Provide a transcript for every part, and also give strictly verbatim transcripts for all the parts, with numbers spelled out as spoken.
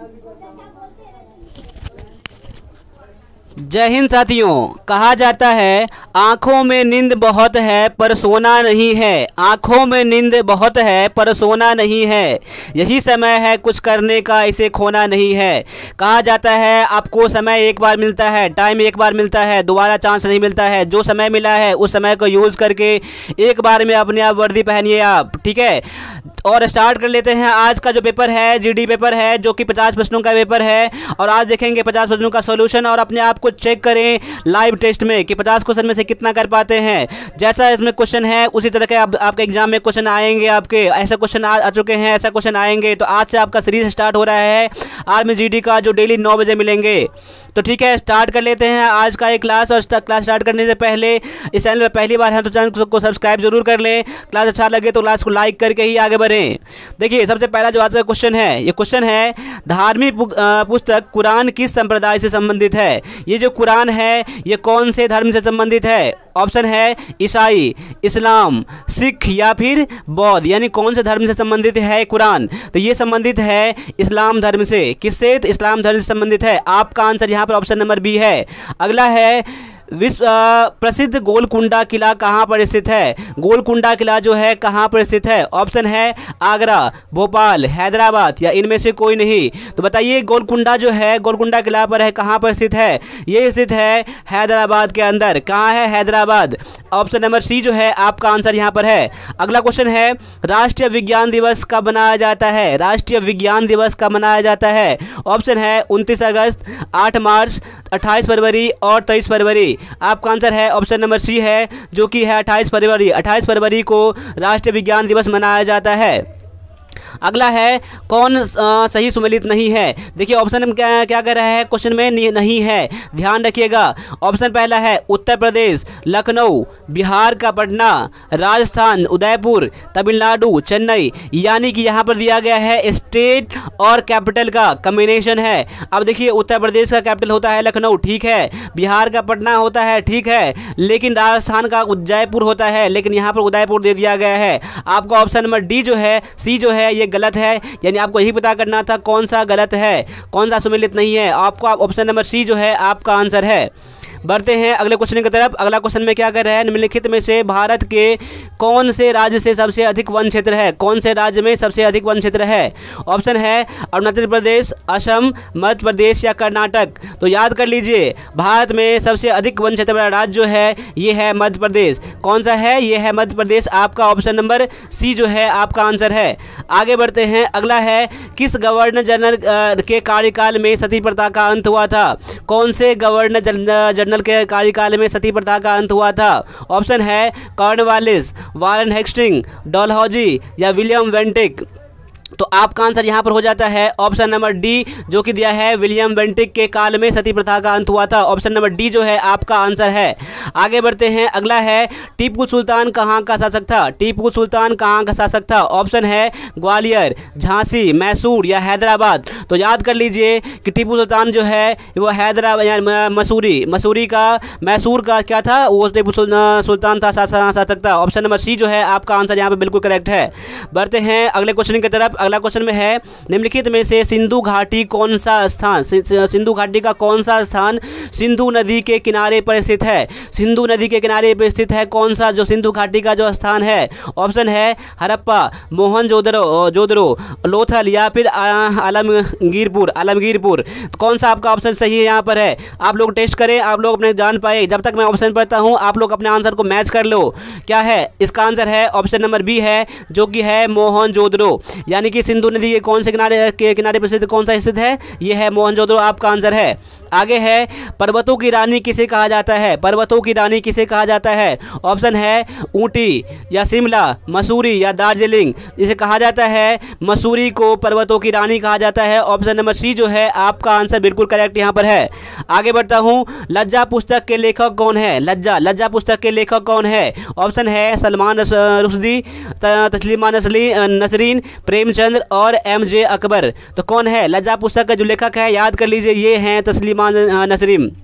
जय हिंद साथियों। कहा जाता है आँखों में नींद बहुत है पर सोना नहीं है, आँखों में नींद बहुत है पर सोना नहीं है, यही समय है कुछ करने का, इसे खोना नहीं है। कहा जाता है आपको समय एक बार मिलता है, टाइम एक बार मिलता है, दोबारा चांस नहीं मिलता है। जो समय मिला है उस समय को यूज़ करके एक बार में अपने आप वर्दी पहनिए आप, ठीक है। और स्टार्ट कर लेते हैं। आज का जो पेपर है जीडी पेपर है, जो कि पचास प्रश्नों का पेपर है, और आज देखेंगे पचास प्रश्नों का सॉल्यूशन और अपने आप को चेक करें लाइव टेस्ट में कि पचास क्वेश्चन में से कितना कर पाते हैं। जैसा इसमें क्वेश्चन है उसी तरह के आप, आपके एग्जाम में क्वेश्चन आएंगे, आपके ऐसे क्वेश्चन आ, आ चुके हैं, ऐसा क्वेश्चन आएंगे। तो आज से आपका सीरीज स्टार्ट हो रहा है आर्मी जीडी का, जो डेली नौ बजे मिलेंगे। तो ठीक है, स्टार्ट कर लेते हैं आज का एक क्लास। और क्लास स्टार्ट करने से पहले इस चैनल पर पहली बार है तो चैनल को सब्सक्राइब जरूर कर लें। क्लास अच्छा लगे तो क्लास को लाइक करके ही आगे बढ़ें। देखिए, सबसे पहला जो आज का क्वेश्चन है, ये क्वेश्चन है धार्मिक पुस्तक कुरान किस संप्रदाय से संबंधित है। ये जो कुरान है ये कौन से धर्म से संबंधित है। ऑप्शन है ईसाई, इस्लाम, सिख या फिर बौद्ध, यानी कौन से धर्म से संबंधित है कुरान। तो ये संबंधित है इस्लाम धर्म से। किससे? तो इस्लाम धर्म से संबंधित है। आपका आंसर यहाँ पर ऑप्शन नंबर बी है। अगला है विश्व प्रसिद्ध गोलकुंडा किला कहाँ पर स्थित है। गोलकुंडा किला जो है कहाँ पर स्थित है। ऑप्शन है आगरा, भोपाल, हैदराबाद या इनमें से कोई नहीं। तो बताइए गोलकुंडा जो है, गोलकुंडा किला पर है, कहाँ पर स्थित है। ये स्थित है हैदराबाद के अंदर। कहाँ है? हैदराबाद। ऑप्शन नंबर सी जो है आपका आंसर यहाँ पर है। अगला क्वेश्चन है राष्ट्रीय विज्ञान दिवस कब मनाया जाता है। राष्ट्रीय विज्ञान दिवस कब मनाया जाता है। ऑप्शन है उनतीस अगस्त, आठ मार्च, अट्ठाईस फरवरी और तेईस फरवरी। आपका आंसर है ऑप्शन नंबर सी है, जो कि है अट्ठाईस फरवरी। अट्ठाईस फरवरी को राष्ट्रीय विज्ञान दिवस मनाया जाता है। अगला है कौन आ, सही सुमेलित नहीं है। देखिए ऑप्शन में क्या क्या कर रहा है, क्वेश्चन में नहीं है, ध्यान रखिएगा। ऑप्शन पहला है उत्तर प्रदेश, लखनऊ, बिहार का पटना, राजस्थान, उदयपुर, तमिलनाडु, चेन्नई। यानी कि यहाँ पर दिया गया है स्टेट और कैपिटल का कॉम्बिनेशन है। अब देखिए उत्तर प्रदेश का कैपिटल होता है लखनऊ, ठीक है, बिहार का पटना होता है, ठीक है, लेकिन राजस्थान का जयपुर होता है, लेकिन यहाँ पर उदयपुर दे दिया गया है। आपका ऑप्शन नंबर डी जो है, सी जो है, ये गलत है। यानी आपको यही पता करना था कौन सा गलत है, कौन सा सुमेलित नहीं है। आपको ऑप्शन नंबर सी जो है आपका आंसर है। बढ़ते हैं अगले क्वेश्चन की तरफ। अगला क्वेश्चन में क्या कर रहा है, निम्नलिखित में से भारत के कौन से राज्य से सबसे अधिक वन क्षेत्र है। कौन से राज्य में सबसे अधिक वन क्षेत्र है। ऑप्शन है अरुणाचल प्रदेश, असम, मध्य प्रदेश या कर्नाटक। तो याद कर लीजिए, भारत में सबसे अधिक वन क्षेत्र वाला राज्य जो है ये है मध्य प्रदेश। कौन सा है? ये है मध्य प्रदेश। आपका ऑप्शन नंबर सी जो है आपका आंसर है। आगे बढ़ते हैं। अगला है किस गवर्नर जनरल के कार्यकाल में सती प्रथा का अंत हुआ था। कौन से गवर्नर जनरल के कार्यकाल में सती प्रथा का अंत हुआ था। ऑप्शन है कॉर्नवालिस, वारन हेस्टिंग, डलहौजी या विलियम वेंटिक। तो आपका आंसर यहाँ पर हो जाता है ऑप्शन नंबर डी, जो कि दिया है विलियम वेंटिक के काल में सती प्रथा का अंत हुआ था। ऑप्शन नंबर डी जो है आपका आंसर है। आगे बढ़ते हैं। अगला है टीपू सुल्तान कहाँ का शासक था। टीपू सुल्तान कहाँ का शासक था। ऑप्शन है ग्वालियर, झांसी, मैसूर या हैदराबाद। तो याद कर लीजिए कि टीपू सुल्तान जो है वो हैदराबाद, मसूरी, मसूरी का, मैसूर का क्या था, वो टीपू सुल्तान था, शासक था। ऑप्शन नंबर सी जो है आपका आंसर यहाँ पर बिल्कुल करेक्ट है। बढ़ते हैं अगले क्वेश्चन की तरफ। अगला क्वेश्चन में है निम्नलिखित में से सिंधु घाटी कौन सा स्थान, सिंधु घाटी का कौन सा स्थान सिंधु नदी के किनारे पर स्थित है। सिंधु नदी के किनारे पर स्थित है कौन सा जो सिंधु घाटी का जो स्थान है। ऑप्शन है हड़प्पा, मोहनजोदड़ो, जोदड़ो, लोथल या फिर आलमगीरपुर, आलमगीरपुर। कौन सा आपका ऑप्शन सही है यहाँ पर है। आप लोग टेस्ट करें, आप लोग अपने जान पाए। जब तक मैं ऑप्शन पढ़ता हूँ आप लोग अपने आंसर को मैच कर लो। क्या है इसका आंसर है ऑप्शन नंबर बी है, जो कि है मोहनजोदड़ो। यानी कि सिंधु नदी के कौन से किनारे के किनारे पर स्थित कौन सा स्थित है, ये है मोहनजोदड़ो। आपका आंसर है। आगे है पर्वतों की रानी किसे कहा जाता है। पर्वतों की रानी किसे कहा जाता है। ऑप्शन है ऊटी या शिमला, मसूरी या दार्जिलिंग। इसे कहा जाता है मसूरी को पर्वतों की रानी कहा जाता है। ऑप्शन नंबर सी जो है आपका आंसर बिल्कुल करेक्ट यहाँ पर है। आगे बढ़ता हूँ। लज्जा पुस्तक के लेखक कौन है। लज्जा लज्जा पुस्तक के लेखक कौन है। ऑप्शन है सलमान रुश्दी, तस्लीमा नसरीन, प्रेमचंद और एम जे अकबर। तो कौन है लज्जा पुस्तक का जो लेखक है, याद कर लीजिए, ये हैं Taslima Nasrin.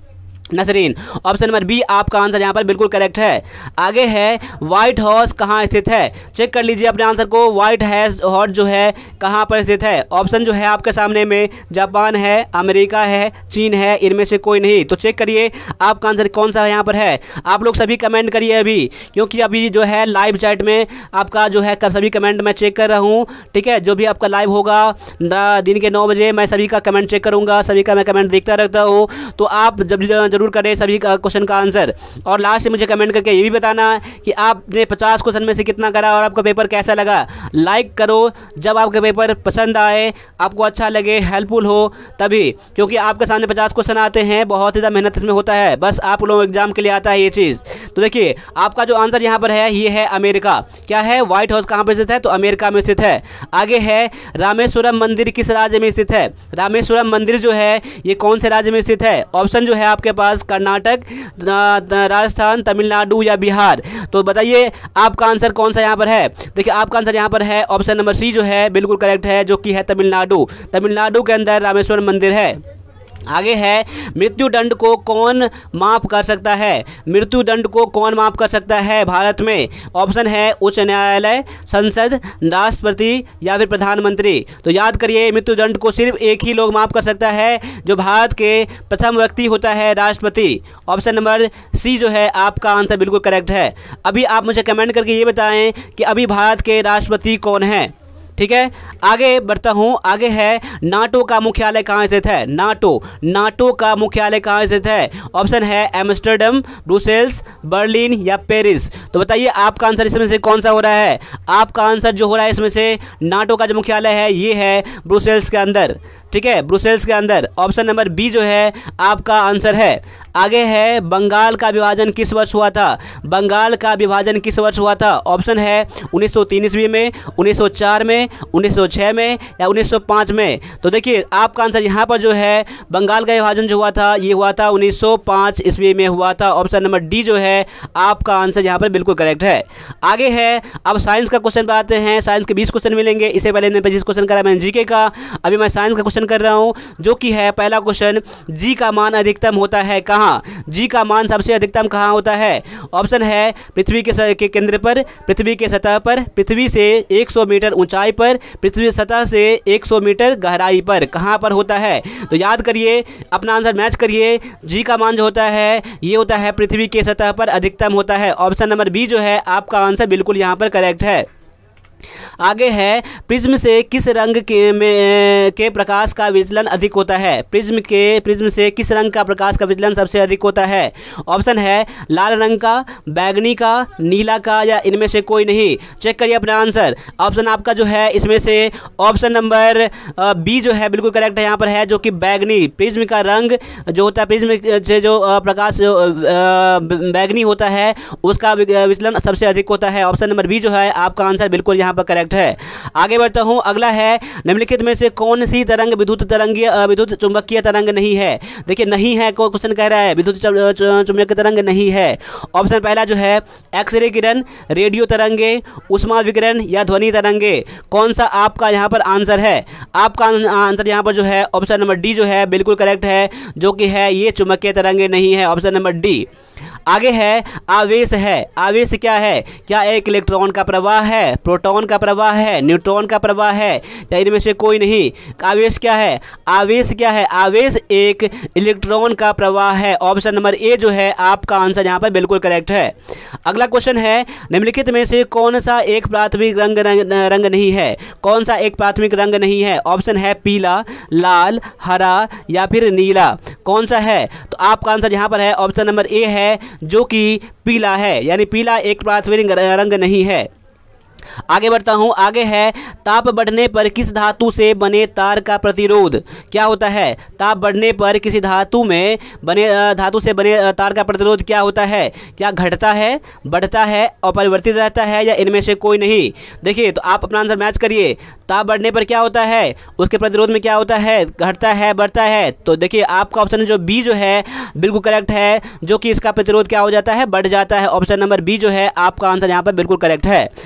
Nasrin. Option number B आपका आंसर यहाँ पर बिल्कुल करेक्ट है। आगे है व्हाइट हाउस कहाँ स्थित है। चेक कर लीजिए अपने आंसर को, व्हाइट हाउस जो है कहाँ पर स्थित है। ऑप्शन जो है आपके सामने में जापान है, अमेरिका है, चीन है, इनमें से कोई नहीं। तो चेक करिए आपका आंसर कौन सा यहाँ पर है। आप लोग सभी कमेंट करिए अभी, क्योंकि अभी जो है लाइव चैट में आपका जो है सभी कमेंट मैं चेक कर रहा हूँ। ठीक है, जो भी आपका लाइव होगा दिन के नौ बजे मैं सभी का कमेंट चेक करूँगा, सभी का मैं कमेंट देखता रहता हूँ। तो आप जब जरूर करें सभी का क्वेश्चन का आंसर, और लास्ट में मुझे कमेंट करके ये भी बताना कि आपने पचास क्वेश्चन में से कितना करा और आपका पेपर कैसा लगा। लाइक करो जब आपका पेपर पसंद आए, आपको अच्छा लगे, हेल्पफुल हो तभी, क्योंकि आपके सामने पचास क्वेश्चन आते हैं, बहुत ज़्यादा मेहनत इसमें होता है, बस आप लोग एग्जाम के लिए आता है ये चीज़। तो देखिए आपका जो आंसर यहाँ पर है ये है अमेरिका। क्या है, व्हाइट हाउस कहाँ पर स्थित है, तो अमेरिका में स्थित है। आगे है रामेश्वरम मंदिर किस राज्य में स्थित है। रामेश्वरम मंदिर जो है ये कौन से राज्य में स्थित है। ऑप्शन जो है आपके पास कर्नाटक, राजस्थान, तमिलनाडु या बिहार। तो बताइए आपका आंसर कौन सा यहाँ पर है। देखिए आपका आंसर यहाँ पर है ऑप्शन नंबर सी जो है बिल्कुल करेक्ट है, जो कि है तमिलनाडु। तमिलनाडु के अंदर रामेश्वर मंदिर है। आगे है मृत्यु दंड को कौन माफ कर सकता है। मृत्यु दंड को कौन माफ कर सकता है भारत में। ऑप्शन है उच्च न्यायालय, संसद, राष्ट्रपति या फिर प्रधानमंत्री। तो याद करिए मृत्यु दंड को सिर्फ एक ही लोग माफ कर सकता है, जो भारत के प्रथम व्यक्ति होता है, राष्ट्रपति। ऑप्शन नंबर सी जो है आपका आंसर बिल्कुल करेक्ट है। अभी आप मुझे कमेंट करके ये बताएं कि अभी भारत के राष्ट्रपति कौन है। ठीक है, आगे बढ़ता हूँ। आगे है नाटो का मुख्यालय कहाँ स्थित है। नाटो नाटो का मुख्यालय कहाँ स्थित है। ऑप्शन है एम्स्टर्डम, ब्रुसेल्स, बर्लिन या पेरिस। तो बताइए आपका आंसर इसमें से कौन सा हो रहा है। आपका आंसर जो हो रहा है इसमें से नाटो का जो मुख्यालय है ये है ब्रुसेल्स के अंदर। ठीक है, ब्रुसेल्स के अंदर। ऑप्शन नंबर बी जो है आपका आंसर है। आगे है बंगाल का विभाजन किस वर्ष हुआ था। बंगाल का विभाजन किस वर्ष हुआ था। ऑप्शन है उन्नीस सौ तीन ईस्वी में, उन्नीस सौ चार में, उन्नीस सौ छह में या उन्नीस सौ पाँच में। तो देखिए आपका आंसर यहाँ पर जो है बंगाल का विभाजन जो हुआ था ये हुआ था उन्नीस सौ पाँच ईस्वी में हुआ था। ऑप्शन नंबर डी जो है आपका आंसर यहाँ पर बिल्कुल करेक्ट है। आगे है अब साइंस का क्वेश्चन पर आते हैं। साइंस के बीस क्वेश्चन मिलेंगे। इससे पहले मैंने पच्चीस क्वेश्चन करा मैंने जीके का, अभी मैं साइंस का क्वेश्चन कर रहा हूं, जो कि है पहला क्वेश्चन, जी का मान अधिकतम होता है कहां। जी का मान सबसे अधिकतम कहां होता है। ऑप्शन है पृथ्वी के, के केंद्र पर, पृथ्वी के सतह पर, पृथ्वी से एक सौ मीटर ऊंचाई पर, पृथ्वी सतह से एक सौ मीटर गहराई पर, कहां पर होता है। तो याद करिए अपना आंसर मैच करिए। जी का मान जो होता है ये होता है पृथ्वी के सतह पर अधिकतम होता है। ऑप्शन नंबर बी जो है आपका आंसर बिल्कुल यहां पर करेक्ट है। आगे है प्रिज्म से किस रंग के में के प्रकाश का विचलन अधिक होता है। प्रिज्म के प्रिज्म से किस रंग का प्रकाश का विचलन सबसे अधिक होता है। ऑप्शन है लाल रंग का, बैगनी का, नीला का या इनमें से कोई नहीं। चेक करिए अपना आंसर। ऑप्शन आपका जो है इसमें से ऑप्शन नंबर बी जो है बिल्कुल करेक्ट है यहाँ पर है, जो कि बैगनी। प्रिज्म का रंग जो होता है, प्रिज्म से जो प्रकाश बैगनी होता है उसका विचलन सबसे अधिक होता है। ऑप्शन नंबर बी जो है आपका आंसर बिल्कुल यहाँ पर करेक्ट है। आगे बढ़ता हूँ। अगला है निम्नलिखित में से कौन सी तरंग विद्युत तरंगीय विद्युत चुंबकीय तरंग नहीं है। देखिए नहीं है, कोई क्वेश्चन कह रहा है विद्युत चुंबकीय तरंग नहीं है। ऑप्शन पहला जो है एक्सरे किरण, रेडियो तरंगे, उष्मा विकिरण या ध्वनि तरंगे। कौन सा आपका यहाँ पर आंसर है। आपका आंसर यहाँ पर जो है ऑप्शन नंबर डी जो है बिल्कुल करेक्ट है, जो कि है ये चुंबकीय तरंगे नहीं है। Option number D. आगे है आवेश है। आवेश क्या है। क्या एक इलेक्ट्रॉन का प्रवाह है, प्रोटॉन का प्रवाह है, न्यूट्रॉन का प्रवाह है या इनमें से कोई नहीं। आवेश क्या है। आवेश क्या है। आवेश एक इलेक्ट्रॉन का प्रवाह है। ऑप्शन नंबर ए जो है आपका आंसर यहाँ पर बिल्कुल करेक्ट है। अगला क्वेश्चन है निम्नलिखित में से कौन सा एक प्राथमिक रंग रंग, रंग नहीं है। कौन सा एक प्राथमिक रंग नहीं है। ऑप्शन है पीला, लाल, हरा या फिर नीला। कौन सा है। तो आपका आंसर यहाँ पर है ऑप्शन नंबर ए है, जो कि पीला है, यानी पीला एक प्राथमिक रंग नहीं है। आगे बढ़ता हूँ। आगे है ताप बढ़ने पर किस धातु से बने तार का प्रतिरोध क्या होता है। ताप बढ़ने पर किसी धातु में बने धातु से बने तार का प्रतिरोध क्या होता है। क्या घटता है, बढ़ता है, अपरिवर्तित रहता है या इनमें से कोई नहीं। देखिए तो आप अपना आंसर मैच करिए। ताप बढ़ने पर क्या होता है, उसके प्रतिरोध में क्या होता है, घटता है, बढ़ता है। तो देखिए आपका ऑप्शन जो बी जो है बिल्कुल करेक्ट है, जो कि इसका प्रतिरोध क्या हो जाता है, बढ़ जाता है। ऑप्शन नंबर बी जो है आपका आंसर यहाँ पर बिल्कुल करेक्ट है। आगे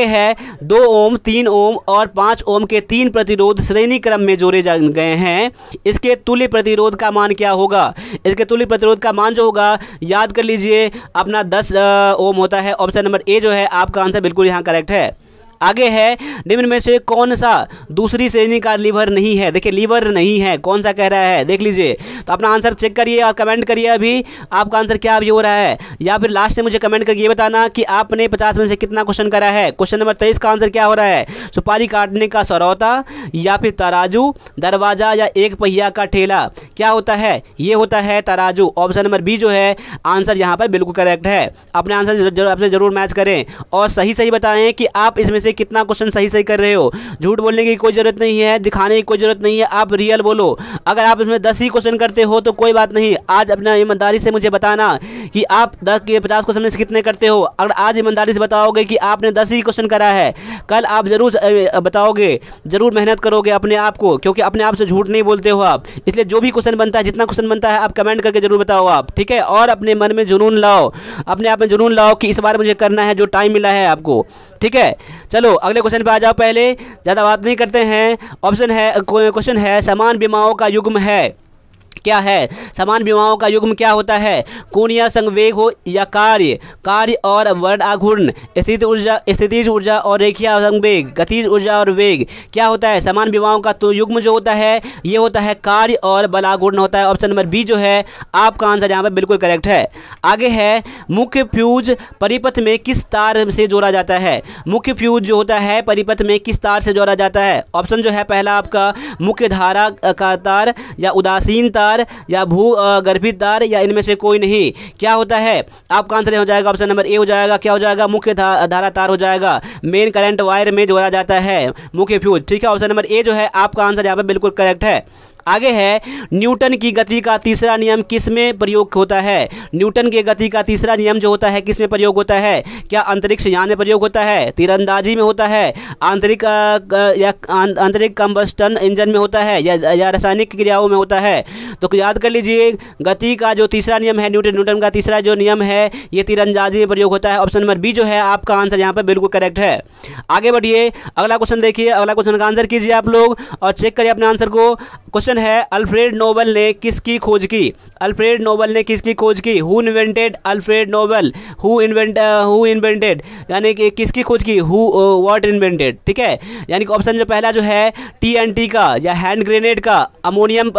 आगे है दो ओम, तीन ओम और पाँच ओम के तीन प्रतिरोध श्रेणी क्रम में जोड़े जा गए हैं। इसके तुल्य प्रतिरोध का मान क्या होगा? इसके तुल्य प्रतिरोध का मान जो होगा याद कर लीजिए अपना दस ओम होता है। ऑप्शन नंबर ए जो है आपका आंसर बिल्कुल यहाँ करेक्ट है। आगे है निम्न में से कौन सा दूसरी श्रेणी का लीवर नहीं है? देखिए लीवर नहीं है, कौन सा कह रहा है देख लीजिए। तो अपना आंसर चेक करिए और कमेंट करिए अभी आपका आंसर क्या अभी हो रहा है, या फिर लास्ट में मुझे कमेंट करके ये बताना कि आपने पचास में से कितना क्वेश्चन करा है। क्वेश्चन नंबर तेईस का आंसर क्या हो रहा है? सुपारी काटने का सरौता या फिर तराजू, दरवाजा या एक पहिया का ठेला, क्या होता है? ये होता है तराजू। ऑप्शन नंबर बी जो है आंसर यहाँ पर बिल्कुल करेक्ट है। अपने आंसर आपसे जरूर मैच करें और सही सही बताएं कि आप इसमें से कितना क्वेश्चन सही सही कर रहे हो। झूठ बोलने की कोई जरूरत नहीं है, दिखाने की कोई जरूरत नहीं है, आप रियल बोलो। अगर आप इसमें दस ही क्वेश्चन करते हो तो कोई बात नहीं, आज अपना ईमानदारी से मुझे बताना कि आप दस के पचास क्वेश्चन में से कितने करते हो। अगर आज ईमानदारी से बताओगे कि आपने दस ही क्वेश्चन करा है, कल आप जरूर बताओगे, जरूर मेहनत करोगे अपने आप को, क्योंकि अपने आप से झूठ नहीं बोलते हो आप। इसलिए जो भी क्वेश्चन बनता है, जितना क्वेश्चन बनता है आप कमेंट करके जरूर बताओ आप, ठीक है। और अपने मन में जुनून लाओ, अपने आप में जुनून लाओ कि इस बार मुझे करना है जो टाइम मिला है आपको, ठीक है। चलो अगले क्वेश्चन पे आ जाओ, पहले ज़्यादा बात नहीं करते हैं। ऑप्शन है, क्वेश्चन है समान विमाओं का युग्म है, क्या है? समान विमाओं का युग्म क्या होता है? कोण या संवेग हो या कार्य, कार्य और वर्ण आघूर्ण, स्थिति ऊर्जा, स्थितिज ऊर्जा और रेखीय संवेग, गतिज ऊर्जा और वेग, क्या होता है? समान विमाओं का तो युग्म जो होता है ये होता है कार्य और बल आघूर्ण होता है। ऑप्शन नंबर बी जो है आपका आंसर यहाँ पर बिल्कुल करेक्ट है। आगे है मुख्य फ्यूज परिपथ में किस तार से जोड़ा जाता है? मुख्य फ्यूज जो होता है परिपथ में किस तार से जोड़ा जाता है? ऑप्शन जो है पहला आपका मुख्य धारा का तार या उदासीन तार या भू गर्भित तार या इनमें से कोई नहीं, क्या होता है? आपका आंसर हो जाएगा ऑप्शन नंबर ए हो जाएगा। क्या हो जाएगा? मुख्य धा, धारा तार हो जाएगा। मेन करंट वायर में जोड़ा जाता है मुख्य फ्यूज, ठीक है। ऑप्शन नंबर ए जो है आपका आंसर यहाँ पे बिल्कुल करेक्ट है। आगे है न्यूटन की गति का तीसरा नियम किस में प्रयोग होता है? न्यूटन के गति का तीसरा नियम जो होता है किस में प्रयोग होता है? क्या अंतरिक्ष यान में प्रयोग होता है, तीरंदाजी में होता है, आंतरिक या आंतरिक कंबस्टन इंजन में होता है, या, या रासायनिक क्रियाओं में होता है? तो याद कर लीजिए गति का जो तीसरा नियम है, न्यूटन न्यूटन का तीसरा जो नियम है ये तीरंदाजी में प्रयोग होता है। ऑप्शन नंबर बी जो है आपका आंसर यहाँ पर बिल्कुल करेक्ट है। आगे बढ़िए, अगला क्वेश्चन देखिए, अगला क्वेश्चन का आंसर कीजिए आप लोग और चेक करिए अपने आंसर को। क्वेश्चन है अल्फ्रेड नोबेल ने किसकी खोज की? अल्फ्रेड नोबेल ने किसकी खोज की? Who invented Alfred Nobel? Who invent who invented यानी कि किसकी खोज की? हु व्हाट इन्वेंटेड, ठीक है। यानी कि ऑप्शन जो पहला जो है टीएनटी का या हैंड ग्रेनेड का, अमोनियम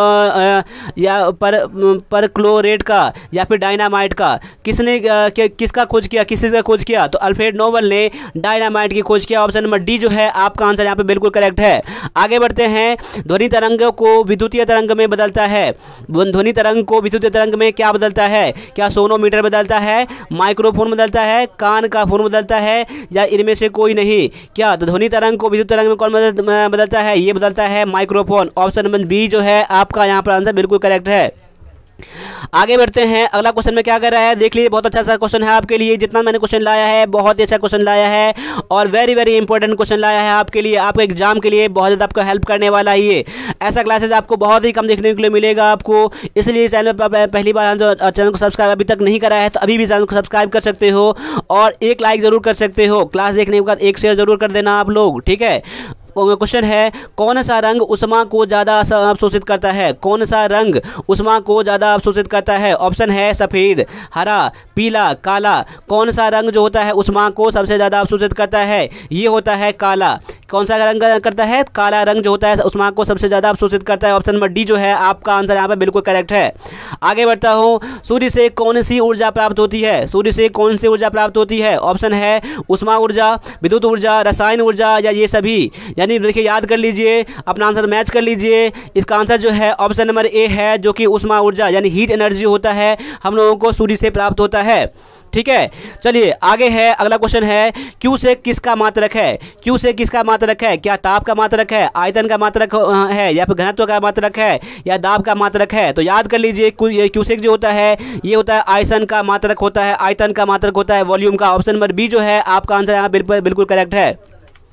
या पर परक्लोरेट का या फिर डायनामाइट का, किसने किसका खोज किया, किस चीज़ का खोज किया? तो अल्फ्रेड नोबेल ने डायनामाइट की खोज किया। ऑप्शन नंबर डी जो है आपका आंसर यहाँ पे बिल्कुल करेक्ट है। आगे बढ़ते हैं, ध्वनि तरंगों को विद्युतीय तरंग में बदलता है, ध्वनि तरंग को विद्युतीय तरंग में क्या बदलता है? क्या सोनोमीटर बदलता है, माइक्रोफोन बदलता है, कान का फोन बदलता है, या इनमें से कोई नहीं? क्या तो ध्वनि तरंग को विद्युत तरंग में कौन बदलता है? ये बदलता है माइक्रोफोन। ऑप्शन नंबर बी जो है आपका यहाँ पर आंसर बिल्कुल करेक्ट है। आगे बढ़ते हैं, अगला क्वेश्चन में क्या कर रहा है देख लीजिए। बहुत अच्छा सा क्वेश्चन है आपके लिए, जितना मैंने क्वेश्चन लाया है बहुत ही अच्छा क्वेश्चन लाया है और वेरी वेरी इंपॉर्टेंट क्वेश्चन लाया है आपके लिए, आपके एग्जाम के लिए बहुत ज़्यादा आपको हेल्प करने वाला है। ये ऐसा क्लासेस आपको बहुत ही कम देखने के लिए मिलेगा आपको, इसलिए चैनल पर पहली बार हम जो चैनल को सब्सक्राइब अभी तक नहीं करा है तो अभी भी चैनल को सब्सक्राइब कर सकते हो और एक लाइक ज़रूर कर सकते हो। क्लास देखने के बाद एक शेयर ज़रूर कर देना आप लोग, ठीक है। क्वेश्चन है कौन सा रंग उष्मा को ज़्यादा अवशोषित करता है? कौन सा रंग उष्मा को ज़्यादा अवशोषित करता है? ऑप्शन है सफ़ेद, हरा, पीला, काला। कौन सा रंग जो होता है उष्मा को सबसे ज़्यादा अवशोषित करता है? ये होता है काला। कौन सा रंग करता है? काला रंग जो होता है उष्मा को सबसे ज़्यादा अवशोषित करता है। ऑप्शन नंबर डी जो है आपका आंसर यहाँ पर बिल्कुल करेक्ट है। आगे बढ़ता हूँ, सूर्य से कौन सी ऊर्जा प्राप्त होती है? सूर्य से कौन सी ऊर्जा प्राप्त होती है? ऑप्शन है उष्मा ऊर्जा, विद्युत ऊर्जा, रसायन ऊर्जा या ये सभी। यानी देखिए याद कर लीजिए, अपना आंसर मैच कर लीजिए। इसका आंसर जो है ऑप्शन नंबर ए है, जो कि उष्मा ऊर्जा यानी हीट एनर्जी होता है, हम लोगों को सूर्य से प्राप्त होता है, ठीक है। चलिए आगे है, अगला क्वेश्चन है क्यू से किसका मात्रक है? क्यू से किसका मात्रक है? क्या ताप का मात्रक है, आयतन का मात्रक है, या फिर घनत्व का मात्रक है, या दाब का मात्रक है? तो याद कर लीजिए क्यूसेक जो होता है ये होता है आयतन का मात्रक होता है, आयतन का मात्रक होता है वॉल्यूम का। ऑप्शन नंबर बी जो है आपका आंसर यहाँ बिल्कुल बिल्कुल करेक्ट है।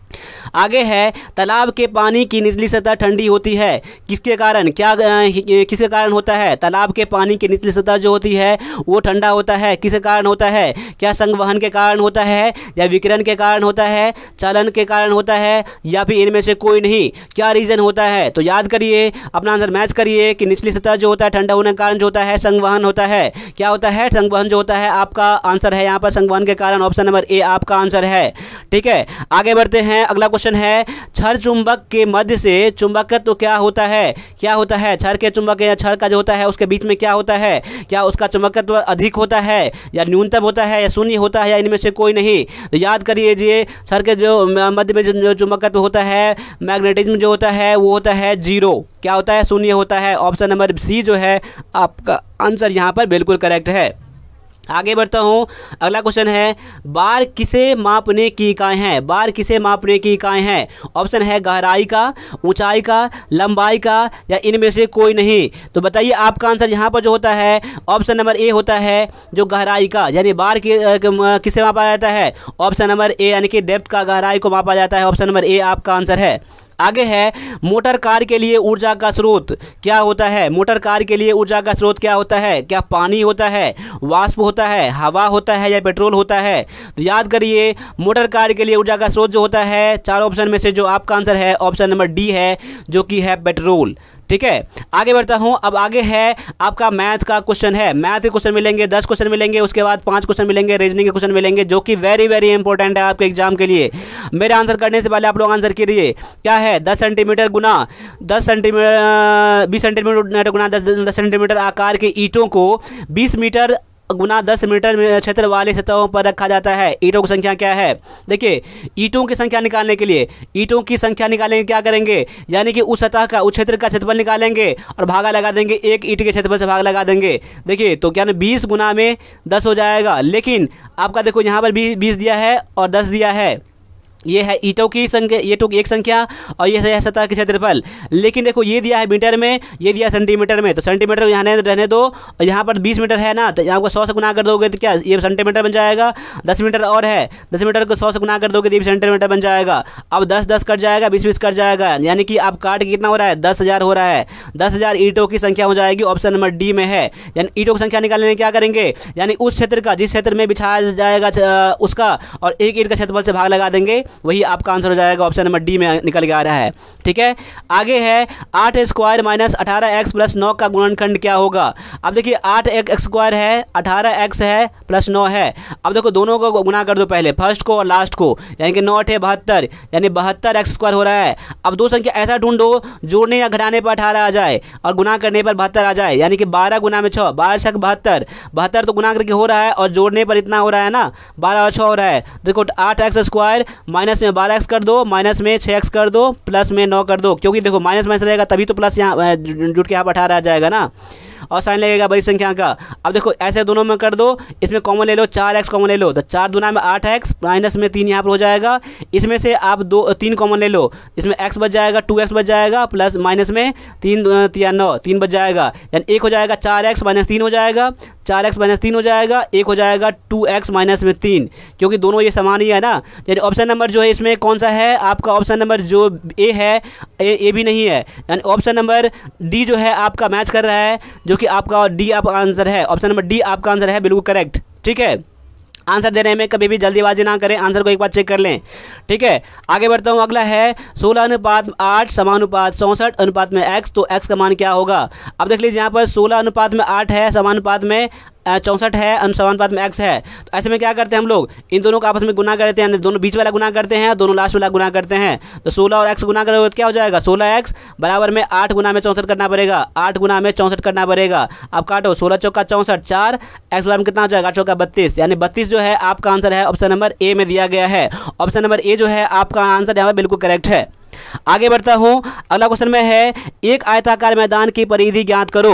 आगे है, तालाब के पानी की निचली सतह ठंडी होती है, किसके कारण? क्या किसके कारण होता है? तालाब के पानी की निचली सतह जो होती है वो ठंडा होता है, किसके कारण होता है? क्या संवहन के कारण होता है, या विकिरण के कारण होता है, चलन के कारण होता है, या फिर इनमें से कोई नहीं? क्या रीज़न होता है? तो याद करिए, अपना आंसर मैच करिए कि निचली सतह जो होता है ठंडा होने के कारण जो होता है संवहन होता है। क्या होता है? संवहन जो होता है। आपका आंसर है यहाँ पर संवहन के कारण, ऑप्शन नंबर ए आपका आंसर है। ठीक है, आगे बढ़ते हैं। अगला क्वेश्चन है, क्षार चुंबक के मध्य से चुंबकत्व तो क्या होता है? क्या होता है? क्षार के चुंबक या क्षार का जो होता है उसके बीच में क्या होता है? क्या उसका चुंबकत्व अधिक होता है, या न्यूनतम होता है, या शून्य होता है, या इनमें से कोई नहीं? तो याद करिए, क्षार के जो मध्य में जो चुंबकत्व होता है, मैग्नेटिज्म जो होता है वो होता है जीरो। क्या होता है? शून्य होता है। ऑप्शन नंबर सी जो है आपका आंसर यहाँ पर बिल्कुल करेक्ट है। आगे बढ़ता हूँ। अगला क्वेश्चन है, बार किसे मापने की इकाई है? बार किसे मापने की इकाई है? ऑप्शन है गहराई का, ऊंचाई का, लंबाई का, या इनमें से कोई नहीं? तो बताइए आपका आंसर यहाँ पर जो होता है ऑप्शन नंबर ए होता है, जो गहराई का, यानी बार की, किसे मापा जाता है? ऑप्शन नंबर ए, यानी कि डेप्थ का, गहराई को मापा जाता है। ऑप्शन नंबर ए आपका आंसर है। आगे है, मोटर कार के लिए ऊर्जा का स्रोत क्या होता है? मोटर कार के लिए ऊर्जा का स्रोत क्या होता है? क्या पानी होता है, वाष्प होता है, हवा होता है, या पेट्रोल होता है? तो याद करिए, मोटर कार के लिए ऊर्जा का स्रोत जो होता है, चार ऑप्शन में से जो आपका आंसर है ऑप्शन नंबर डी है, जो कि है पेट्रोल। ठीक है, आगे बढ़ता हूँ। अब आगे है आपका मैथ का क्वेश्चन है। मैथ के क्वेश्चन मिलेंगे, दस क्वेश्चन मिलेंगे, उसके बाद पांच क्वेश्चन मिलेंगे, रीजनिंग के क्वेश्चन मिलेंगे, जो कि वेरी वेरी इंपॉर्टेंट है आपके एग्जाम के लिए। मेरे आंसर करने से पहले आप लोग आंसर करिए, क्या है? दस सेंटीमीटर गुना दस सेंटीमीटर बीस सेंटीमीटर गुना दस दस सेंटीमीटर आकार के ईंटों को बीस मीटर गुना दस मीटर क्षेत्र वाले सतहों पर रखा जाता है। ईंटों की संख्या क्या है? देखिए, ईंटों की संख्या निकालने के लिए ईंटों की संख्या निकालने के क्या करेंगे, यानी कि उस सतह का, उस क्षेत्र का क्षेत्रफल निकालेंगे और भागा लगा देंगे, एक ईंट के क्षेत्रफल से भाग लगा देंगे। देखिए, तो क्या ना बीस गुना में दस हो जाएगा, लेकिन आपका देखो यहाँ पर बीस बीस दिया है और दस दिया है। ये है ईंटों की संख्या, ये तो एक संख्या, और ये है सतह के क्षेत्रफल। लेकिन देखो, ये दिया है मीटर में, ये दिया सेंटीमीटर में, तो सेंटीमीटर यहाँ रहने दो, और यहाँ पर बीस मीटर है ना, तो यहाँ को सौ से गुना कर दोगे तो क्या ये सेंटीमीटर बन जाएगा। दस मीटर और है, दस मीटर को सौ से गुना कर दोगे तो ये सेंटीमीटर बन जाएगा। अब दस दस कट जाएगा, बीस बीस कट जाएगा, यानी कि आप काट के कितना हो रहा है? दस हज़ार हो रहा है। दस हज़ार ईंटों की संख्या हो जाएगी, ऑप्शन नंबर डी में है। यानी ईंटों की संख्या निकालने में क्या करेंगे, यानी उस क्षेत्र का, जिस क्षेत्र में बिछाया जाएगा उसका, और एक ईंट का क्षेत्रफल से भाग लगा देंगे, वही आपका आंसर हो जाएगा। ऑप्शन नंबर डी में निकल के आ रहा है। ठीक है, आगे है, आठ स्क्वायर माइनस अठारह एक्स प्लस नौ का गुणनखंड क्या होगा? अब देखिए, आठ एक स्क्वायर है, अठारह एक्स है, प्लस नौ है। अब देखो, दोनों को गुना कर दो, पहले फर्स्ट को और लास्ट को, यानी कि नौ अठे बहत्तर, यानी बहत्तर एक्स स्क्वायर हो रहा है। अब दो संख्या ऐसा ढूंढो जोड़ने या घटाने पर अठारह आ जाए और गुना करने पर बहत्तर आ जाए, यानी कि बारह गुना में छः, बारह छः बहत्तर, बहत्तर तो गुना करके हो रहा है और जोड़ने पर इतना हो रहा है ना, बारह और छः हो रहा है। देखो, आठ एक्स स्क्वायर माइनस में बारह एक्स कर दो, माइनस में छः एक्स कर दो, प्लस में नौ कर दो, क्योंकि देखो माइनस माइनस रहेगा तभी तो प्लस यहाँ जुट के यहाँ पर अठारह आ जाएगा ना, और साइन लगेगा बड़ी संख्या का। अब देखो, ऐसे दोनों में कर दो, इसमें कॉमन ले लो, चार एक्स कॉमन ले लो, तो चार दूना में आठ एक्स, माइनस में तीन यहाँ पर हो जाएगा। इसमें से आप दो तीन कॉमन ले लो, इसमें एक्स बच जाएगा, टू एक्स बच जाएगा, प्लस माइनस में तीन तीन नौ, तीन बच जाएगा, यानी एक हो जाएगा चार एक्स माइनस तीन हो जाएगा, चार एक्स माइनस तीन हो जाएगा, एक हो जाएगा टू एक्स माइनस में तीन, क्योंकि दोनों ये समान ही है ना। यानी ऑप्शन नंबर जो है इसमें कौन सा है आपका? ऑप्शन नंबर जो ए है, ए, ए भी नहीं है, यानी ऑप्शन नंबर डी जो है आपका मैच कर रहा है, जो कि आपका डी आपका आंसर है। ऑप्शन नंबर डी आपका आंसर है, बिल्कुल करेक्ट। ठीक है, आंसर देने में कभी भी जल्दीबाजी ना करें, आंसर को एक बार चेक कर लें। ठीक है, आगे बढ़ता हूँ। अगला है सोलह अनुपात आठ समानुपात चौंसठ अनुपात में एक्स, तो एक्स का मान क्या होगा? अब देख लीजिए, यहाँ पर सोलह अनुपात में आठ है, समानुपात में चौंसठ है, समानुपात में एक्स है। तो ऐसे में क्या करते हैं हम लोग, इन दोनों का आपस में गुना करते हैं, दोनों बीच वाला गुना करते हैं, दोनों लास्ट वाला गुना करते हैं। तो सोलह और एक्स गुना करोगे तो क्या हो जाएगा? सोलह एक्स बराबर में आठ गुना में चौंसठ करना पड़ेगा, आठ गुना में चौंसठ करना पड़ेगा। अब काटो, सोलह चौका चौंसठ, चार एक्स बराबर में कितना हो जाएगा? आठ चौका बत्तीस, यानी बत्तीस जो है आपका आंसर है, ऑप्शन नंबर ए में दिया गया है। ऑप्शन नंबर ए जो है आपका आंसर यहाँ पर बिल्कुल करेक्ट है। आगे बढ़ता हूँ। अगला क्वेश्चन में है, एक आयताकार मैदान की परिधि ज्ञात करो।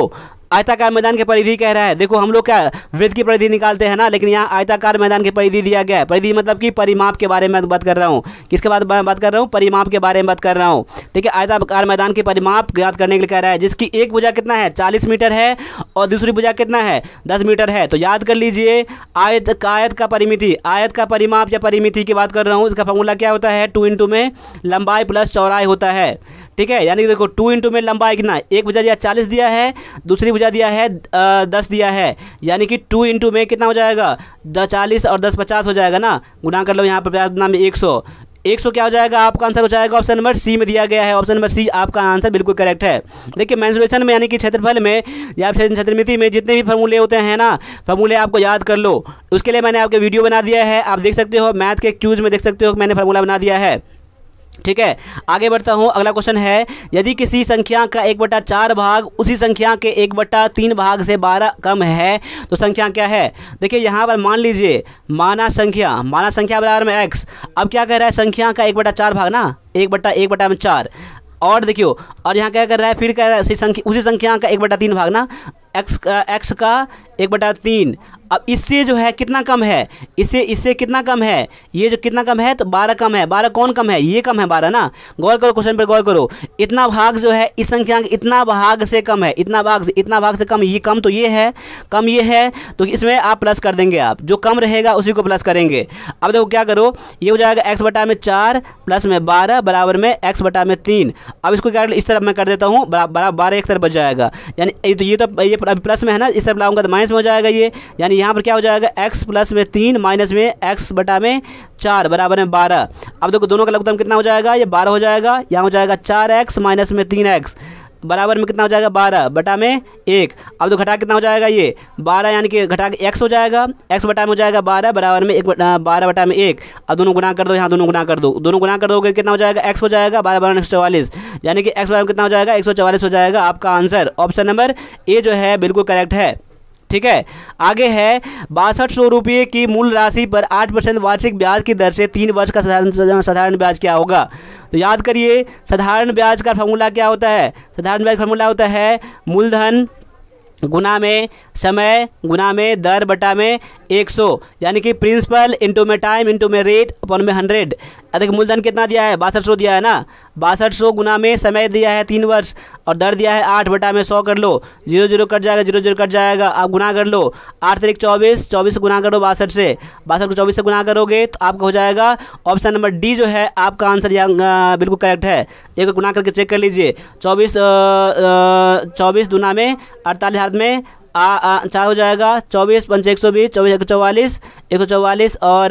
आयताकार मैदान की परिधि कह रहा है। देखो हम लोग क्या वृत्त की परिधि निकालते हैं ना, लेकिन यहाँ आयताकार मैदान की परिधि दिया गया है। परिधि मतलब कि परिमाप के बारे में बात कर रहा हूँ। किसके बाद बात कर रहा हूँ? परिमाप के बारे में बात कर रहा हूँ। ठीक है, आयताकार मैदान के परिमाप ज्ञात करने के लिए कह रहा है, जिसकी एक भुजा कितना है? चालीस मीटर है और दूसरी भुजा कितना है? दस मीटर है। तो याद कर लीजिए, आयत आयत का परिमिति, आयत का परिमाप या परिमिति की बात कर रहा हूँ। इसका फॉर्मूला क्या होता है? टू इंटू में लंबाई प्लस चौड़ाई होता है। ठीक है, यानी कि देखो टू इंटू में लंबाई कितना, एक भुजा दिया चालीस दिया है, दूसरी भुजा दिया है दस दिया है, यानी कि टू इंटू में कितना हो जाएगा? दस चालीस और दस पचास हो जाएगा ना, गुणा कर लो यहाँ पर पचास में एक सौ। एक सौ क्या हो जाएगा? आपका आंसर हो जाएगा ऑप्शन नंबर सी में दिया गया है। ऑप्शन नंबर सी आपका आंसर बिल्कुल करेक्ट है। देखिए मेंसुरेशन में यानी कि क्षेत्रफल में या फिर क्षेत्रमिति में जितने भी फॉर्मूले होते हैं ना, फॉर्मूले आपको याद कर लो। उसके लिए मैंने आपके वीडियो बना दिया है, आप देख सकते हो, मैथ के क्यूज में देख सकते हो, मैंने फार्मूला बना दिया है। ठीक है, आगे बढ़ता हूँ। अगला क्वेश्चन है, यदि किसी संख्या का एक बटा चार भाग उसी संख्या के एक बटा तीन भाग से बारह कम है तो संख्या क्या है? देखिए यहाँ पर मान लीजिए माना संख्या, माना संख्या बराबर में एक्स। अब क्या कह रहा है? संख्या का एक बटा चार भाग ना, एक बटा एक बटा में चार। और देखियो, और यहाँ क्या कर रहा है? फिर कह रहा है उसी संख्या उसी संख्या का एक बटा तीन भाग ना, एक्स एक्स का एक बटा तीन। अब इससे जो है कितना कम है? इससे इससे कितना कम है? ये जो कितना कम है? तो बारह कम है। बारह कौन कम है? ये कम है बारह ना। गौर करो, क्वेश्चन पर गौर करो। इतना भाग जो है इस संख्या के इतना भाग से कम है, इतना भाग से इतना भाग से कम, ये कम तो ये है, कम ये है, तो इसमें आप प्लस कर देंगे। आप जो कम रहेगा उसी को प्लस करेंगे। अब देखो क्या करो, ये हो जाएगा एक्स बटा में चार प्लस में बारह बराबर में एक्स बटा में तीन। अब इसको क्या इस तरफ मैं कर देता हूँ, बराबर बारह एक तरफ बच जाएगा, यानी तो ये तो ये प्लस में है ना, इस तरफ लाऊंगा तो माइनस में हो जाएगा ये, यानी यहाँ पर क्या हो जाएगा? x प्लस में तीन माइनस में x बटा में चार बराबर में बारह। अब देखो दोनों का लघुत्तम कितना हो जाएगा? ये बारह हो जाएगा। यहाँ हो जाएगा चार एक्स माइनस में तीन एक्स बराबर में कितना हो जाएगा? बारह बटा में एक। अब तो घटा कितना हो जाएगा? ये बारह यानी कि घटा के x हो जाएगा, x बटा में हो जाएगा बारह बराबर में एक बारह बटा में एक। अब दोनों गुणा कर दो, यहाँ दोनों गुणा कर दो, दोनों गुणा कर दोगे कितना हो जाएगा? x हो जाएगा बारह बारह एक सौ चौवालीस, यानी कि x बराबर में कितना हो जाएगा? एक सौ चौवालीस हो जाएगा। आपका आंसर ऑप्शन नंबर ए जो है बिल्कुल करेक्ट है। ठीक है, आगे है, बासठ सौ रुपये की मूल राशि पर आठ परसेंट वार्षिक ब्याज की दर से तीन वर्ष का साधारण साधारण ब्याज क्या होगा? तो याद करिए, साधारण ब्याज का फॉर्मूला क्या होता है? साधारण ब्याज फॉर्मूला होता है मूलधन गुना में समय गुना में दर बटा में एक सौ, यानी कि प्रिंसिपल इंटू में टाइम इंटू में रेट अपॉन में हंड्रेड। देखिए मूलधन कितना दिया है? बासठ सौ दिया है ना, बासठ सौ गुना में समय दिया है तीन वर्ष और दर दिया है आठ बटा में सौ कर लो, जीरो जीरो कट जाएगा, जीरो जीरो कट जाएगा, आप गुना कर लो। आठ तरीक चौबीस, चौबीस से गुना करो बासठ से, बासठ को चौबीस से गुना करोगे तो आपका हो जाएगा ऑप्शन नंबर डी जो है आपका आंसर यहाँ बिल्कुल करेक्ट है। एक गुना करके चेक कर लीजिए, चौबीस चौबीस गुना में अड़तालीस हाथ में आ, आ चार हो जाएगा, चौबीस पंच एक सौ बीस, चौबीस एक सौ चौवालीस, एक सौ चौवालीस और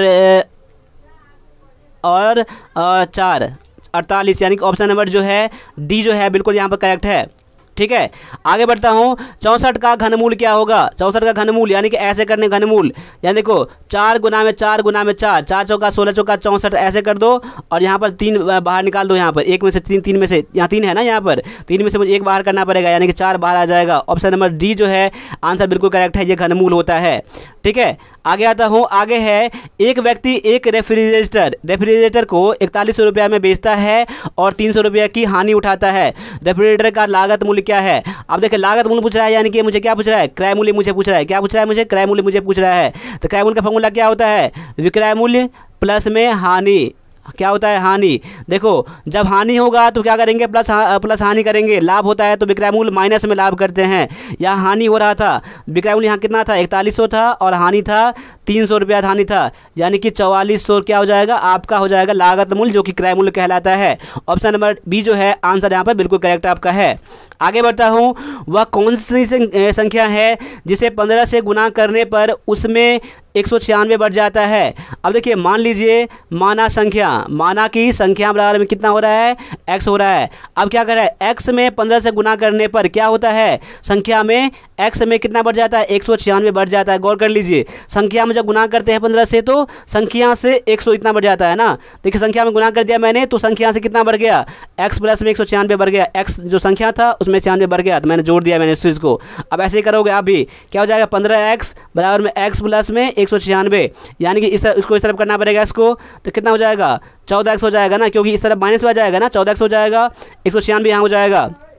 और चार अड़तालीस, यानी कि ऑप्शन नंबर जो है डी जो है बिल्कुल यहाँ पर करेक्ट है। ठीक है, आगे बढ़ता हूँ। चौंसठ का घनमूल क्या होगा? चौंसठ का घनमूल यानी कि ऐसे करने घनमूल, यानी देखो चार गुना में चार गुना में चार, चार चौका सोलह चौका चौंसठ, ऐसे कर दो और यहाँ पर तीन बाहर निकाल दो। यहाँ पर एक में से तीन, तीन में से यहाँ तीन है ना, यहाँ पर तीन में से मुझे एक बाहर करना पड़ेगा, यानी कि चार बाहर आ जाएगा। ऑप्शन नंबर डी जो है आंसर बिल्कुल करेक्ट है, ये घनमूल होता है। ठीक है, आगे आता हूँ। आगे है, एक व्यक्ति एक रेफ्रिजरेटर रेफ्रिजरेटर को इकतालीस सौ रुपया में बेचता है और तीन सौ रुपया की हानि उठाता है। रेफ्रिजरेटर का लागत मूल्य क्या है? अब देखिए लागत मूल्य पूछ रहा है, यानी कि मुझे क्या पूछ रहा है? क्रय मूल्य मुझे पूछ रहा है। क्या पूछ रहा है? मुझे क्रय मूल्य मुझे पूछ रहा है। तो क्रय मूल्य का फॉर्मूला क्या होता है? विक्रय मूल्य प्लस में हानि, क्या होता है? हानि। देखो जब हानि होगा तो क्या करेंगे? प्लस हा, प्लस हानि करेंगे। लाभ होता है तो विक्रय मूल्य माइनस में लाभ करते हैं। यहाँ हानि हो रहा था, विक्रय मूल्य यहाँ कितना था? इकतालीस सौ था और हानि था तीन सौ रुपया हानि था, यानी कि चौवालीस सौ क्या हो जाएगा? आपका हो जाएगा लागत मूल्य, जो कि क्रय मूल्य कहलाता है। ऑप्शन नंबर बी जो है आंसर यहाँ पर बिल्कुल करेक्ट आपका है। आगे बढ़ता हूँ। वह कौन सी संख्या है जिसे पंद्रह से गुना करने पर उसमें एक सौ छियानवे बढ़ जाता है? अब देखिए मान लीजिए माना संख्या, माना की संख्या बराबर में कितना हो रहा है? x हो रहा है। अब क्या कर रहा है? x में पंद्रह से गुना करने पर क्या होता है? संख्या में x में कितना बढ़ जाता है? एक सौ छियानवे बढ़ जाता है। गौर कर लीजिए, संख्या में जब गुना करते हैं पंद्रह से तो संख्या से एक सौ इतना बढ़ जाता है ना। देखिए संख्या में गुना कर दिया मैंने तो संख्या से कितना बढ़ गया? x प्लस में एक सौ छियानवे बढ़ गया, x जो संख्या था उसमें छियानवे बढ़ गया, तो मैंने जोड़ दिया मैंने इस चीज़ को। अब ऐसे ही करोगे आप भी, क्या हो जाएगा? पंद्रह एक्स बराबर में x प्लस में एक सौ छियानवे, यानी कि इस तरफ इसको इस तरफ करना पड़ेगा इसको, तो कितना हो जाएगा? चौदह एक्स हो जाएगा ना, क्योंकि इस तरफ माइनस में आ जाएगा ना, चौदह एक्स हो जाएगा, एक सौ छियानवे यहाँ हो जाएगा।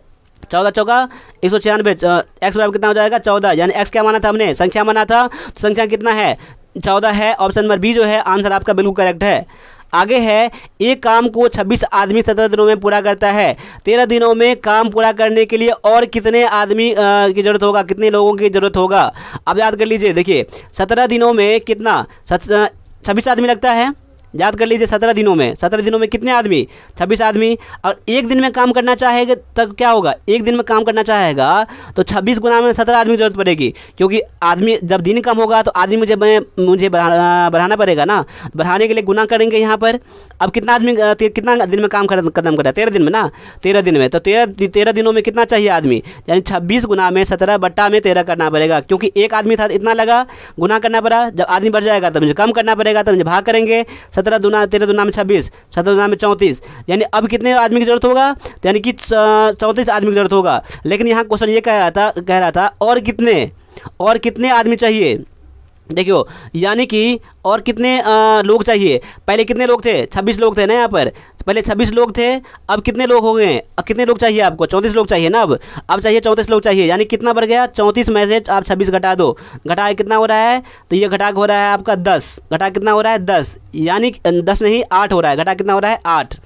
चौदह चौका एक सौ छियानवे, एक्स बराबर कितना हो जाएगा चौदह, यानी एक्स क्या माना था हमने, संख्या माना था, तो संख्या कितना है चौदह है। ऑप्शन नंबर बी जो है आंसर आपका बिल्कुल करेक्ट है। आगे है, एक काम को छब्बीस आदमी सत्रह दिनों में पूरा करता है, तेरह दिनों में काम पूरा करने के लिए और कितने आदमी आ, की ज़रूरत होगा, कितने लोगों की ज़रूरत होगा। अब याद कर लीजिए, देखिए सत्रह दिनों में कितना छब्बीस आदमी लगता है, याद कर लीजिए सत्रह दिनों में, सत्रह दिनों में कितने आदमी, छब्बीस आदमी। और एक दिन में काम करना चाहेगा तब क्या होगा, एक दिन में काम करना चाहेगा तो छब्बीस गुना में सत्रह आदमी की जरूरत पड़ेगी, क्योंकि आदमी जब दिन कम होगा तो आदमी मुझे मुझे बढ़ाना पड़ेगा ना, बढ़ाने के लिए गुना करेंगे यहाँ पर। अब कितना आदमी कितना दिन में काम खत्म कर रहा है, तेरह दिन में ना, तेरह दिन में, तो तेरह तेरह दिनों में कितना चाहिए आदमी, यानी छब्बीस गुना में सत्रह बट्टा में तेरह करना पड़ेगा, क्योंकि एक आदमी था इतना लगा, गुना करना पड़ा, जब आदमी बढ़ जाएगा तो मुझे कम करना पड़ेगा, तो मुझे भाग करेंगे, सत्रह दुना तेरह दुना में छब्बीस, सत्रह दुना में चौंतीस, यानी अब कितने आदमी की जरूरत होगा, तो यानी कि चौंतीस आदमी की जरूरत होगा। लेकिन यहाँ क्वेश्चन ये कह रहा था कह रहा था और कितने और कितने आदमी चाहिए, देखियो यानी कि और कितने आ, लोग चाहिए। पहले कितने लोग थे, छब्बीस लोग थे ना यहाँ पर, पहले छब्बीस लोग थे, अब कितने लोग हो गए, अब कितने लोग चाहिए आपको, चौंतीस लोग चाहिए ना, अब अब चाहिए चौंतीस लोग चाहिए, यानी कितना बढ़ गया, चौंतीस में से आप छब्बीस घटा दो, घटा कितना हो रहा है, तो ये घटा हो रहा है आपका दस, घटा कितना हो रहा है दस, यानी दस नहीं आठ हो रहा है, घटा कितना हो रहा है आठ,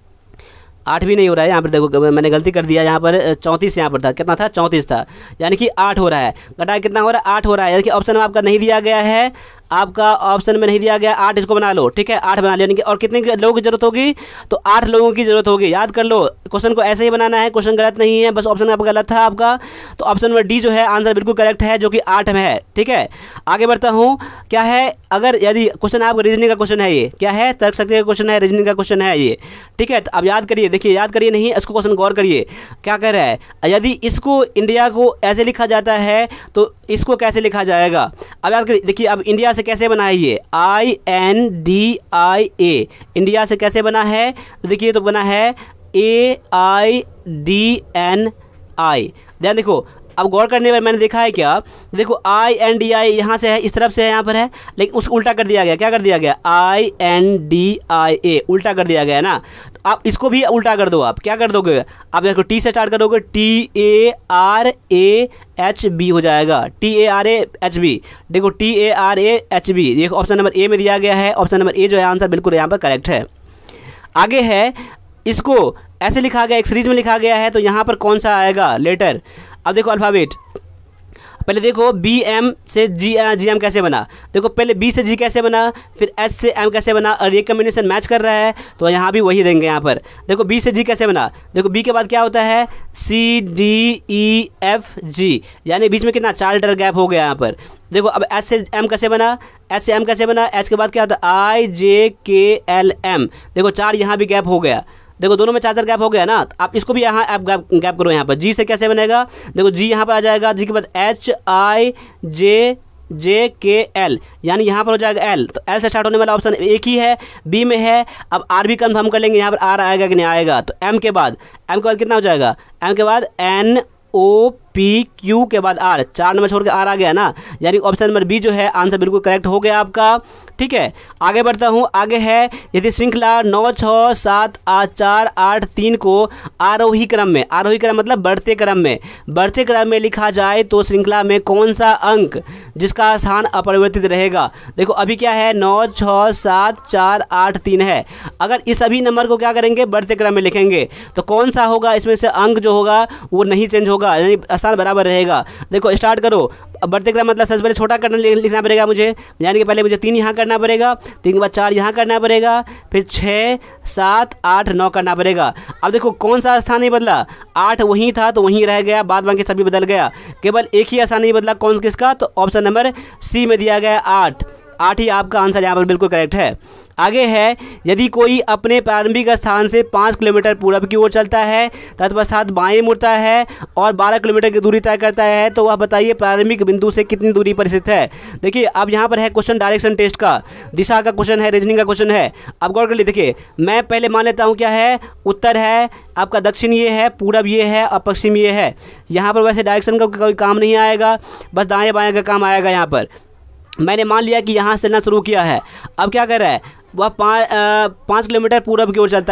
आठ भी नहीं हो रहा है यहाँ पर, देखो मैंने गलती कर दिया, यहाँ पर चौंतीस यहाँ पर था, कितना था चौंतीस था, यानी कि आठ हो रहा है, घटा कितना हो रहा है आठ हो रहा है, यानी कि ऑप्शन में आपका नहीं दिया गया है, आपका ऑप्शन में नहीं दिया गया आठ, इसको बना लो, ठीक है आठ बना लिया, यानी कि और कितने लोगों की जरूरत होगी, तो आठ लोगों की जरूरत होगी। याद कर लो, क्वेश्चन को ऐसे ही बनाना है, क्वेश्चन गलत नहीं है, बस ऑप्शन आपका गलत था आपका, तो ऑप्शन नंबर डी जो है आंसर बिल्कुल करेक्ट है, जो कि आठ में है। ठीक है, आगे बढ़ता हूँ, क्या है, अगर यदि क्वेश्चन आपका रीजनिंग का क्वेश्चन है, ये क्या है, तर्क शक्ति का क्वेश्चन है, रीजनिंग का क्वेश्चन है ये, ठीक है। तो अब याद करिए, देखिए याद करिए नहीं, इसको क्वेश्चन गौर करिए, क्या कह रहा है, यदि इसको इंडिया को ऐसे लिखा जाता है तो इसको कैसे लिखा जाएगा। अब याद करिए, देखिए अब इंडिया से कैसे बना है ये, I N D I A, India से कैसे बना है, तो देखिए तो बना है ए आई डी एन आई। ध्यान देखो, अब गौर करने पर मैंने देखा है क्या, देखो आई एन डी आई यहाँ से है, इस तरफ से है, यहाँ पर है, लेकिन उसको उल्टा कर दिया गया, क्या कर दिया गया, आई एन डी आई ए उल्टा कर दिया गया है ना, तो आप इसको भी उल्टा कर दो, आप क्या कर दोगे, आप देखो टी से स्टार्ट करोगे, T A R A H B हो जाएगा, T A R A H B, देखो T A R A H B, ये ऑप्शन नंबर ए में दिया गया है, ऑप्शन नंबर ए जो है आंसर बिल्कुल यहाँ पर करेक्ट है। आगे है, इसको ऐसे लिखा गया, एक सीरीज में लिखा गया है, तो यहाँ पर कौन सा आएगा लेटर। अब देखो अल्फ़ाबेट, पहले देखो बी एम से जी जी एम कैसे बना, देखो पहले बी से जी कैसे बना, फिर एच से एम कैसे बना, और ये कम्बिनेशन मैच कर रहा है तो यहाँ भी वही देंगे। यहाँ पर देखो बी से जी कैसे बना, देखो बी के बाद क्या होता है, C D E F G, यानी बीच में कितना चार लेटर गैप हो गया यहाँ पर। देखो अब एच से एम कैसे बना, एच से एम कैसे बना, एच के बाद क्या होता है, आई जे के एल एम, देखो चार यहाँ भी गैप हो गया, देखो दोनों में चार चार गैप हो गया ना, तो आप इसको भी यहाँ आप गैप गैप करो। यहाँ पर जी से कैसे बनेगा, देखो जी यहाँ पर आ जाएगा, जी के बाद एच आई जे जे के एल, यानी यहाँ पर हो जाएगा एल, तो एल से स्टार्ट होने वाला ऑप्शन एक ही है, बी में है। अब आर भी कंफर्म कर लेंगे, यहाँ पर आर आएगा कि नहीं आएगा, तो एम के बाद एम के बाद कितना हो जाएगा, एम के बाद एन ओ पी क्यू के बाद आर, चार नंबर छोड़ के आर आ गया ना, यानी ऑप्शन नंबर बी जो है आंसर बिल्कुल करेक्ट हो गया आपका। ठीक है, आगे बढ़ता हूँ, आगे है, यदि श्रृंखला नौ छः सात आठ चार आठ तीन को आरोही क्रम में, आरोही क्रम मतलब बढ़ते क्रम में, बढ़ते क्रम में लिखा जाए तो श्रृंखला में कौन सा अंक जिसका स्थान अपरिवर्तित रहेगा। देखो अभी क्या है, नौ छः सात चार आठ तीन है, अगर इस सभी नंबर को क्या करेंगे, बढ़ते क्रम में लिखेंगे, तो कौन सा होगा इसमें से अंक जो होगा वो नहीं चेंज होगा, यानी स्थान बराबर रहेगा। देखो स्टार्ट करो, बढ़ते क्रम मतलब सबसे पहले छोटा करना लिखना पड़ेगा मुझे, यानी कि पहले मुझे तीन यहाँ करना पड़ेगा, तीन के बाद चार यहाँ करना पड़ेगा, फिर छः सात आठ नौ करना पड़ेगा। अब देखो कौन सा स्थान नहीं बदला, आठ वहीं था तो वहीं रह गया, बाद बाकी सभी बदल गया, केवल एक ही स्थान नहीं बदला, कौन किसका, तो ऑप्शन नंबर सी में दिया गया आठ, आठ ही आपका आंसर यहाँ पर बिल्कुल करेक्ट है। आगे है, यदि कोई अपने प्रारंभिक स्थान से पाँच किलोमीटर पूर्व की ओर चलता है, तत्पश्चात बाएं मुड़ता है और बारह किलोमीटर की दूरी तय करता है, तो वह बताइए प्रारंभिक बिंदु से कितनी दूरी पर स्थित है। देखिए अब यहाँ पर है क्वेश्चन डायरेक्शन टेस्ट का, दिशा का क्वेश्चन है, रीजनिंग का क्वेश्चन है। अब गौर कर लीजिए, देखिए मैं पहले मान लेता हूँ क्या है, उत्तर है आपका, दक्षिण ये है, पूरब ये है और पश्चिम ये है। यहाँ पर वैसे डायरेक्शन का कोई काम नहीं आएगा, बस दाएँ बाएँ का काम आएगा। यहाँ पर मैंने मान लिया कि यहाँ से चलना शुरू किया है, अब क्या कर रहा है, वह पाँच पाँच किलोमीटर पूरब की ओर चलता है,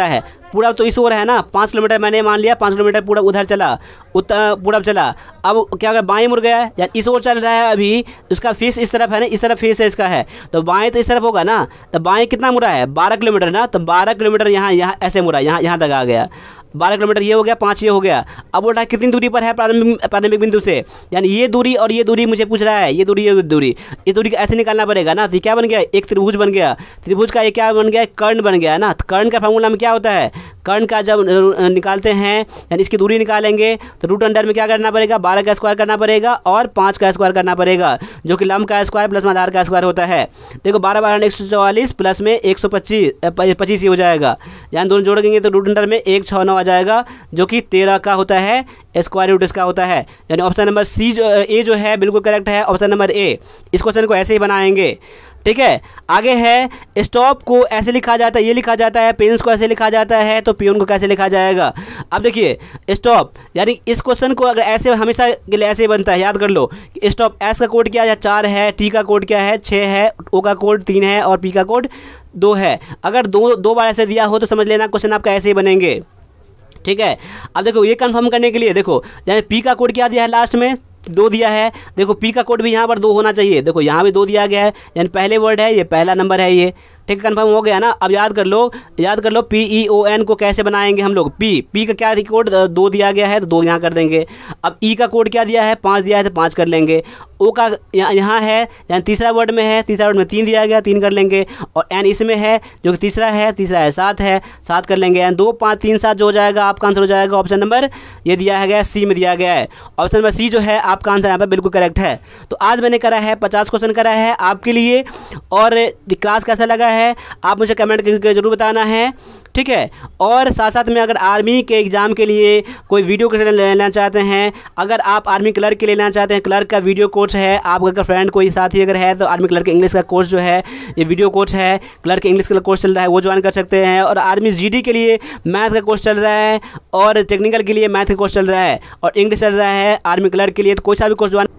पूरा तो इस ओर है ना, पाँच किलोमीटर मैंने मान लिया, पाँच किलोमीटर पूरा उधर चला, उत्तर पूरब चला। अब क्या अगर बाएं मुड़ गया या इस ओर चल रहा है, अभी उसका फेस इस तरफ है ना, इस तरफ फेस है इसका है, तो बाएं तो इस तरफ होगा ना, तो बाएं कितना मुड़ा है, बारह किलोमीटर ना, तो बारह किलोमीटर यहाँ यहाँ ऐसे मुड़ा, यहाँ यहाँ तक आ गया, बारह किलोमीटर ये हो गया, पाँच ये हो गया। अब बोल रहा है कितनी दूरी पर है प्रारंभिक प्रारंभिक बिंदु से, यानी ये दूरी और ये दूरी मुझे पूछ रहा है, ये दूरी ये दूरी, ये दूरी ऐसे निकालना पड़ेगा ना। तो क्या बन गया, एक त्रिभुज बन गया, त्रिभुज का ये क्या बन गया, कर्ण बन गया ना। तो कर्ण का फार्मूला में क्या होता है, कर्ण का जब निकालते हैं यानी इसकी दूरी निकालेंगे तो रूट अंडर में क्या करना पड़ेगा, बारह का स्क्वायर करना पड़ेगा और पाँच का स्क्वायर करना पड़ेगा, जो कि लंब का स्क्वायर प्लस आधार का स्क्वायर होता है। देखो बारह बारह एक सौ चौवालीस प्लस में एक सौ पच्चीस पच्चीस ही हो जाएगा, यानी दोनों जोड़ देंगे तो रूट अंडर में एक छः नौ आ जाएगा, जो कि तेरह का होता है, स्क्वायर रूट इसका होता है। यानी ऑप्शन नंबर सी जो ए जो है बिल्कुल करेक्ट है, ऑप्शन नंबर ए। इस क्वेश्चन को ऐसे ही बनाएंगे, ठीक है। आगे है, स्टॉप को ऐसे लिखा जाता है, ये लिखा जाता है, पेन्स को ऐसे लिखा जाता है, तो पियोन को कैसे लिखा जाएगा। अब देखिए स्टॉप, यानी इस क्वेश्चन को अगर ऐसे हमेशा के लिए ऐसे बनता है, याद कर लो स्टॉप। एस का कोड क्या है, चार है, टी का कोड क्या है, छः है, ओ का कोड तीन है और पी का कोड दो है। अगर दो दो बार ऐसे दिया हो तो समझ लेना क्वेश्चन आपका ऐसे ही बनेंगे, ठीक है। अब देखो ये कंफर्म करने के लिए देखो, यानी पी का कोड क्या दिया है, लास्ट में दो दिया है। देखो पी का कोड भी यहाँ पर दो होना चाहिए, देखो यहाँ भी दो दिया गया है, यानी पहले वर्ड है, ये पहला नंबर है ये, ठीक है। कंफर्म हो गया ना। अब याद कर लो, याद कर लो पी ई ओ एन को कैसे बनाएंगे हम लोग। पी पी का क्या कोड, दो दिया गया है तो दो यहाँ कर देंगे। अब ई का कोड क्या दिया है, पाँच दिया है तो पाँच कर लेंगे। ओ का यहाँ यहाँ है, यानी तीसरा वर्ड में है, तीसरा वर्ड में तीन दिया गया, तीन कर लेंगे। और एन इसमें है जो कि तीसरा है, तीसरा है सात है, सात कर लेंगे। यानी दो पाँच तीन सात जो हो जाएगा आपका आंसर हो जाएगा ऑप्शन नंबर ये दिया गया सी में दिया गया है। ऑप्शन नंबर सी जो है आपका आंसर यहाँ पर बिल्कुल करेक्ट है। तो आज मैंने करा है पचास क्वेश्चन करा है आपके लिए, और क्लास कैसा लगा है आप मुझे कमेंट करके जरूर बताना है, ठीक है। और साथ साथ में अगर आर्मी के एग्ज़ाम के लिए कोई वीडियो लेना चाहते हैं, अगर आप आर्मी क्लर्क के लेना चाहते हैं, क्लर्क का वीडियो कोर्स है, आप अगर फ्रेंड कोई साथी अगर है तो आर्मी क्लर्क इंग्लिश का कोर्स जो है ये वीडियो कोर्स है, क्लर्क इंग्लिश का कोर्स चल रहा है वो ज्वाइन कर सकते हैं। और आर्मी जीडी के लिए मैथ का कोर्स चल रहा है, और टेक्निकल के लिए मैथ का कोर्स चल रहा है, और इंग्लिश चल रहा है आर्मी क्लर्क के लिए, तो कोई सा भी कोर्स ज्वाइन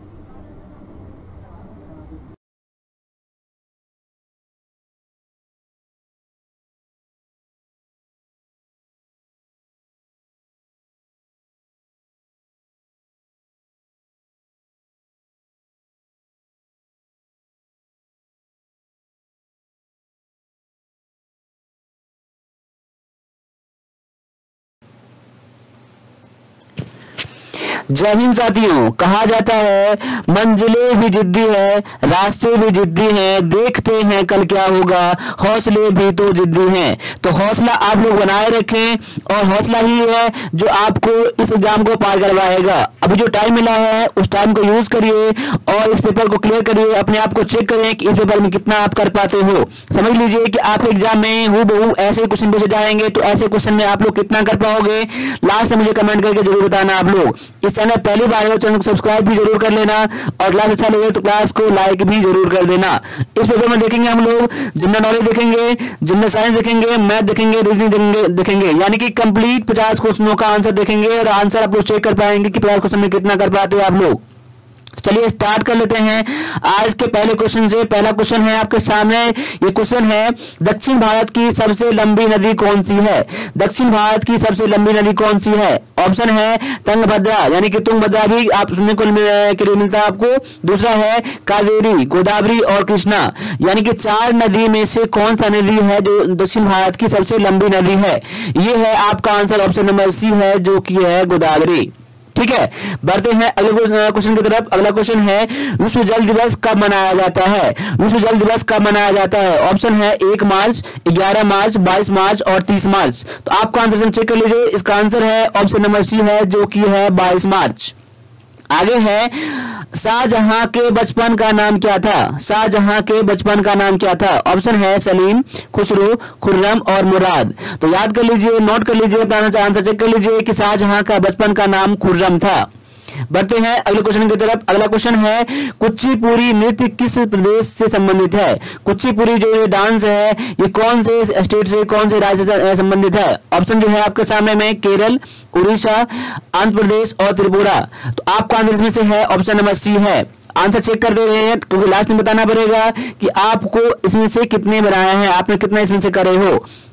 जय हिंद साथियों। कहा जाता है मंजिलें भी जिद्दी है, रास्ते भी जिद्दी हैं, देखते हैं कल क्या होगा, हौसले भी तो जिद्दी हैं। तो हौसला आप लोग बनाए रखें, और हौसला ही है जो आपको इस एग्जाम को पार करवाएगा। अभी जो टाइम मिला है उस टाइम को यूज करिए और इस पेपर को क्लियर करिए, अपने आप को चेक करें कि इस पेपर में कितना आप कर पाते हो। समझ लीजिए कि आपके एग्जाम में हूबहू ऐसे क्वेश्चन पूछे जाएंगे, तो ऐसे क्वेश्चन में आप लोग कितना कर पाओगे लास्ट में मुझे कमेंट करके जरूर बताना। आप लोग इस चैनल पहली बार है, चैनल को सब्सक्राइब भी जरूर कर लेना, और क्लास अच्छा लगे तो क्लास को लाइक भी जरूर कर देना। इस पेपर में देखेंगे हम लोग जनरल नॉलेज देखेंगे, जनरल साइंस देखेंगे, मैथ देखेंगे, रीजनिंग देखेंगे, देखेंगे यानी कि कंप्लीट पचास क्वेश्चनों का आंसर देखेंगे, और आंसर आप लोग चेक कर पाएंगे कि पचास क्वेश्चन में कितना कर पाते हो आप लोग। चलिए स्टार्ट कर लेते हैं आज के पहले क्वेश्चन से। पहला क्वेश्चन है आपके सामने, ये क्वेश्चन है दक्षिण भारत की सबसे लंबी नदी कौन सी है। दक्षिण भारत की सबसे लंबी नदी कौन सी है। ऑप्शन है तुंगभद्रा, यानी कि तुंगभद्रा भी आप सुनने को के लिए मिलता है आपको। दूसरा है कावेरी, गोदावरी और कृष्णा, यानी कि चार नदी में से कौन सा नदी है जो दक्षिण भारत की सबसे लंबी नदी है। ये है आपका आंसर, ऑप्शन नंबर सी है जो कि है गोदावरी। ठीक है, बढ़ते हैं अगले क्वेश्चन की तरफ। अगला क्वेश्चन है विश्व जल दिवस कब मनाया जाता है। विश्व जल दिवस कब मनाया जाता है। ऑप्शन है एक मार्च, ग्यारह मार्च, बाईस मार्च और तीस मार्च। तो आपका आंसर चेक कर लीजिए, इसका आंसर है ऑप्शन नंबर सी है जो कि है बाईस मार्च। आगे है शाहजहां के बचपन का नाम क्या था। शाहजहां के बचपन का नाम क्या था। ऑप्शन है सलीम, खुसरो, खुर्रम और मुराद। तो याद कर लीजिए, नोट कर लीजिए, अपना आंसर चेक कर लीजिए कि शाहजहां का बचपन का नाम खुर्रम था। बढ़ते हैं अगले क्वेश्चन की तरफ। अगला क्वेश्चन है कुचिपुड़ी नृत्य किस प्रदेश से संबंधित है। कुचिपुड़ी जो ये डांस है ये कौन से स्टेट से, कौन से राज्य से संबंधित है। ऑप्शन जो है आपके सामने में केरल, उड़ीसा, आंध्र प्रदेश और त्रिपुरा। तो आपका आंसर इसमें से है ऑप्शन नंबर सी है। आंसर चेक कर दे रहे हैं क्योंकि लास्ट में बताना पड़ेगा कि आपको इसमें से कितने बनाए हैं, आपने कितना इसमें से करे हो।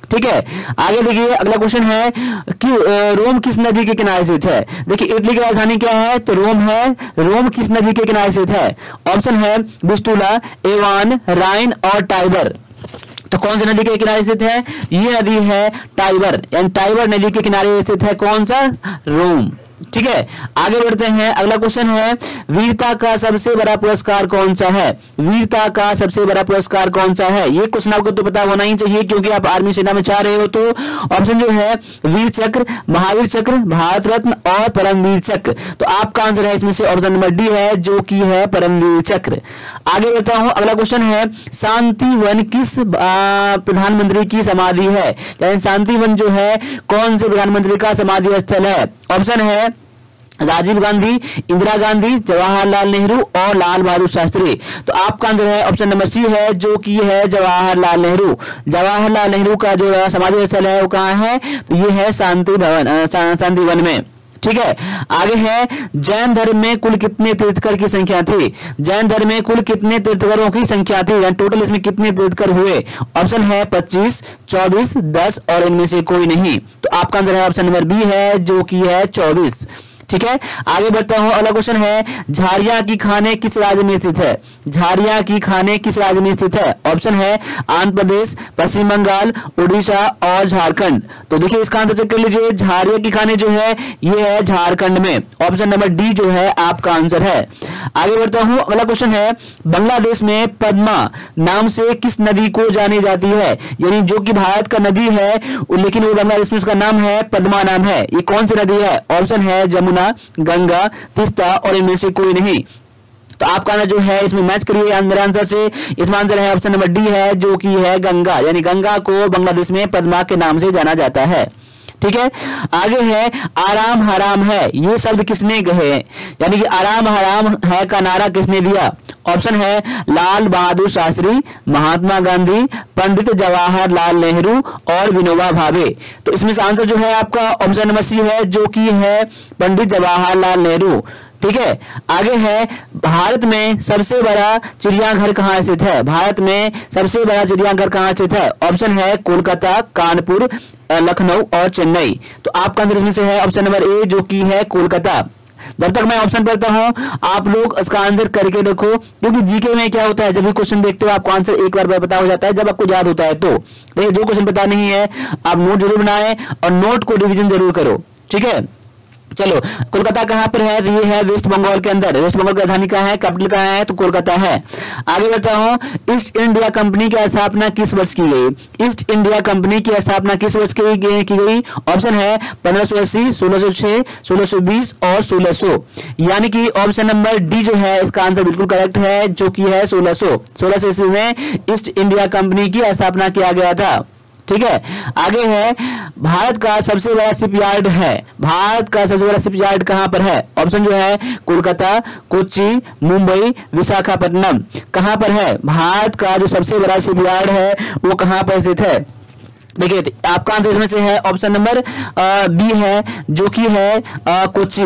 ठीक है। आगे देखिए अगला क्वेश्चन है कि रोम किस नदी के किनारे स्थित है। देखिए इटली की राजधानी क्या है, तो रोम है। रोम किस नदी के किनारे स्थित है? ऑप्शन है विस्टुला, एवान, राइन और टाइबर। तो कौन सी नदी के किनारे स्थित है? ये नदी है टाइबर, यानी टाइबर नदी के किनारे स्थित है कौन सा? रोम। ठीक है, आगे बढ़ते हैं। अगला क्वेश्चन है वीरता का सबसे बड़ा पुरस्कार कौन सा है? वीरता का सबसे बड़ा पुरस्कार कौन सा है? ये क्वेश्चन आपको तो पता होना ही चाहिए क्योंकि आप आर्मी सेना में चाह रहे हो। तो ऑप्शन जो है वीर चक्र, महावीर चक्र, भारत रत्न और परमवीर चक्र। तो आपका आंसर है इसमें से ऑप्शन नंबर डी है जो कि है परमवीर चक्र। आगे बढ़ता हूं। अगला क्वेश्चन है शांति वन किस प्रधानमंत्री की समाधि है? यानी शांति वन जो है कौन से प्रधानमंत्री का समाधि स्थल है? ऑप्शन है राजीव गांधी, इंदिरा गांधी, जवाहरलाल नेहरू और लाल बहादुर शास्त्री। तो आपका आंसर है ऑप्शन नंबर सी है जो कि है जवाहरलाल नेहरू। जवाहरलाल नेहरू का जो समाधि स्थल है वो कहाँ है? तो ये है शांति भवन, शांति वन में। ठीक है, आगे है जैन धर्म में कुल कितने तीर्थकर की संख्या थी? जैन धर्म में कुल कितने तीर्थकरों की संख्या थी? यानी टोटल इसमें कितने तीर्थकर हुए? ऑप्शन है पच्चीस, चौबीस, दस और इनमें से कोई नहीं। तो आपका आंसर है ऑप्शन नंबर बी है जो कि है चौबीस। ठीक है, आगे बढ़ता हूं। अगला क्वेश्चन है झारिया की खाने किस राज्य में स्थित है? झारिया की खाने किस राज्य में स्थित है? ऑप्शन है आंध्र प्रदेश, पश्चिम बंगाल, उड़ीसा और झारखंड। तो देखिए इसका आंसर चेक कर लीजिए। झारिया की खाने जो है ये है झारखंड में। ऑप्शन नंबर डी जो है आपका आंसर है। आगे बढ़ता हूं। अगला क्वेश्चन है बांग्लादेश में पद्मा नाम से किस नदी को जानी जाती है? यानी जो कि भारत का नदी है लेकिन वो बांग्लादेश में उसका नाम है पद्मा नाम है। ये कौन सी नदी है? ऑप्शन है जमुना, गंगा, तीस्ता और इनमें से कोई नहीं। तो आपका आंसर जो है इसमें मैच करिए मेरे आंसर से। इसमें आंसर है ऑप्शन नंबर डी है जो कि है गंगा, यानी गंगा को बांग्लादेश में पद्मा के नाम से जाना जाता है। ठीक है, आगे है आराम हराम है ये शब्द किसने कहे? यानी कि आराम हराम है का नारा किसने दिया? ऑप्शन है लाल बहादुर शास्त्री, महात्मा गांधी, पंडित जवाहरलाल नेहरू और विनोबा भावे। तो इसमें से आंसर जो है आपका ऑप्शन नंबर सी है जो कि है पंडित जवाहरलाल नेहरू। ठीक है, आगे है भारत में सबसे बड़ा चिड़ियाघर कहाँ स्थित है? भारत में सबसे बड़ा चिड़ियाघर कहाँ स्थित है? ऑप्शन है कोलकाता, कानपुर, लखनऊ और चेन्नई। तो आपका आंसर इसमें से है ऑप्शन नंबर ए जो कि है कोलकाता। जब तक मैं ऑप्शन पढ़ता हूं आप लोग इसका आंसर करके देखो, क्योंकि जीके में क्या होता है जब भी क्वेश्चन देखते हो आपको आंसर एक बार पता हो जाता है जब आपको याद होता है। तो देखिए जो क्वेश्चन पता नहीं है आप नोट जरूर बनाएं और नोट को रिवीजन जरूर करो। ठीक है, चलो कोलकाता कहां पर है? ये है वेस्ट बंगाल के अंदर। वेस्ट बंगाल की राजधानी कहां है? कैपिटल कहां है? तो कोलकाता है। आगे बढ़ता हूं। ईस्ट इंडिया कंपनी की स्थापना किस वर्ष की गई? ईस्ट इंडिया कंपनी की स्थापना किस वर्ष की गई? ऑप्शन है पंद्रह सौ अस्सी, सोलह सौ छह, सोलह सौ बीस और सोलह सौ। यानी कि ऑप्शन नंबर डी जो है इसका आंसर बिल्कुल करेक्ट है जो कि है सोलह सौ। सोलह सौ ईस्वी में ईस्ट इंडिया कंपनी की स्थापना किया गया था। ठीक है, आगे है भारत का सबसे बड़ा शिपयार्ड है। भारत का सबसे बड़ा शिपयार्ड कहां पर है? ऑप्शन जो है कोलकाता, कोच्चि, मुंबई, विशाखापट्टनम। कहां पर है भारत का जो सबसे बड़ा शिपयार्ड है वो कहां पर स्थित है? देखिए आपका आंसर इसमें से है ऑप्शन नंबर बी है जो कि है कोच्चि।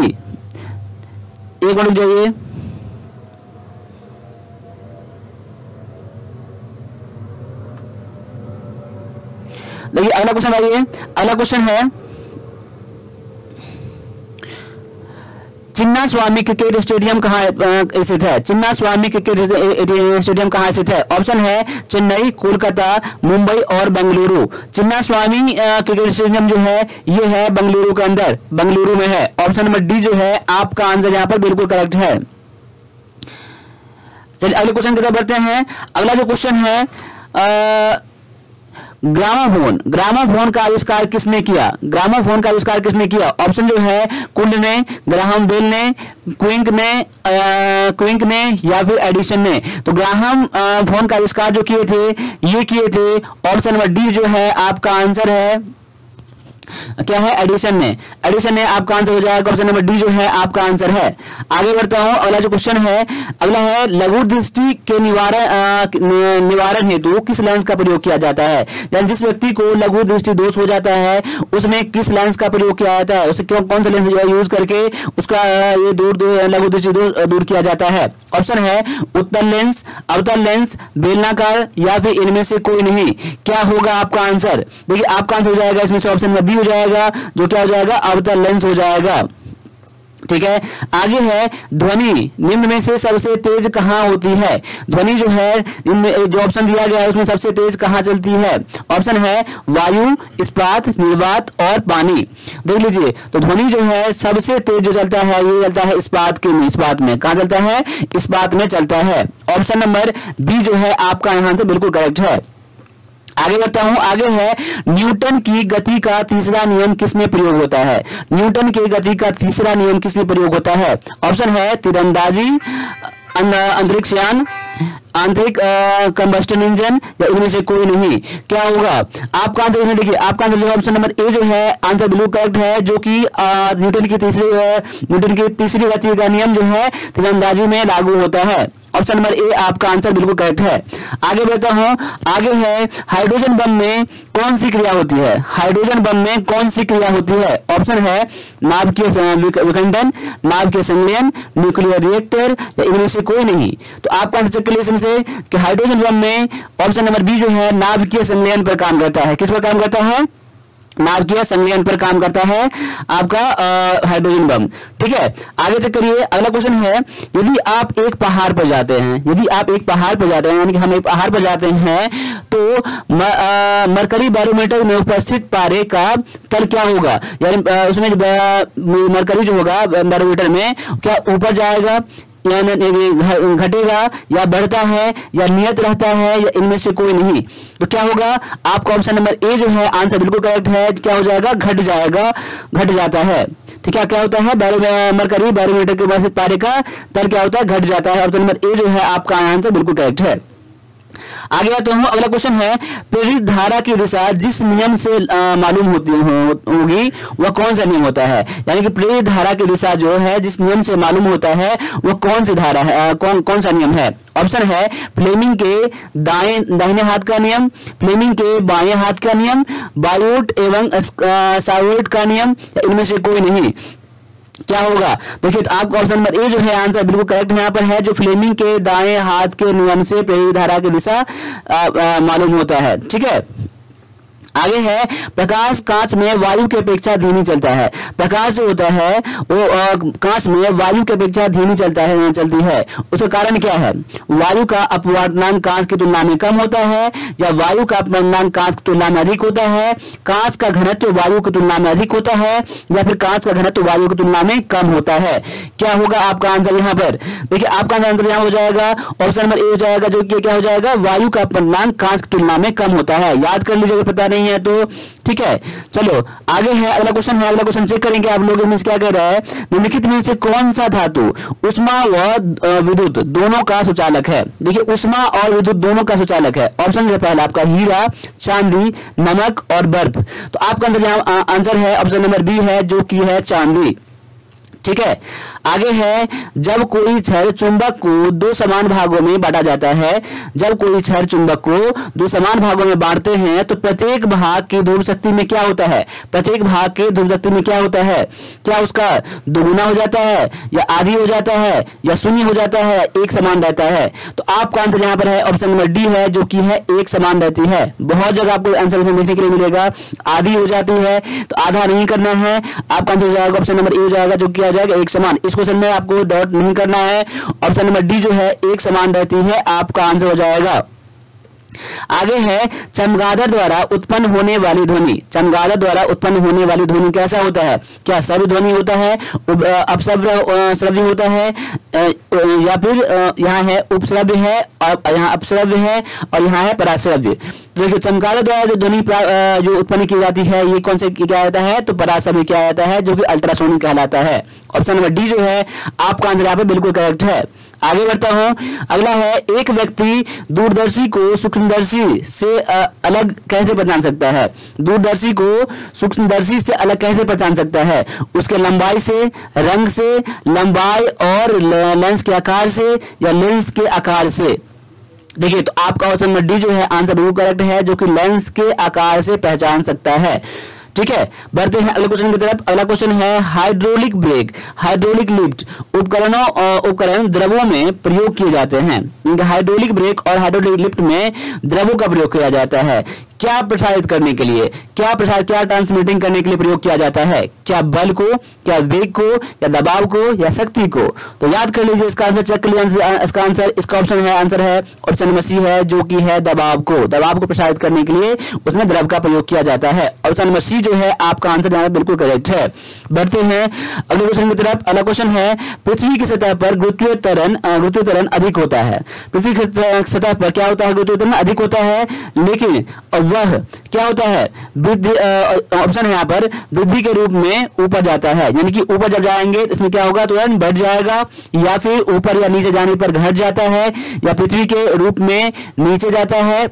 एक मिनट जाइए। देखिए अगला क्वेश्चन आइए। अगला क्वेश्चन है चिन्ना स्वामी क्रिकेट स्टेडियम कहाँ स्थित है? चिन्ना स्वामी क्रिकेट स्टेडियम कहाँ स्थित है? ऑप्शन है चेन्नई, कोलकाता, मुंबई और Bengaluru. Chinnaswamy cricket stadium जो है ये है बेंगलुरु के अंदर, बेंगलुरु में है। ऑप्शन नंबर डी जो है आपका आंसर यहाँ पर बिल्कुल करेक्ट है। चलिए अगले क्वेश्चन की तरफ बढ़ते हैं। अगला जो क्वेश्चन है आ, ग्रामोफोन ग्रामोफोन का आविष्कार किसने किया? ग्रामोफोन का आविष्कार किसने किया? ऑप्शन जो है कुंड ने, ग्राहम बेल ने, क्विंक ने आ, क्विंक ने या फिर एडिसन ने। तो ग्राहम फोन का आविष्कार जो किए थे ये किए थे। ऑप्शन नंबर डी जो है आपका आंसर है क्या है, एडिशन में, एडिशन में आपका आंसर हो जाएगा ऑप्शन नंबर डी जो है आपका आंसर है। आगे बढ़ता हूं, अगला जो क्वेश्चन है, अगला है लघु दृष्टि के निवारण निवारण हेतु किस लेंस का प्रयोग किया जाता है। यानी जिस व्यक्ति को लघु दृष्टि दोष हो जाता है उसमें किस लेंस का प्रयोग किया जाता है, उसे क्यों कौन सा लेंस यूज करके उसका ये दूर लघु दृष्टि दोष दूर किया जाता है। ऑप्शन है उत्तल लेंस, अवतल लेंस, बेलनाकार या फिर इनमें से कोई नहीं। क्या होगा आपका आंसर, देखिए आपका आंसर हो जाएगा इसमें से ऑप्शन नंबर बी हो जाएगा, जो क्या हो जाएगा, अवतल लेंस हो जाएगा। ठीक है, आगे है ध्वनि निम्न में से सबसे तेज कहां होती है। ध्वनि जो है जो ऑप्शन दिया गया है उसमें सबसे तेज कहां चलती है। ऑप्शन है वायु, इस्पात, निर्वात और पानी। देख लीजिए, तो ध्वनि जो है सबसे तेज जो चलता है ये चलता है इस्पात के में, इस्पात में कहां चलता है, इस्पात में चलता है। ऑप्शन नंबर बी जो है आपका यहां से बिल्कुल करेक्ट है। आगे बढ़ता हूं, आगे है न्यूटन की गति का तीसरा नियम किसमें प्रयोग होता है। न्यूटन की गति का तीसरा नियम किसमें प्रयोग होता है। ऑप्शन है तीरंदाजी, अंतरिक्ष यान, आंतरिक कंबस्टन इंजन या इनमें से कोई नहीं। क्या होगा आपका आंसर, इसमें देखिए आपका आंसर जो है ऑप्शन नंबर ए जो है आंसर बिल्कुल करेक्ट है, जो कि न्यूटन की तीसरी न्यूटन की तीसरी गति का नियम जो है तीरंदाजी में लागू होता है। ऑप्शन नंबर ए आपका आंसर बिल्कुल करेक्ट है। आगे बढ़ता हूं, आगे है हाइड्रोजन बम में कौन सी क्रिया होती है। हाइड्रोजन बम में कौन सी क्रिया होती है। ऑप्शन है नाभिकीय विखंडन, नाभिकीय संलयन, न्यूक्लियर रिएक्टर या इनमें से कोई नहीं। तो आपका आंसर चेक कर लीजिए से कि हाइड्रोजन बम में ऑप्शन नंबर बी जो है नाभिकीय संलयन पर काम करता है। किस पर काम करता है, नाभिकीय संलयन पर काम करता है आपका हाइड्रोजन बम। ठीक है, आगे चेक करिए, अगला क्वेश्चन है, यदि आप एक पहाड़ पर जाते हैं, यदि आप एक पहाड़ पर जाते हैं यानी कि हम एक पहाड़ पर जाते हैं तो म, आ, मरकरी बैरोमीटर में उपस्थित पारे का तल क्या होगा। यानी उसमें मरकरी जो होगा बैरोमीटर में क्या ऊपर जाएगा या घटेगा या बढ़ता है या नियत रहता है या इनमें से कोई नहीं। तो क्या होगा आपका ऑप्शन नंबर ए जो है आंसर बिल्कुल करेक्ट है। क्या हो जाएगा, घट जाएगा, घट जाता है। ठीक है, क्या होता है, मरकरी बैरोमीटर के ऊपर पारे का तल क्या होता है, घट जाता है। ऑप्शन नंबर ए जो है आपका आंसर बिल्कुल करेक्ट है। आगे आते हूं, अगला क्वेश्चन है, प्रेरित धारा की दिशा जिस नियम से मालूम होती हो, होगी वह कौन सा नियम होता है। यानी कि प्रेरित धारा की दिशा जो है जिस नियम से मालूम होता है वह कौन सी धारा है, आ, कौन कौन सा नियम है। ऑप्शन है फ्लेमिंग के दाएं दाहिने हाथ का नियम, फ्लेमिंग के बाएं हाथ का नियम, बायोट एवं सावर्ट का नियम, इनमें से कोई नहीं। क्या होगा, देखिए तो आपका ऑप्शन नंबर ए जो है आंसर बिल्कुल करेक्ट यहाँ पर है, जो फ्लेमिंग के दाएं हाथ के नियम से प्रेरित धारा की दिशा मालूम होता है। ठीक है, आगे है प्रकाश कांच में वायु की अपेक्षा धीमी चलता है। प्रकाश जो होता है वो कांच में वायु की अपेक्षा धीमी चलता है चलती है उसका कारण क्या है। वायु का अपवर्तनांक कांच की तुलना में कम होता है या वायु का अपवर्तनांक कांच की तुलना में अधिक होता है, कांच का घनत्व वायु की तुलना में अधिक होता है या फिर कांच का घनत्व वायु की तुलना में कम होता है। क्या होगा आपका आंसर यहाँ पर, देखिए आपका आंसर यहाँ हो जाएगा ऑप्शन नंबर ए हो जाएगा, जो कि क्या हो जाएगा, वायु का अपवर्तनांक कांच की तुलना में कम होता है। याद कर लीजिए, पता नहीं है तो ठीक है। चलो आगे है, अगला क्वेश्चन है, अगला क्वेश्चन चेक करेंगे आप लोग। क्या कह रहा है, निम्नलिखित में से कौन सा धातु उष्मा व विद्युत दोनों का सुचालक है। देखिए उष्मा और विद्युत दोनों का सुचालक है। ऑप्शन है पहला आपका हीरा, चांदी, नमक और बर्फ। तो आपका आंसर यहाँ आंसर है ऑप्शन नंबर बी है, जो कि है चांदी। ठीक है, आगे है, जब कोई छड़ चुंबक को दो समान भागों में बांटा जाता है, जब कोई छड़ चुंबक को दो समान भागों में बांटते हैं तो प्रत्येक भाग की ध्रुव शक्ति में क्या होता है, प्रत्येक भाग के ध्रुव शक्ति में क्या होता है, क्या उसका दोगुना हो जाता है या आधी हो जाता है या शून्य हो जाता है, एक समान रहता है। तो आपका आंसर यहाँ पर है ऑप्शन नंबर डी है, जो कि है एक समान रहती है। बहुत जगह आपको आंसर देखने के लिए मिलेगा आधी हो जाती है, तो आधा नहीं करना है, आपका आंसर जाएगा ऑप्शन नंबर ए हो जाएगा, जो कि जाएगा एक समान। इस क्वेश्चन में आपको डॉट नहीं करना है, ऑप्शन नंबर डी जो है एक समान रहती है, आपका आंसर हो जाएगा। आगे है, चमगादड़ द्वारा उत्पन्न होने वाली ध्वनि, चमगादड़ द्वारा उत्पन्न होने वाली ध्वनि कैसा होता है, क्या श्रव्य ध्वनि होता है, अपश्रव्य श्रव्य होता है या फिर यहाँ है उपश्रव्य है और यहाँ अपश्रव्य है और यहाँ है पराश्रव्य। तो देखिए चमगादड़ द्वारा जो ध्वनि जो उत्पन्न की जाती है ये कौन से क्या आता है, तो पराश्रव्य क्या आता है, जो कि अल्ट्रासोनिक कहलाता है। ऑप्शन नंबर डी जो है आपका आंसर यहाँ पे बिल्कुल करेक्ट है। आगे बढ़ता हूं। अगला है, एक व्यक्ति दूरदर्शी को सूक्ष्मदर्शी से अलग कैसे पहचान सकता है? दूरदर्शी को सूक्ष्मदर्शी से अलग कैसे पहचान सकता है? उसके लंबाई से, रंग से, लंबाई और लेंस के आकार से या लेंस के आकार से। देखिए, तो आपका ऑप्शन नंबर डी जो है आंसर बिल्कुल करेक्ट है, जो कि लेंस के आकार से पहचान सकता है। ठीक है, बढ़ते हैं अगले क्वेश्चन की तरफ। अगला क्वेश्चन है, हाइड्रोलिक ब्रेक, हाइड्रोलिक लिफ्ट उपकरणों और उपकरण द्रवों में प्रयोग किए जाते हैं। हाइड्रोलिक ब्रेक और हाइड्रोलिक लिफ्ट में द्रवों का प्रयोग किया जाता है क्या प्रसारित करने के लिए, क्या प्रसारित क्या ट्रांसमिटिंग करने के लिए प्रयोग किया जाता है? क्या बल को, क्या वेग को, या दबाव को, या शक्ति को? तो याद कर लीजिए, इसका आंसर चेक कर लीजिए। इसका आंसर इसका ऑप्शन है आंसर है ऑप्शन नंबर सी है, जो कि है दबाव को। दबाव को प्रसारित करने के लिए उसमें द्रव का प्रयोग किया जाता है। ऑप्शन नंबर सी जो है आपका आंसर यहाँ बिल्कुल करेक्ट है। बढ़ते हैं अगले क्वेश्चन की तरफ। अगला क्वेश्चन है, पृथ्वी की सतह पर गुरुत्वीय त्वरण गुरुत्वीय त्वरण अधिक होता है। पृथ्वी की सतह पर क्या होता है? गुरुत्वीय त्वरण अधिक होता है, लेकिन वह क्या होता है? वृद्धि, ऑप्शन है यहाँ पर, वृद्धि के रूप में ऊपर जाता है। यानी कि ऊपर जब जाएंगे तो इसमें क्या होगा? तुरंत बढ़ जाएगा, या फिर ऊपर या नीचे जाने पर घट जाता है, या पृथ्वी के रूप में नीचे जाता है,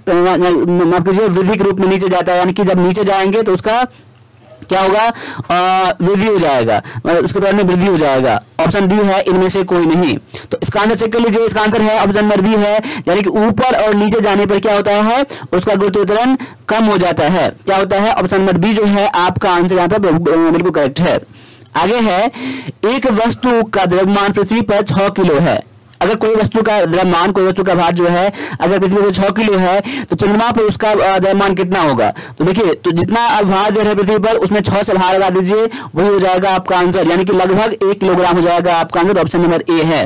माफ कीजिए वृद्धि के रूप में नीचे जाता है। यानी कि जब नीचे जाएंगे तो उसका क्या होगा? वृद्धि हो जाएगा, मतलब उसके त्वरण में वृद्धि हो जाएगा। ऑप्शन डी है इनमें से कोई नहीं। तो इसका आंसर चेक कर लीजिए। इसका आंसर है ऑप्शन नंबर बी है, यानी कि ऊपर और नीचे जाने पर क्या होता है? उसका गुरुत्वीय त्वरण कम हो जाता है। क्या होता है? ऑप्शन नंबर बी जो है आपका आंसर यहाँ पर बिल्कुल करेक्ट है। आगे है, एक वस्तु का द्रव्यमान पृथ्वी पर छह किलो है। अगर कोई वस्तु का द्रव्यमान, कोई वस्तु का भार जो है अगर पृथ्वी पर छह किलो है, तो चंद्रमा पर उसका द्रव्यमान कितना होगा? तो देखिए, तो जितना आप भार दे रहे हैं पृथ्वी पर, उसमें छह से भार लगा दीजिए, वही हो जाएगा आपका आंसर। यानी कि लगभग एक किलोग्राम हो जाएगा आपका आंसर। ऑप्शन नंबर ए है।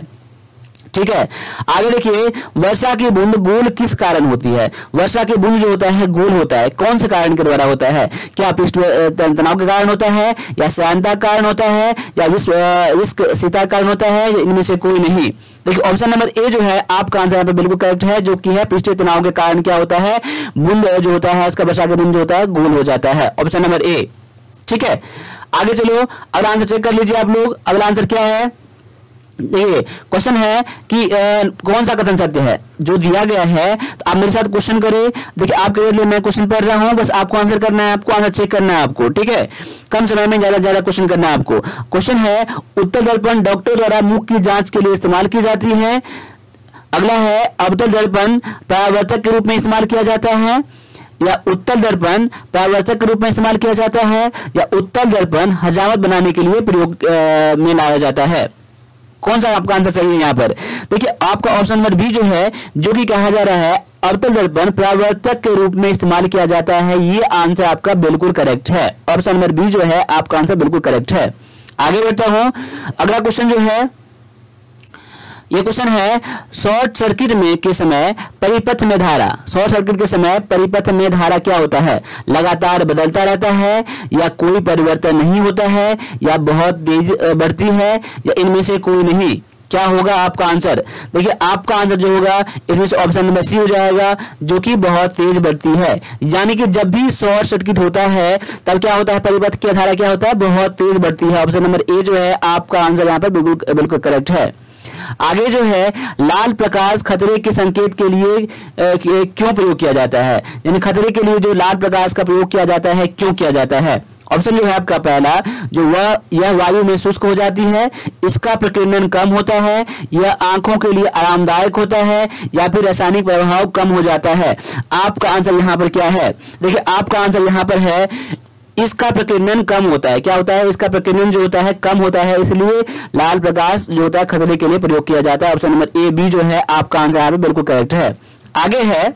ठीक है, आगे देखिए, वर्षा की बूंद गोल किस कारण होती है? वर्षा की बूंद जो होता है गोल होता है, कौन से कारण के द्वारा होता है? क्या पृष्ठ तनाव के कारण होता है, या श्यानता का कारण होता है, या विश्व विस्कशीलता का कारण होता है, या इनमें से कोई नहीं? देखिए, ऑप्शन नंबर ए जो है आपका आंसर यहाँ पे बिल्कुल करेक्ट है, जो कि है पृष्ठीय तनाव के कारण क्या होता है? बूंद जो होता है उसका वर्षा की बूंद जो होता है गोल हो जाता है। Option number A. ठीक है, आगे चलो, अगला आंसर चेक कर लीजिए आप लोग। अगला आंसर क्या है? देखिए, क्वेश्चन है कि आ, कौन सा कथन सत्य है जो दिया गया है। तो आप मेरे साथ क्वेश्चन करें। देखिए, आपके लिए मैं क्वेश्चन पढ़ रहा हूं, बस आपको आंसर करना है, आपको आंसर चेक करना है आपको। ठीक है, कम समय में ज्यादा ज्यादा क्वेश्चन करना है आपको। क्वेश्चन है, उत्तल दर्पण डॉक्टर द्वारा मुख की जांच के लिए इस्तेमाल की जाती है। अगला है, अवतल दर्पण परावर्तक के रूप में इस्तेमाल किया जाता है, या उत्तल दर्पण परावर्तक के रूप में इस्तेमाल किया जाता है, या उत्तल दर्पण हजामत बनाने के लिए प्रयोग में लाया जाता है। कौन सा आपका आंसर सही है यहाँ पर? देखिए, आपका ऑप्शन नंबर बी जो है, जो कि कहा जा रहा है अवतल दर्पण परावर्तक के रूप में इस्तेमाल किया जाता है, ये आंसर आपका बिल्कुल करेक्ट है। ऑप्शन नंबर बी जो है आपका आंसर बिल्कुल करेक्ट है। आगे बढ़ता हूं। अगला क्वेश्चन जो है, ये क्वेश्चन है, शॉर्ट सर्किट में के समय परिपथ में धारा, शॉर्ट सर्किट के समय परिपथ में धारा क्या होता है? लगातार बदलता रहता है, या कोई परिवर्तन नहीं होता है, या बहुत तेज बढ़ती है, या इनमें से कोई नहीं? क्या होगा आपका आंसर? देखिए, आपका आंसर जो होगा इसमें से ऑप्शन नंबर सी हो जाएगा, जो कि बहुत तेज बढ़ती है। यानी कि जब भी शॉर्ट सर्किट होता है तब क्या होता है? परिपथ की धारा क्या होता है? बहुत तेज बढ़ती है। ऑप्शन नंबर ए जो है आपका आंसर यहाँ पर बिल्कुल बिल्कुल करेक्ट है। आगे जो है, लाल प्रकाश खतरे के संकेत के लिए क्यों प्रयोग किया जाता है? यानी खतरे के लिए जो लाल प्रकाश का प्रयोग किया जाता है, क्यों किया जाता है? ऑप्शन जो है आपका पहला, जो वह यह वायु में शुष्क हो जाती है, इसका प्रकीर्णन कम होता है, यह आंखों के लिए आरामदायक होता है, या फिर रासायनिक प्रभाव कम हो जाता है। आपका आंसर यहाँ पर क्या है? देखिए, आपका आंसर यहाँ पर है इसका प्रकीर्णन कम होता है। क्या होता है? इसका प्रकीर्णन जो होता है कम होता है, इसलिए लाल प्रकाश जो होता है खतरे के लिए प्रयोग किया जाता है। ऑप्शन नंबर ए बी जो है आपका आंसर यहाँ पे बिल्कुल करेक्ट है। आगे है,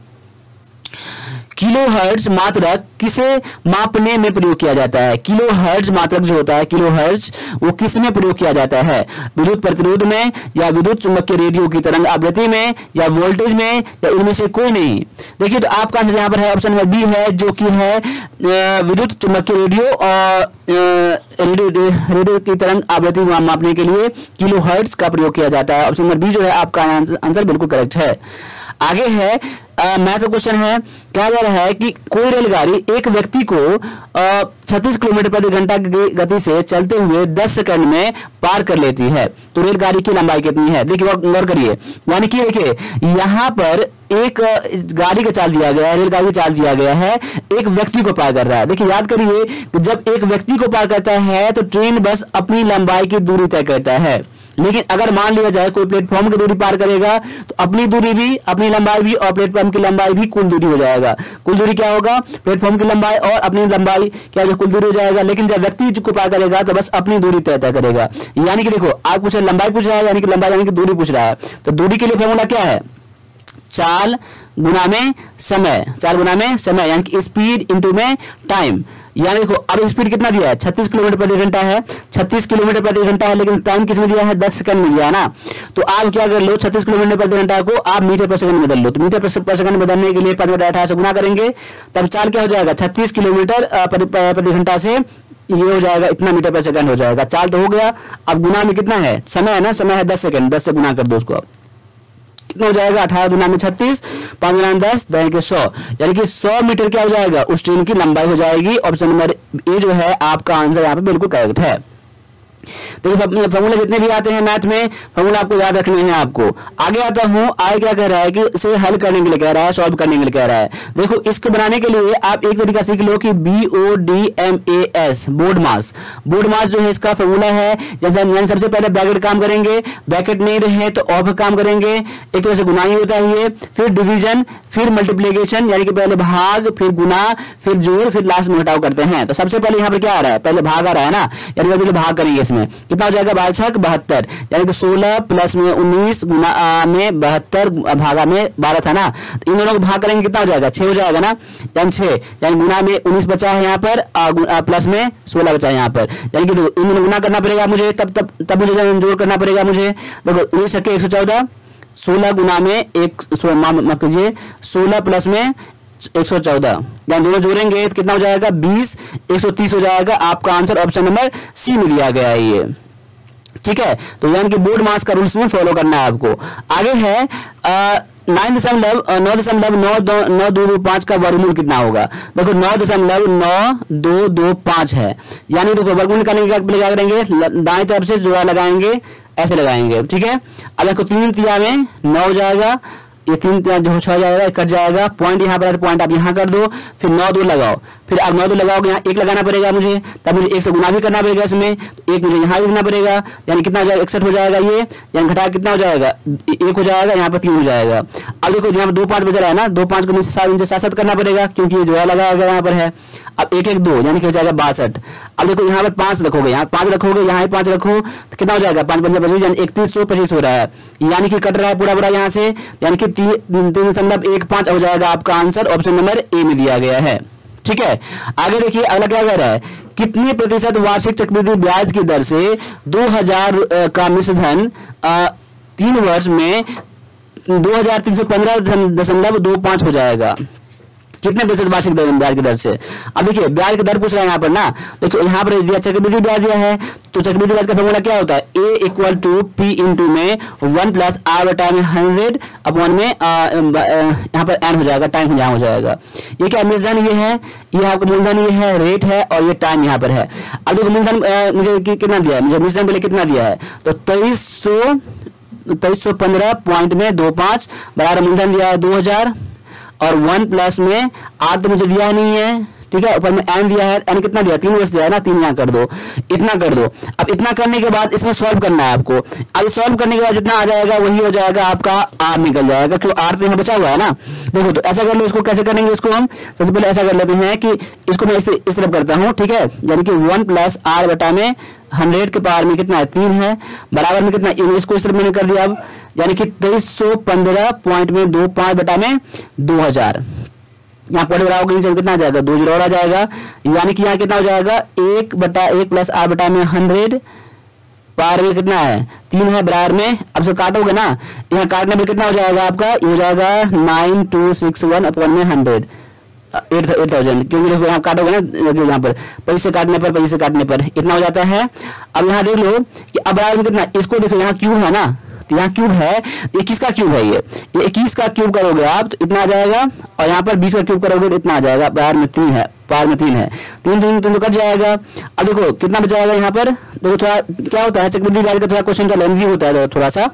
किलोहर्ट्ज मात्रक किसे मापने में प्रयोग किया जाता है? किलोहर्ट्ज मात्रक जो होता है, किलोहर्ट्ज, वो किस में प्रयोग किया जाता है? विद्युत प्रतिरोध में, या विद्युत चुंबकीय रेडियो की तरंग आवृत्ति में, या वोल्टेज में, या इनमें से कोई नहीं? देखिए, तो आपका आंसर यहाँ पर है ऑप्शन नंबर बी है, जो कि है विद्युत चुंबकीय रेडियो और रेडियो रेडियो की तरंग आवृत्ति मापने के लिए किलोहर्ट्ज का प्रयोग किया जाता है। ऑप्शन नंबर बी जो है आपका आंसर बिल्कुल करेक्ट है। आगे है, मैथ का क्वेश्चन है, क्या जा रहा है कि कोई रेलगाड़ी एक व्यक्ति को छत्तीस किलोमीटर प्रति घंटा की गति से चलते हुए दस सेकंड में पार कर लेती है, तो रेलगाड़ी की लंबाई कितनी है? देखिए गौर करिए, यानी कि देखिए यहाँ पर एक गाड़ी का चाल दिया गया है, रेलगाड़ी का चाल दिया गया है, एक व्यक्ति को पार कर रहा है। देखिए याद करिए कि जब एक व्यक्ति को पार करता है तो ट्रेन बस अपनी लंबाई की दूरी तय करता है, लेकिन अगर मान लिया जाए कोई प्लेटफॉर्म की दूरी पार करेगा तो अपनी दूरी भी, अपनी लंबाई भी और प्लेटफॉर्म की लंबाई भी कुल दूरी हो जाएगा। कुल दूरी क्या होगा? प्लेटफॉर्म की लंबाई और अपनी लंबाई क्या जो कुल दूरी हो जाएगा। लेकिन जब व्यक्ति को पार करेगा तो बस अपनी दूरी तय तय करेगा। यानी कि देखो आप पूछ लंबाई पूछ रहा है, यानी कि लंबाई यानी कि दूरी पूछ रहा है, तो दूरी के लिए फॉर्मूला क्या है? चाल गुना में समय, चाल गुना में समय यानी कि स्पीड इंटू में टाइम। यानी देखो अब स्पीड कितना दिया है? छत्तीस किलोमीटर प्रति घंटा है, छत्तीस किलोमीटर प्रति घंटा है, लेकिन टाइम किसमें दिया है? दस सेकंड में दिया है ना। तो आप क्या कर लो, छत्तीस किलोमीटर प्रति घंटा को आप मीटर पर सेकंड में बदल लो, तो मीटर पर सेकंड बदलने के लिए पांच बटा अठारह से गुना करेंगे, तब चाल क्या हो जाएगा? छत्तीस किलोमीटर प्रति घंटा से ये हो जाएगा इतना मीटर पर सेकंड हो जाएगा। चाल तो हो गया, अब गुना में कितना है? समय है ना, समय है दस सेकंड, दस से गुना कर दो उसको, कितना हो जाएगा? अठारह गुना में छत्तीस, पांच गुना में दस, दस के सौ, यानी कि सौ मीटर क्या हो जाएगा? उस ट्रेन की लंबाई हो जाएगी। ऑप्शन नंबर ए जो है आपका आंसर यहाँ पे बिल्कुल करेक्ट है। देखिए फॉर्मूले जितने भी आते हैं मैथ में, फॉर्मूला आपको याद रखने हैं। आपको आगे आता हूं, आगे क्या कह रहा है कि इसे हल करने के लिए कह रहा है, सॉल्व करने के लिए कह रहा है। देखो इसको बनाने के लिए आप एक तरीका सीख लो कि B O D M A S, board mass. Board mass जो है इसका फॉर्मूला है, जैसे हम सबसे पहले ब्रैकेट काम करेंगे, ब्रैकेट नहीं रहे तो ऑफ काम करेंगे, एक तरह से गुना ही होता है ये, फिर डिवीजन, फिर मल्टीप्लीकेशन, यानी कि पहले भाग, फिर गुना, फिर जोड़, फिर लास्ट में घटाव करते हैं। तो सबसे पहले यहाँ पर क्या आ रहा है? पहले भाग आ रहा है ना, यानी पहले भाग करेंगे। इसमें कितना हो जाएगा? बारह छक बहत्तर, यानी कि सोलह प्लस में उन्नीस गुना में बहत्तर भागा में बारह था ना, तो इन दोनों को भाग करेंगे कितना हो जाएगा? छह हो जाएगा ना, यानी छह, यानी गुना में उन्नीस बचा है यहाँ पर, प्लस में सोलह बचा है यहाँ पर, यानी कि इन दोनों गुना करना पड़ेगा मुझे, तब तब तब मुझे जोड़ करना पड़ेगा मुझे। देखो उन्नीस छक्के एक सौ चौदह, सोलह गुना में एक माफ कीजिए सोलह प्लस में एक सौ चौदह, यानी दोनों जोड़ेंगे तो कितना हो जाएगा? बीस, एक सौ तीस हो जाएगा। आपका आंसर ऑप्शन नंबर सी में दिया गया है ये, ठीक है। तो यानी कि बोर्ड मास का रूल्स में फॉलो करना है आपको। आगे है नाइन दशमलव नौ दशमलव नौ दो नौ दो दो पांच का वर्गमूल कितना होगा? देखो नौ दशमलव नौ दो दो पांच है, यानी देखो वर्गमूल निकालने के क्या करेंगे? दाएं तरफ से जोड़ा लगाएंगे, ऐसे लगाएंगे, ठीक है। अब देखो तीन तिया में नौ हो जाएगा, ये तीन जो छह जाएगा कट जाएगा, पॉइंट यहाँ पर पॉइंट आप यहाँ कर दो, फिर नौ दो लगाओ, फिर आप नौ दो लगाओगे यहाँ एक लगाना पड़ेगा मुझे, तब मुझे एक से गुना भी करना पड़ेगा इसमें, तो एक मुझे यहाँ भी करना पड़ेगा, यानी कितना हो जाएगा? इकसठ हो जाएगा ये, यानी घटा कितना हो जाएगा? एक हो जाएगा, यहाँ पर तीन हो जाएगा। अब देखो यहाँ पर दो पांच बच रहा है ना, दो पांच को मुझे सात मुझे सात सात करना पड़ेगा क्योंकि ये जोड़ा लगाया गया यहाँ पर है। अब एक एक दो यानी कि हो जाएगा बासठ। अब देखो यहाँ पर पांच रखोगे, यहाँ पांच रखोगे, यहाँ ही पांच रखो तो कितना हो जाएगा? पांच पंजा पच्चीस, यानी इकतीस सौ पच्चीस हो रहा है, यानी कि कट रहा है पूरा पूरा यहाँ से, यानी कि तीन तीन दशमलव एक पांच हो जाएगा। आपका आंसर ऑप्शन नंबर ए में दिया गया है, ठीक है। आगे देखिए अगला क्या कह रहा है? कितने प्रतिशत वार्षिक चक्रवृद्धि ब्याज की दर से दो हजार का मिश्र धन तीन वर्ष में दो हजार तीन सौ पंद्रह दशमलव दो पांच हो जाएगा? कितने प्रतिशत वार्षिक ब्याज की दर से? अब देखिए ब्याज की दर पूछ रहा है यहाँ पर ना, देखो यहाँ पर दिया चक्रवृद्धि ब्याज दिया है, तो चक्रवृद्धि ब्याज का फॉर्मूला क्या होता है? A equal to P into में वन प्लस आर बटा में हंड्रेड अपॉन में यहाँ पर एन हो जाएगा, टाइम यहाँ हो जाएगा। ये क्या मूलधन ये है, ये आपका मूलधन ये है, रेट है, और ये टाइम यहाँ पर है। अब देखो मूलधन मुझे कितना दिया है? मुझे मूलधन पहले कितना दिया है? तो तेईस सौ तेईस सौ पंद्रह पॉइंट में दो पांच बराबर मूलधन दिया है दो हजार, और वन प्लस में आर तो मुझे दिया नहीं है, ठीक है, ऊपर में एन दिया है, एन कितना दिया? तीन वर्ष दिया है ना, तीन यहाँ कर दो, इतना कर दो। अब इतना करने के बाद इसमें सॉल्व करना है आपको। अब सॉल्व करने के बाद जितना आ जाएगा वही हो जाएगा, आपका आर निकल जाएगा, क्यों? आर तो यहाँ बचा हुआ है ना। देखो तो ऐसा कर लो, इसको कैसे करेंगे? इसको हम सबसे पहले ऐसा कर लेते हैं कि इसको मैं इस, इस तरफ करता हूँ, ठीक है, यानी कि वन प्लस आर बटा में हंड्रेड के पावर में कितना है? तीन है, बराबर में कितना? इसको इस तरफ मैंने कर दिया, अब यानी कि तेईस सौ पंद्रह पॉइंट में दो पांच बटा में दो हजार, यहाँ पर बराबर नीचे कितना आ जाएगा? दो जीरो और आ जाएगा, यानी कि यहाँ कितना हो जाएगा? एक बटा एक प्लस आर बटा में हंड्रेड, पार में कितना है? तीन है, बराबर में अब से काटोगे ना, यहाँ काटने में कितना हो जाएगा आपका? ये हो जाएगा nine two six one upon में हंड्रेड, एट एट थाउजेंड, क्योंकि देखो यहाँ काटोगे ना, यहाँ पर पैसे काटने पर पैसे काटने पर इतना हो जाता है। अब यहाँ देख लो कि अब बराबर में कितना? इसको देखो यहाँ क्यों है ना, तो यहाँ क्यूब है, इक्कीस का क्यूब है, ये ये इक्कीस का क्यूब करोगे आप तो इतना आ जाएगा, और यहाँ पर बीस का क्यूब करोगे तो इतना आ जाएगा। बाहर में तीन है, पार में तीन है, तीन तीन तीन तो कट जाएगा। अब देखो कितना बच जाएगा यहाँ पर, देखो थोड़ा क्या होता है चक्रवृद्धि ब्याज का थोड़ा क्वेश्चन का लेंथी होता है थोड़ा सा।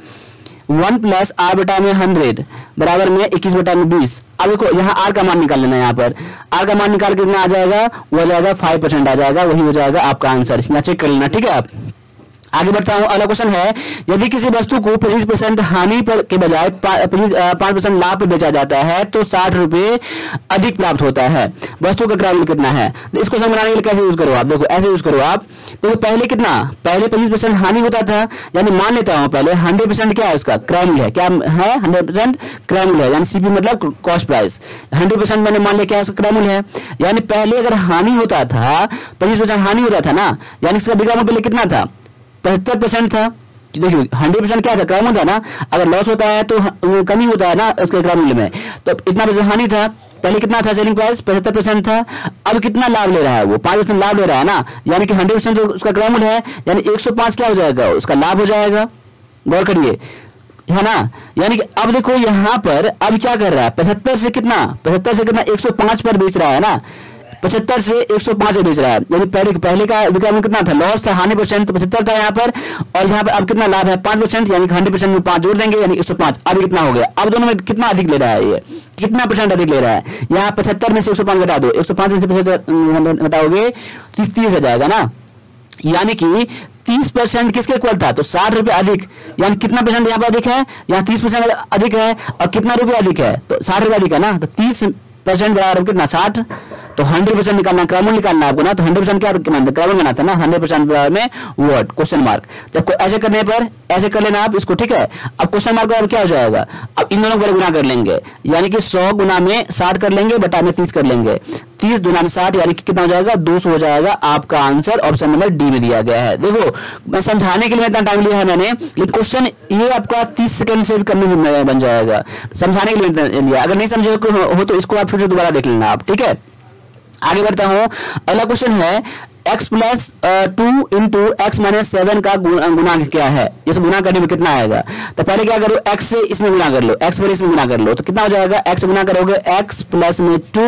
वन प्लस आर बटा में हंड्रेड बराबर में इक्कीस बटा में बीस। अब देखो यहाँ आर का मान निकाल लेना है, यहाँ पर आर का मान निकाल के कितना आ जाएगा, वो आ जाएगा फाइव परसेंट आ जाएगा, वही हो जाएगा आपका आंसर। यहाँ चेक कर लेना, ठीक है। आप आगे बढ़ता हूँ। अगला क्वेश्चन है, यदि किसी वस्तु को पच्चीस परसेंट हानि पर के बजाय पांच परसेंट लाभ पर बेचा जाता है तो साठ रुपए अधिक प्राप्त होता है, वस्तु का क्रय मूल्य कितना है। तो इसको समझाने के लिए कैसे यूज करो आप, देखो ऐसे यूज करो आप। देखो पहले कितना, पहले पच्चीस परसेंट हानि होता था, यानी मान लेता हूँ पहले हंड्रेड परसेंट क्या है उसका क्रय मूल्य है, क्या है हंड्रेड परसेंट क्रय मूल्य है, यानी सीपी मतलब कॉस्ट प्राइस। हंड्रेड परसेंट मैंने मान लिया क्या उसका क्रय मूल्य है, यानी पहले अगर हानि होता था पच्चीस परसेंट हानि होता था ना, यानी इसका बिक्रा मूल्य कितना था, पचहत्तर परसेंट था। देखिए हंड्रेड परसेंट क्या था, क्रय मूल्य था ना, अगर लॉस होता है तो कमी होता है ना उसके क्रय मूल्य में, तो इतना परसेंट हानि था। पहले कितना था सेलिंग प्राइस, पचहत्तर परसेंट था। अब कितना लाभ ले रहा है वो, पांच परसेंट लाभ ले रहा है ना, यानी कि हंड्रेड परसेंट उसका क्रय मूल्य है, यानी एक सौ पांच क्या हो जाएगा उसका लाभ हो जाएगा। गौर करिए है ना, यानी कि अब देखो यहाँ पर अब क्या कर रहा है, पचहत्तर से कितना, पचहत्तर से कितना एक सौ पांच पर बेच रहा है ना, पचहत्तर से एक सौ पांच बेच रहा है, यानी पहले पहले का विक्रय मूल्य कितना था, लॉस था हानि परसेंट तो पचहत्तर था यहाँ पर, और यहाँ पर अब कितना लाभ है पांच परसेंट, यानी हंड्रेड परसेंट में पांच जोड़ देंगे यानी एक सौ पांच। अब कितना हो गया, अब दोनों में कितना अधिक ले रहा है, ये कितना परसेंट अधिक ले रहा है, यहाँ पचहत्तर में से एक सौ पांच घटा दो, एक सौ पांच में से पचहत्तर घटाओगे तो तीस आ जाएगा ना, यानी कि तीस परसेंट किसके इक्वल था, तो साठ रुपए अधिक, यानी कितना परसेंट यहाँ पर अधिक है, यहाँ तीस परसेंट अधिक है, और कितना रुपए अधिक है, तो साठ रुपए अधिक है ना, तो तीस परसेंट बराबर कितना साठ, तो हंड्रेड परसेंट निकालना क्रय मूल्य निकालना आपको ना, तो हंड्रेड परसेंट क्या क्रय मूल्य बनाता है ना, हंड्रेड परसेंट बराबर में वर्ड क्वेश्चन मार्क। जब ऐसे करने पर ऐसे कर लेना आप इसको, ठीक है। अब क्वेश्चन मार्क बराबर क्या हो जाएगा, अब इन दोनों को गुना कर लेंगे, यानी कि सौ गुना में साठ कर लेंगे, बटा में तीस कर लेंगे, तीस गुना में साठ यानी कि कितना हो जाएगा, दो सौ हो जाएगा। आपका आंसर ऑप्शन नंबर डी में दिया गया है। देखो मैं समझाने के लिए इतना टाइम लिया है मैंने, ये क्वेश्चन ये आपका तीस सेकंड से भी कम में बन जाएगा, समझाने के लिए लिया। अगर नहीं समझे हो तो इसको आप फिर से दोबारा देख लेना आप, ठीक है। आगे बढ़ता हूं। अगला क्वेश्चन है x plus two into x minus seven का गुणांक क्या है, इस गुना करने में कितना आएगा। तो पहले क्या करो, x से इसमें गुना कर लो, x पर इसमें गुना कर लो, तो कितना हो जाएगा, x गुना करोगे x प्लस में टू,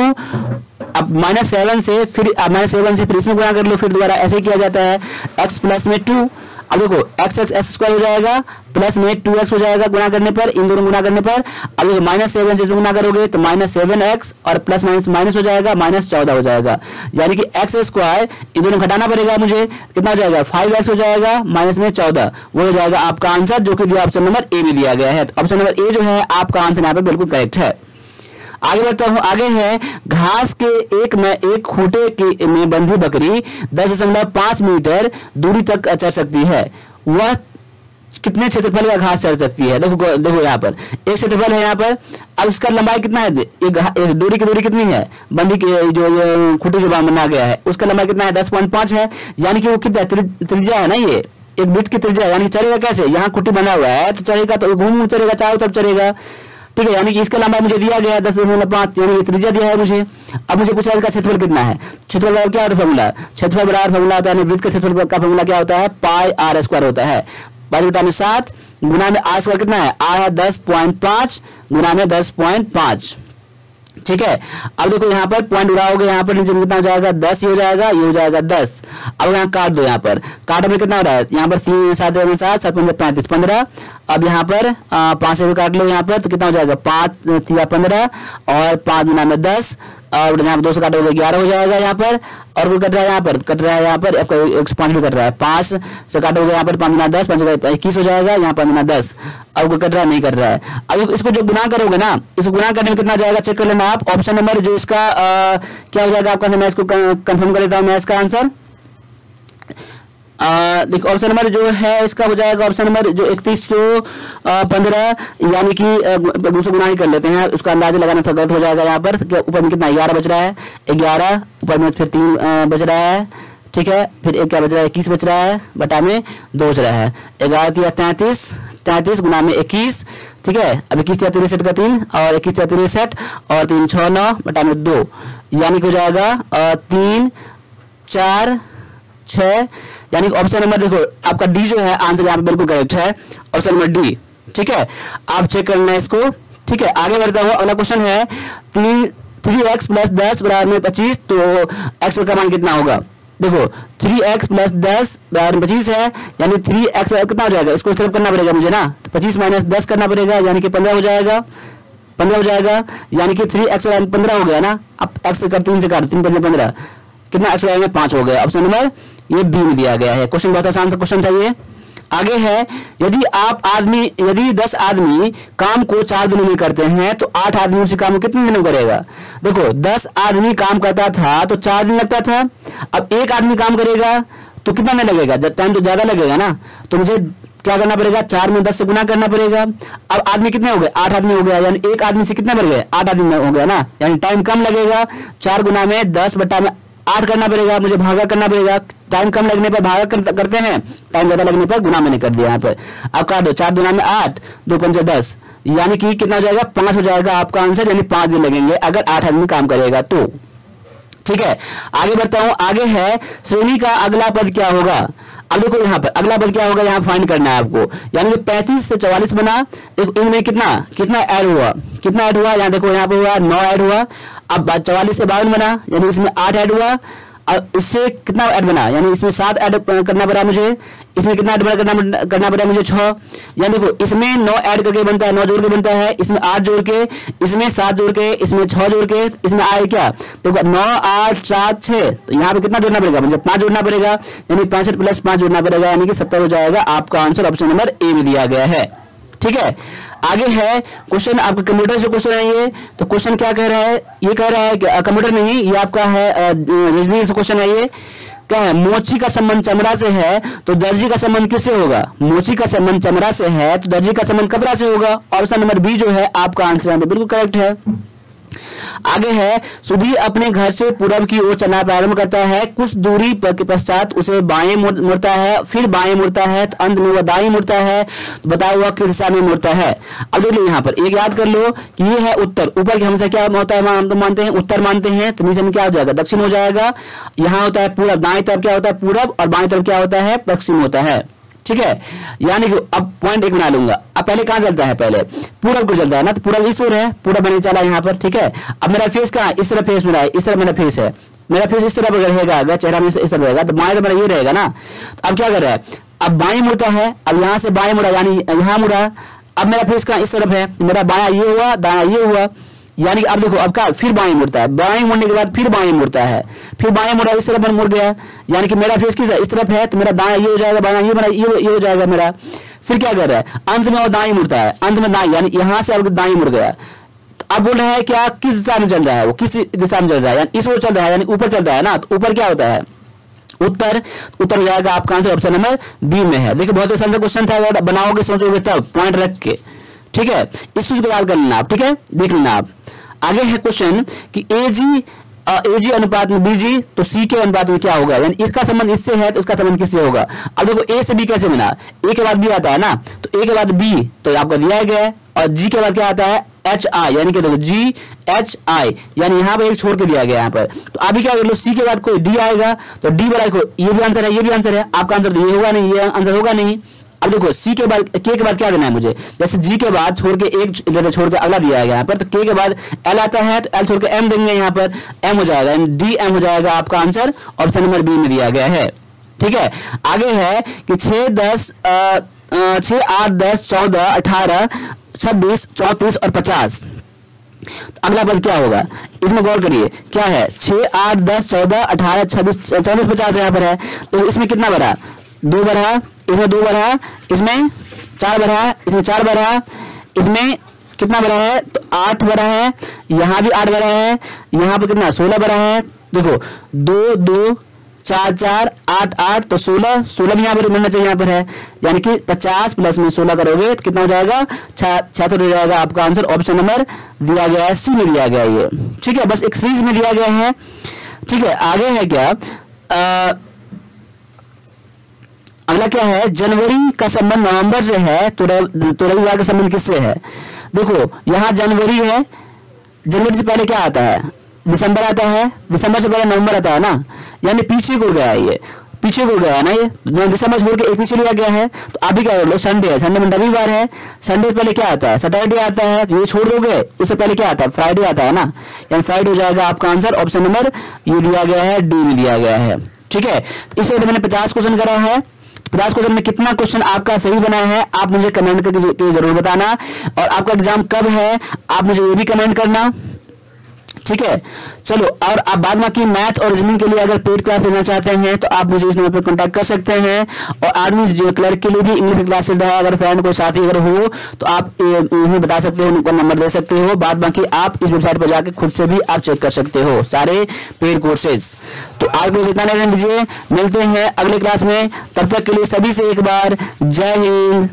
अब माइनस सेवन से फिर माइनस सेवन से फिर इसमें गुना कर लो, फिर दोबारा ऐसे किया जाता है, x प्लस में टू। अब देखो x x एक्स स्क्वायर हो जाएगा प्लस में टू एक्स हो जाएगा गुना करने पर, इन दोनों गुना करने पर। अब देखो माइनस सेवन से इसमें गुना करोगे तो माइनस सेवन एक्स और प्लस माइनस माइनस हो जाएगा, माइनस चौदह हो जाएगा, यानी कि एक्स स्क्वायर इन दोनों घटाना पड़ेगा मुझे, कितना हो जाएगा, फाइव एक्स हो जाएगा माइनस में चौदह, वो हो जाएगा आपका आंसर, जो कि ऑप्शन नंबर ए में दिया गया है। तो ऑप्शन नंबर ए जो है आपका आंसर यहाँ पर बिल्कुल करेक्ट है। आगे बढ़ता हूं। आगे है घास के एक में एक खूंटे की में बंधी बकरी दस दशमलव पांच मीटर दूरी तक चढ़ सकती है, वह कितने क्षेत्रफल का घास चढ़ सकती है। देखो देखो यहाँ पर एक क्षेत्रफल है यहाँ पर, अब इसका लंबाई कितना है, एक दूरी की दूरी कितनी है, बंधी की जो खूंटी जो बना गया है उसका लंबाई कितना है, दस पॉइंट पांच है, यानी कि वो कितना त्रिज्या है ना, ये एक वृत्त की त्रिज्या, यानी चलेगा कैसे, यहाँ खूंटी बना हुआ है तो चलेगा, तो घूम चलेगा चारों तरफ चलेगा, ठीक है। यानी कि इसका लंबाई मुझे दिया गया है दस दशमलव पांच, यानी त्रिज्या दिया है मुझे। अब मुझे पूछा इसका क्षेत्रफल कितना है, क्षेत्रफल बराबर क्या होता है फॉर्मूला, क्षेत्रफल बराबर फॉर्मूला होता है, वृत्त का क्षेत्रफल का फॉर्मूला क्या होता है, पाई आर स्क्वायर होता है, पाई बटा में सात गुना में आर स्क्वायर कितना है, आर है दस पॉइंट पांच गुना में दस पॉइंट पांच, ठीक है। अब देखो यहाँ पर पॉइंट उड़ाओगे, यहाँ पर नीचे कितना हो जाएगा, दस ये हो जाएगा, ये हो जाएगा दस। अब यहाँ काट दो, यहाँ पर काटने में कितना हो रहा है, यहाँ पर तीन सात सात सात पंद्रह पैंतीस पंद्रह, अब यहाँ पर पांच से भी काट लो यहाँ पर, तो कितना हो जाएगा, पांच तीन पंद्रह और पांच गुना में दस, और यहाँ पर दो से काटोगे ग्यारह हो जाएगा यहाँ पर, और वो कट रहा है यहाँ पर कट रहा है यहाँ पर आपका एक सौ पांच भी कट रहा है, पांच से काटोगे यहाँ पर पांच गुना दस, पांच इक्कीस हो जाएगा, यहाँ पांच गुना दस, अब वो कट रहा है नहीं कर रहा है। अब इसको जो गुना करोगे ना, इसको गुना करने में कितना जाएगा चेक कर लेना आप। ऑप्शन नंबर जो इसका आ, क्या हो जाएगा आपका, मैं इसको कंफर्म कर लेता हूँ मैं इसका आंसर। देखो ऑप्शन नंबर जो है इसका हो जाएगा ऑप्शन नंबर जो इकतीस सौ पंद्रह, यानी कि दूसरा गुना ही कर लेते हैं, उसका अंदाजा लगाना थोड़ा गलत हो जाएगा यहाँ पर। ऊपर में कितना ग्यारह बच रहा है, ग्यारह ऊपर में फिर तीन बच रहा है, ठीक है, फिर एक क्या बच रहा है, इक्कीस बच रहा है, बटा में दो बच रहा है, ग्यारह तिया तैंतीस, तैंतीस गुना में इक्कीस, ठीक है। अब इक्कीस तिया तिरसठ का तीन और इक्कीस तिया तिरसठ और तीन छः नौ बटा में दो, यानी कि हो जाएगा तीन चार छः, यानी ऑप्शन नंबर देखो आपका डी जो है आंसर यहाँ पे बिल्कुल करेक्ट है, ऑप्शन नंबर डी। ठीक है, आप चेक करना है इसको। ठीक है, आगे बढ़ता हूँ। अगला क्वेश्चन है तीन थ्री एक्स प्लस दस बराबर में पच्चीस, तो एक्स का मान कितना होगा? देखो थ्री एक्स प्लस दस बराबर में पच्चीस है, यानी थ्री एक्स कितना हो जाएगा? इसको सिर्फ करना पड़ेगा मुझे ना, तो पच्चीस माइनस दस करना पड़ेगा, यानी कि पंद्रह हो जाएगा। पंद्रह हो जाएगा, यानी कि थ्री एक्स पंद्रह हो गया ना। अब एक्स कर तीन से काटो, तीन पंद्रह पंद्रह, कितना एक्स में पांच हो गया। ऑप्शन नंबर ये बी में दिया गया है। क्वेश्चन बहुत आसान सा क्वेश्चन था ये। आगे है, यदि आप आदमी यदि दस आदमी काम को चार दिनों में करते हैं तो आठ आदमी उसी काम को कितने दिनों में करेगा? देखो दस आदमी काम करता था तो चार दिन लगता था, अब एक आदमी काम करेगा तो कितना में लगेगा? जब टाइम तो ज्यादा लगेगा ना, तो मुझे क्या करना पड़ेगा? चार में दस से गुना करना पड़ेगा। अब आदमी कितने हो गए? आठ आदमी हो गया, यानी एक आदमी से कितने बढ़ गए? आठ आदमी हो गया ना, यानी टाइम कम लगेगा। चार गुना में दस बट्टा में आठ करना पड़ेगा, मुझे भागा करना पड़ेगा। टाइम कम लगने पर भागा कर, करते हैं, टाइम ज्यादा लगने पर गुना मैंने कर दिया यहाँ पर। अब काट दो, चार गुना में आठ, दो पंचे दस, यानी कि कितना हो जाएगा? पांच हो जाएगा आपका आंसर, यानी पांच दिन लगेंगे अगर आठ आदमी काम करेगा तो। ठीक है, आगे बढ़ता हूं। आगे है श्रेणी का अगला पद क्या होगा? अब देखो यहाँ पर अगला पद क्या होगा, यहाँ फाइंड करना है आपको। यानी कि पैंतीस से चौवालीस बना, देखो इनमें कितना कितना ऐड हुआ? कितना ऐड हुआ? यहाँ देखो यहाँ पे हुआ नौ ऐड हुआ। अब चौवालीस से बावन बना, यानी इसमें आठ ऐड हुआ। अब इससे कितना ऐड बना? यानी इसमें सात ऐड करना पड़ा मुझे, इसमें कितना ऐड करना करना पड़ा मुझे? छह। यानी देखो इसमें नौ ऐड करके बनता है, नौ जोड़ के बनता है, इसमें आठ जोड़ के, इसमें सात जोड़ के, इसमें छह जोड़ के, इसमें आए क्या? तो नौ आठ सात छह, तो यहाँ पे कितना जोड़ना पड़ेगा मुझे? पांच जोड़ना पड़ेगा, यानी पैंसठ प्लस पांच जोड़ना पड़ेगा, यानी कि सत्तर हो जाएगा। आपका आंसर ऑप्शन नंबर ए में दिया गया है। ठीक है, आगे है क्वेश्चन, आपका कंप्यूटर से क्वेश्चन है ये। तो क्वेश्चन क्या कह रहा है? ये कह रहा है कि कंप्यूटर नहीं, ये आपका है रीजनिंग से क्वेश्चन है ये। क्या है? मोची का संबंध चमड़ा से है तो दर्जी का संबंध किससे होगा? मोची का संबंध चमड़ा से है तो दर्जी का संबंध कपड़ा से होगा। ऑप्शन नंबर बी जो है आपका आंसर बिल्कुल करेक्ट है। आगे है, सुधी अपने घर से पूरब की ओर चलना प्रारंभ करता है, कुछ दूरी के पश्चात उसे बाएं मुड़ता है, फिर बाएं मुड़ता है, तो अंत में वह दाएं मुड़ता है, तो बताया हुआ किस दिशा में मुड़ता है। अब देख लो यहाँ पर एक याद कर लो कि ये है उत्तर, ऊपर की हमेशा क्या होता है? हम तो मानते हैं उत्तर मानते हैं, तो नीचे में क्या हो जाएगा? दक्षिण हो जाएगा। यहाँ होता है पूरब, दाएं तरफ क्या होता है? पूरब, और बाएं तरफ क्या होता है? पश्चिम होता है। ठीक है, यानी कि अब पॉइंट एक बना लूंगा। अब पहले कहां चलता है? पहले पूरब को चलता है ना, तो पूरब इस ओर है, पूरब मैंने चला यहाँ पर। ठीक है, अब मेरा फेस कहाँ? इस तरह फेस मेरा है, इस तरह मेरा फेस है। मेरा फेस इस तरह रहेगा, अगर चेहरा में इस तरह रहेगा तो बाएं मेरा ये रहेगा ना। तो अब क्या कर रहा है? अब बाएं मुड़ता है, अब यहाँ से बाएं मुड़ा, यानी यहाँ मुड़ा। अब मेरा फेस कहाँ? इस तरफ है, मेरा बाया ये हुआ, दाया ये हुआ, यानी अब देखो अब क्या? फिर बाएं मुड़ता है, बाएं मुड़ने के बाद फिर बाएं मुड़ता है, फिर बाएं मुड़ा, इस तरफ मुड़ गया, यानी कि मेरा फेस किस इस तरफ है, तो मेरा दाएं ये हो जाएगा, बाएं ये मेरा ये, ये हो जाएगा मेरा। फिर क्या कर रहा है? अंत में वो दाएं मुड़ता है, अंत में दाएं, यानी यहाँ से अब दाएं मुड़ गया। तो अब बोल रहा है क्या? किस दिशा में चल रहा है? वो किस दिशा में चल रहा है? यानी इस ओर चल रहा है, यानी ऊपर चल रहा है ना। तो ऊपर क्या होता है? उत्तर। उत्तर हो जाएगा आपका आंसर ऑप्शन नंबर बी में है। देखिए बहुत आसान सा क्वेश्चन था, अगर बनाओगे सोचोगे तब पॉइंट रख के। ठीक है, इस चीज को याद कर लेना आप। ठीक है, देख लेना आप। आगे है क्वेश्चन कि ए जी ए जी अनुपात में बी जी, तो सी के अनुपात में क्या होगा? यानी इसका संबंध इससे है तो इसका संबंध किससे होगा? अब देखो ए से बी कैसे बना? ए के बाद बी आता है ना, तो ए के बाद बी तो आपका दिया गया है, और जी के बाद क्या आता है? एच आई, यानी कि देखो जी एच आई, यानी यहाँ पर एक छोड़ के दिया गया यहाँ पर। तो अभी क्या कर लो, सी के बाद कोई डी आएगा, तो डी बड़ा को ये भी आंसर है, ये भी आंसर है। आपका आंसर ये होगा नहीं, ये आंसर होगा नहीं। अब देखो सी के बाद के के बाद क्या देना है मुझे? जैसे जी के बाद छोड़ के एक लेटर छोड़ के अगला दिया है यहाँ पर, तो के के बाद एल आता है, तो एल छोड़ के एम देंगे यहाँ पर, एम हो जाएगा, डी एम हो जाएगा। आपका आंसर ऑप्शन नंबर बी में दिया गया है। ठीक है, आगे है कि छह दस छह आठ दस चौदह अठारह छब्बीस चौंतीस और पचास, अगला पद क्या होगा? इसमें गौर करिए, क्या है? छह आठ दस चौदह अठारह छब्बीस चौबीस पचास यहाँ पर है, तो इसमें कितना बढ़ा? दो बढ़ा, इसमें दो बढ़ा, इसमें चार बढ़ा, इसमें चार बढ़ा, इसमें कितना बढ़ा है? तो आठ बढ़ा है, यहाँ भी आठ बढ़ा है, यहाँ पर कितना? सोलह बढ़ा है। देखो दो दो चार चार आठ आठ, तो सोलह, सोलह भी यहाँ पर मिलना चाहिए यहाँ पर है, यानी कि पचास प्लस में सोलह करोगे तो कितना हो जाएगा? छिहत्तर हो जाएगा। आपका आंसर ऑप्शन नंबर दिया गया है, सी में दिया गया है ये। ठीक है, बस एक सीरीज में दिया गया है। ठीक है, आगे है क्या? आ, अगला क्या है? जनवरी का संबंध नवंबर से है तो रविवार का संबंध किससे है? देखो यहाँ जनवरी है, जनवरी से पहले क्या आता है? दिसंबर आता है, दिसंबर से पहले नवंबर आता है ना, यानी पीछे को गया है ये, पीछे हो गया है ना, ये दिसंबर छोड़ के एक पीछे लिया गया है। तो अभी क्या कर लो, संडे है, संडे में रविवार है, संडे पहले क्या आता है, सैटरडे आता है, ये छोड़ दोगे, उससे पहले क्या आता है, फ्राइडे आता है ना, यानी फ्राइडे हो जाएगा आपका आंसर। ऑप्शन नंबर ये दिया गया है, डी में दिया गया है। ठीक है, इस वजह से मैंने पचास क्वेश्चन करा है। पचास क्वेश्चन में कितना क्वेश्चन आपका सही बना है आप मुझे कमेंट करके जरूर बताना, और आपका एग्जाम कब है आप मुझे ये भी कमेंट करना। ठीक है, चलो, और आप बाद में की मैथ और रीजनिंग के लिए अगर पेड क्लास लेना चाहते हैं तो आप मुझे इस नंबर पर कांटेक्ट कर सकते हैं। और आर्मी जो क्लर्क के लिए भी इंग्लिश क्लास चल रहा है, अगर फ्रेंड कोई साथी अगर हो तो आप उन्हें बता सकते हो, उनका नंबर दे सकते हो। बाद बाकी आप इस वेबसाइट पर जाकर खुद से भी आप चेक कर सकते हो सारे पेड कोर्सेज। तो आज को इतना नहीं दीजिए, मिलते हैं अगले क्लास में, तब तक के लिए सभी से एक बार जय हिंद।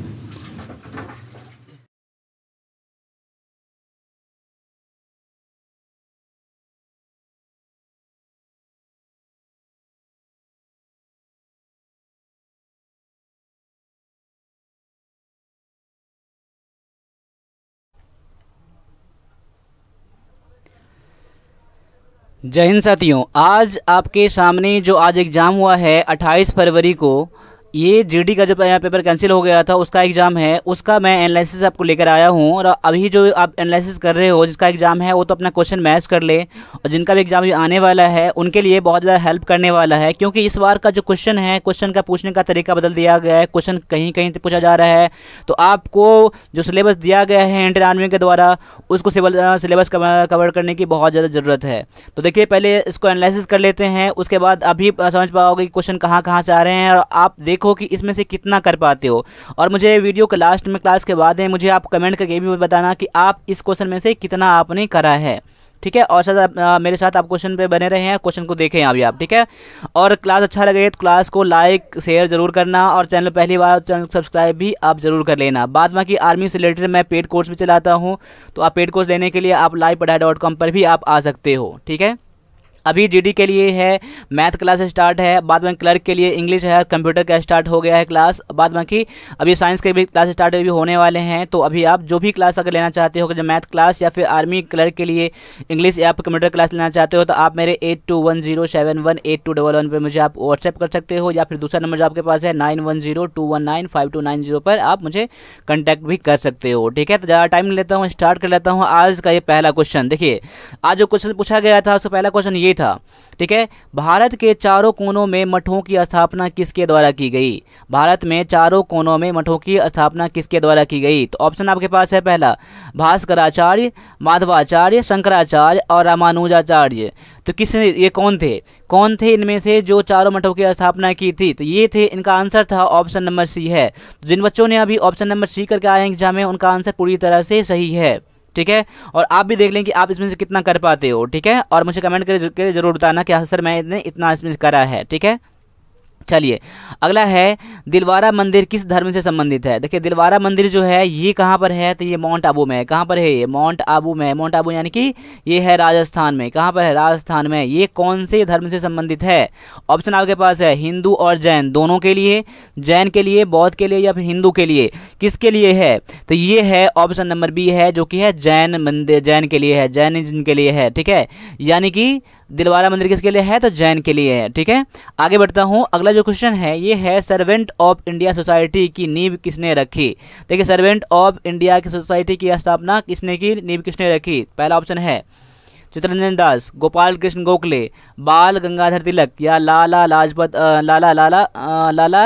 जय हिंद साथियों, आज आपके सामने जो आज एग्ज़ाम हुआ है अट्ठाईस फरवरी को, ये जीडी का जो पेपर कैंसिल हो गया था उसका एग्ज़ाम है, उसका मैं एनालिसिस आपको लेकर आया हूँ। और अभी जो आप एनालिसिस कर रहे हो जिसका एग्ज़ाम है वो तो अपना क्वेश्चन मैच कर ले, और जिनका भी एग्ज़ाम आने वाला है उनके लिए बहुत ज़्यादा हेल्प करने वाला है, क्योंकि इस बार का जो क्वेश्चन है, क्वेश्चन का पूछने का तरीका बदल दिया गया है, क्वेश्चन कहीं कहीं से पूछा जा रहा है। तो आपको जो सिलेबस दिया गया है इंडियन आर्मी के द्वारा उसको सिलेबस कवर करने की बहुत ज़्यादा ज़रूरत है। तो देखिए, पहले इसको एनालिसिस कर लेते हैं, उसके बाद अभी समझ पाओगे कि क्वेश्चन कहाँ कहाँ से आ रहे हैं, और आप देखो कि इसमें से कितना कर पाते हो। और मुझे वीडियो के लास्ट में, क्लास के बाद है, मुझे आप कमेंट करके भी बताना कि आप इस क्वेश्चन में से कितना आपने करा है। ठीक है, और साथ आ, मेरे साथ आप क्वेश्चन पे बने रहे हैं, क्वेश्चन को देखें अभी आप। ठीक है, और क्लास अच्छा लगे तो क्लास को लाइक शेयर जरूर करना, और चैनल पहली बार चैनल सब्सक्राइब भी आप जरूर कर लेना। बाद में कि आर्मी से रिलेटेड मैं पेड कोर्स भी चलाता हूँ, तो आप पेड कोर्स लेने के लिए आप लाइव पढ़ाई डॉट कॉम पर भी आप आ सकते हो। ठीक है, अभी जीडी के लिए है मैथ क्लास स्टार्ट है, बाद में क्लर्क के लिए इंग्लिश है, कंप्यूटर का स्टार्ट हो गया है क्लास, बाद में कि अभी साइंस के भी क्लास स्टार्ट भी होने वाले हैं। तो अभी आप जो भी क्लास अगर लेना चाहते हो, जो मैथ क्लास या फिर आर्मी क्लर्क के लिए इंग्लिश या कंप्यूटर क्लास लेना चाहते हो, तो आप मेरे eight two one zero seven one eight two double one पर मुझे आप व्हाट्सएप कर सकते हो, या फिर दूसरा नंबर जो आपके पास है nine one zero two one nine five two nine zero पर आप मुझे कॉन्टैक्ट भी कर सकते हो। ठीक है, तो ज़्यादा टाइम नहीं लेता हूँ, स्टार्ट कर लेता हूँ आज का ये पहला क्वेश्चन। देखिए, आज जो क्वेश्चन पूछा गया था उसका पहला क्वेश्चन ये था। ठीक है, भारत के चारों कोनों में मठों की स्थापना किसके द्वारा की गई? भारत में चारों कोनों में मठों की स्थापना किसके द्वारा की गई? तो ऑप्शन आपके पास है, पहला भास्कराचार्य, माधवाचार्य, शंकराचार्य और रामानुजाचार्य। तो किसने, ये कौन थे कौन थे इनमें से जो चारों मठों की स्थापना की थी? तो ये थे, इनका आंसर था ऑप्शन नंबर सी है। तो जिन बच्चों ने अभी ऑप्शन नंबर सी करके आए एग्जाम में, उनका आंसर पूरी तरह से सही है। ठीक है, और आप भी देख लें कि आप इसमें से कितना कर पाते हो। ठीक है, और मुझे कमेंट करके जरूर बताना कि सर मैंने इतना इसमें करा है। ठीक है, चलिए अगला है, दिलवारा मंदिर किस धर्म से संबंधित है? देखिए, दिलवारा मंदिर जो है ये कहाँ पर है? तो ये माउंट आबू में है। कहाँ पर है ये? माउंट आबू में है। माउंट आबू यानी कि ये है राजस्थान में। कहाँ पर है? राजस्थान में। ये कौन से धर्म से संबंधित है? ऑप्शन आपके पास है हिंदू और जैन दोनों के लिए, जैन के लिए, बौद्ध के लिए या फिर हिंदू के लिए, किसके लिए है? तो ये है ऑप्शन नंबर बी है, जो कि है जैन मंदिर, जैन के लिए है, जैनिज्म के लिए है। ठीक है, यानी कि दिलवारा मंदिर किसके लिए है? तो जैन के लिए है। ठीक है, आगे बढ़ता हूँ। अगला जो क्वेश्चन है ये है, सर्वेंट ऑफ इंडिया सोसाइटी की नींव किसने रखी? देखिए, सर्वेंट ऑफ इंडिया की सोसाइटी की स्थापना किसने की, नींव किसने रखी? पहला ऑप्शन है चित्तरंजन दास, गोपाल कृष्ण गोखले, बाल गंगाधर तिलक या लाला लाजपत लाला लाला लाला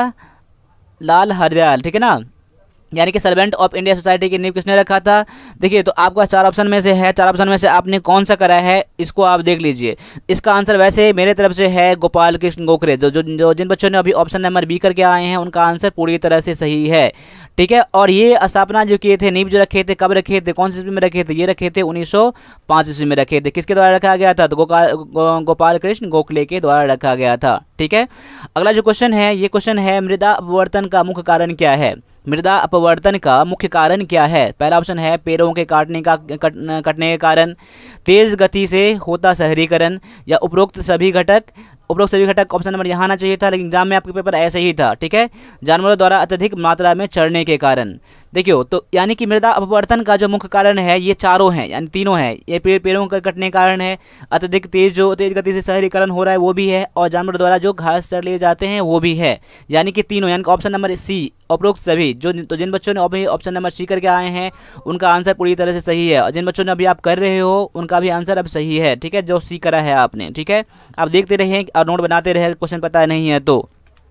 लाल हरदयाल। ठीक है ना, यानी कि सर्वेंट ऑफ इंडिया सोसाइटी की नींव किसने रखा था? देखिए, तो आपका चार ऑप्शन में से है, चार ऑप्शन में से आपने कौन सा करा है इसको आप देख लीजिए। इसका आंसर वैसे मेरे तरफ से है गोपाल कृष्ण गोखले। जो जो, जो जिन बच्चों ने अभी ऑप्शन नंबर बी करके आए हैं उनका आंसर पूरी तरह से सही है। ठीक है, और ये स्थापना जो किए थे, नींव जो रखे थे, कब रखे थे, कौन सी ईस्वी में रखे थे? ये रखे थे उन्नीस सौ पाँच ईस्वी में रखे थे। किसके द्वारा रखा गया था? तो गोपाल गो, गोपाल कृष्ण गोखले के द्वारा रखा गया था। ठीक है, अगला जो क्वेश्चन है ये क्वेश्चन है, मृदा अपवर्तन का मुख्य कारण क्या है? मृदा अपवर्तन का मुख्य कारण क्या है? पहला ऑप्शन है पेड़ों के काटने का कट, कटने के कारण, तेज गति से होता शहरीकरण या उपरोक्त सभी घटक। उपरोक्त सभी घटक ऑप्शन नंबर यहाँ आना चाहिए था, लेकिन एग्जाम में आपके पेपर ऐसे ही था। ठीक है, जानवरों द्वारा अत्यधिक मात्रा में चढ़ने के कारण। देखियो तो यानी कि मृदा अपवर्तन का जो मुख्य कारण है ये चारों हैं, यानी तीनों हैं। ये पेड़ पेड़ों का कटने के कारण है, अत्यधिक तेज जो तेज गति से शहरीकरण हो रहा है वो भी है, और जानवर द्वारा जो घास चर लिए जाते हैं वो भी है, यानी कि तीनों, यानी कि ऑप्शन नंबर सी उपरोक्त सभी। जो तो जिन बच्चों ने ऑप्शन नंबर सी करके आए हैं उनका आंसर पूरी तरह से सही है, और जिन बच्चों ने अभी आप कर रहे हो उनका भी आंसर अब सही है, ठीक है, जो सी करा है आपने, ठीक है। आप देखते रहिए और नोट बनाते रहे, क्वेश्चन पता नहीं है तो।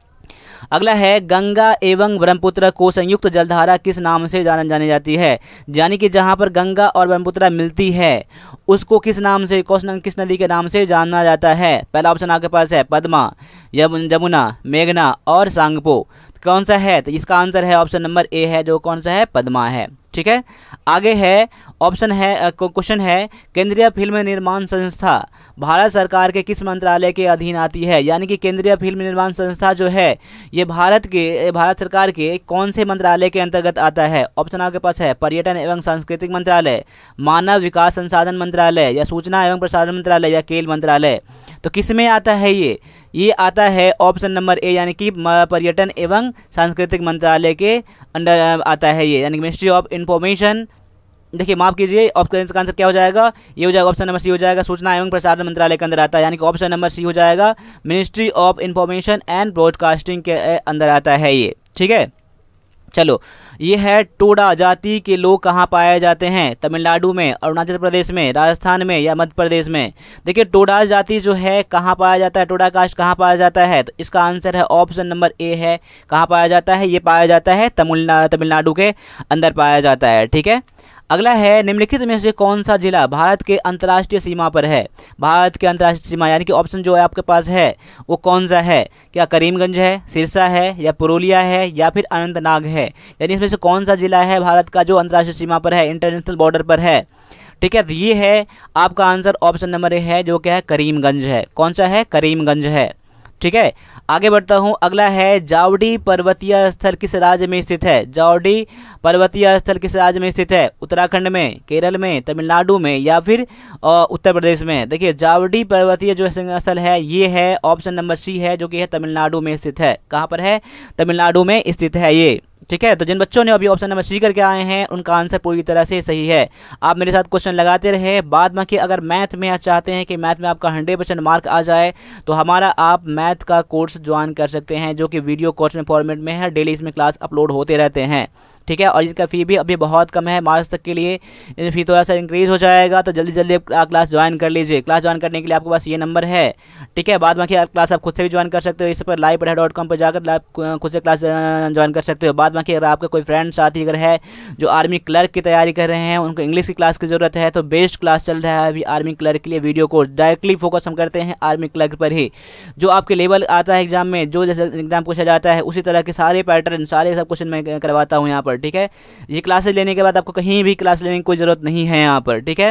अगला है गंगा एवं ब्रह्मपुत्र को संयुक्त जलधारा किस नाम से जान जानी जाती है, यानी कि जहां पर गंगा और ब्रह्मपुत्र मिलती है उसको किस नाम से, किस नदी के नाम से जाना जाता है। पहला ऑप्शन आपके पास है पद्मा, यमुना, मेघना और सांगपो। कौन सा है, तो इसका आंसर है ऑप्शन नंबर ए है, जो कौन सा है, पद्मा है, ठीक है। आगे है ऑप्शन है, क्वेश्चन है केंद्रीय फिल्म निर्माण संस्था भारत सरकार के किस मंत्रालय के अधीन आती है, यानी कि केंद्रीय फिल्म निर्माण संस्था जो है ये भारत के भारत सरकार के कौन से मंत्रालय के अंतर्गत आता है। ऑप्शन आपके पास है पर्यटन एवं सांस्कृतिक मंत्रालय, मानव विकास संसाधन मंत्रालय, या सूचना एवं प्रसारण मंत्रालय, या खेल मंत्रालय। तो किस में आता है ये ये आता है ऑप्शन नंबर ए, यानी कि पर्यटन एवं सांस्कृतिक मंत्रालय के अंडर आता है ये, यानी कि मिनिस्ट्री ऑफ इंफॉर्मेशन। देखिए माफ कीजिए, ऑप्शन का आंसर क्या हो जाएगा, ये हो जाएगा ऑप्शन नंबर सी हो जाएगा, सूचना एवं प्रसारण मंत्रालय के अंदर आता है, यानी कि ऑप्शन नंबर सी हो जाएगा, ministry of information and broadcasting के अंदर आता है ये, ठीक है। चलो, ये है टोडा जाति के लोग कहाँ पाए जाते हैं, तमिलनाडु में, अरुणाचल प्रदेश में, राजस्थान में, या मध्य प्रदेश में। देखिए टोडा जाति जो है कहाँ पाया जाता है, टोडा कास्ट कहाँ पाया जाता है, तो इसका आंसर है ऑप्शन नंबर ए है, कहाँ पाया जाता है, ये पाया जाता है तमिलनाडु तमिलनाडु के अंदर पाया जाता है, ठीक है। अगला है निम्नलिखित में से कौन सा जिला भारत के अंतर्राष्ट्रीय सीमा पर है, भारत के अंतर्राष्ट्रीय सीमा, यानी कि ऑप्शन जो है आपके पास है वो कौन सा है, क्या करीमगंज है, सिरसा है, या पुरुलिया है, या फिर अनंतनाग है, यानी इसमें से कौन सा जिला है भारत का जो अंतर्राष्ट्रीय सीमा पर है, इंटरनेशनल बॉर्डर पर है, ठीक है। तो ये है आपका आंसर ऑप्शन नंबर ए है, जो क्या है, करीमगंज है। कौन सा है, करीमगंज है, ठीक है। आगे बढ़ता हूं, अगला है जावड़ी पर्वतीय स्थल किस राज्य में स्थित है, जावड़ी पर्वतीय स्थल किस राज्य में स्थित है, उत्तराखंड में, केरल में, तमिलनाडु में, या फिर उत्तर प्रदेश में। देखिए जावड़ी पर्वतीय जो स्थल है ये है ऑप्शन नंबर सी है, जो कि है तमिलनाडु में स्थित है। कहाँ पर है, तमिलनाडु में स्थित है ये, ठीक है। तो जिन बच्चों ने अभी ऑप्शन नंबर सी करके आए हैं उनका आंसर पूरी तरह से सही है। आप मेरे साथ क्वेश्चन लगाते रहे, बाद में कि अगर मैथ में आप चाहते हैं कि मैथ में आपका हंड्रेड परसेंट मार्क आ जाए तो हमारा आप मैथ का कोर्स ज्वाइन कर सकते हैं, जो कि वीडियो कोर्स में फॉर्मेट में है, डेली इसमें क्लास अपलोड होते रहते हैं, ठीक है। और इसका फ़ी भी अभी बहुत कम है, मार्च तक के लिए फ़ी थोड़ा सा इंक्रीज़ हो जाएगा, तो जल्दी जल्दी क्लास ज्वाइन कर लीजिए। क्लास ज्वाइन करने के लिए आपके पास ये नंबर है, ठीक है। बाद बाकी क्लास आप खुद से भी ज्वाइन कर सकते हो, इस पर लाइव पढ़ाई डॉट कॉम पर जाकर लाइव खुद से क्लास ज्वाइन कर सकते हो। बाद बाकी अगर आपका कोई फ्रेंड साथी अगर है जो आर्मी क्लर्क की तैयारी कर रहे हैं, उनको इंग्लिश की क्लास की ज़रूरत है, तो बेस्ट क्लास चल रहा है अभी आर्मी क्लर्क के लिए वीडियो कोर्स। डायरेक्टली फोकस हम करते हैं आर्मी क्लर्क पर ही, जो आपके लेवल आता है एग्जाम में, जो जैसे एग्जाम पूछा जाता है उसी तरह के सारे पैटर्न सारे सब क्वेश्चन मैं करवाता हूँ यहाँ पर, ठीक है। ये क्लासेज लेने के बाद आपको कहीं भी क्लास लेने की कोई ज़रूरत नहीं है यहाँ पर, ठीक है।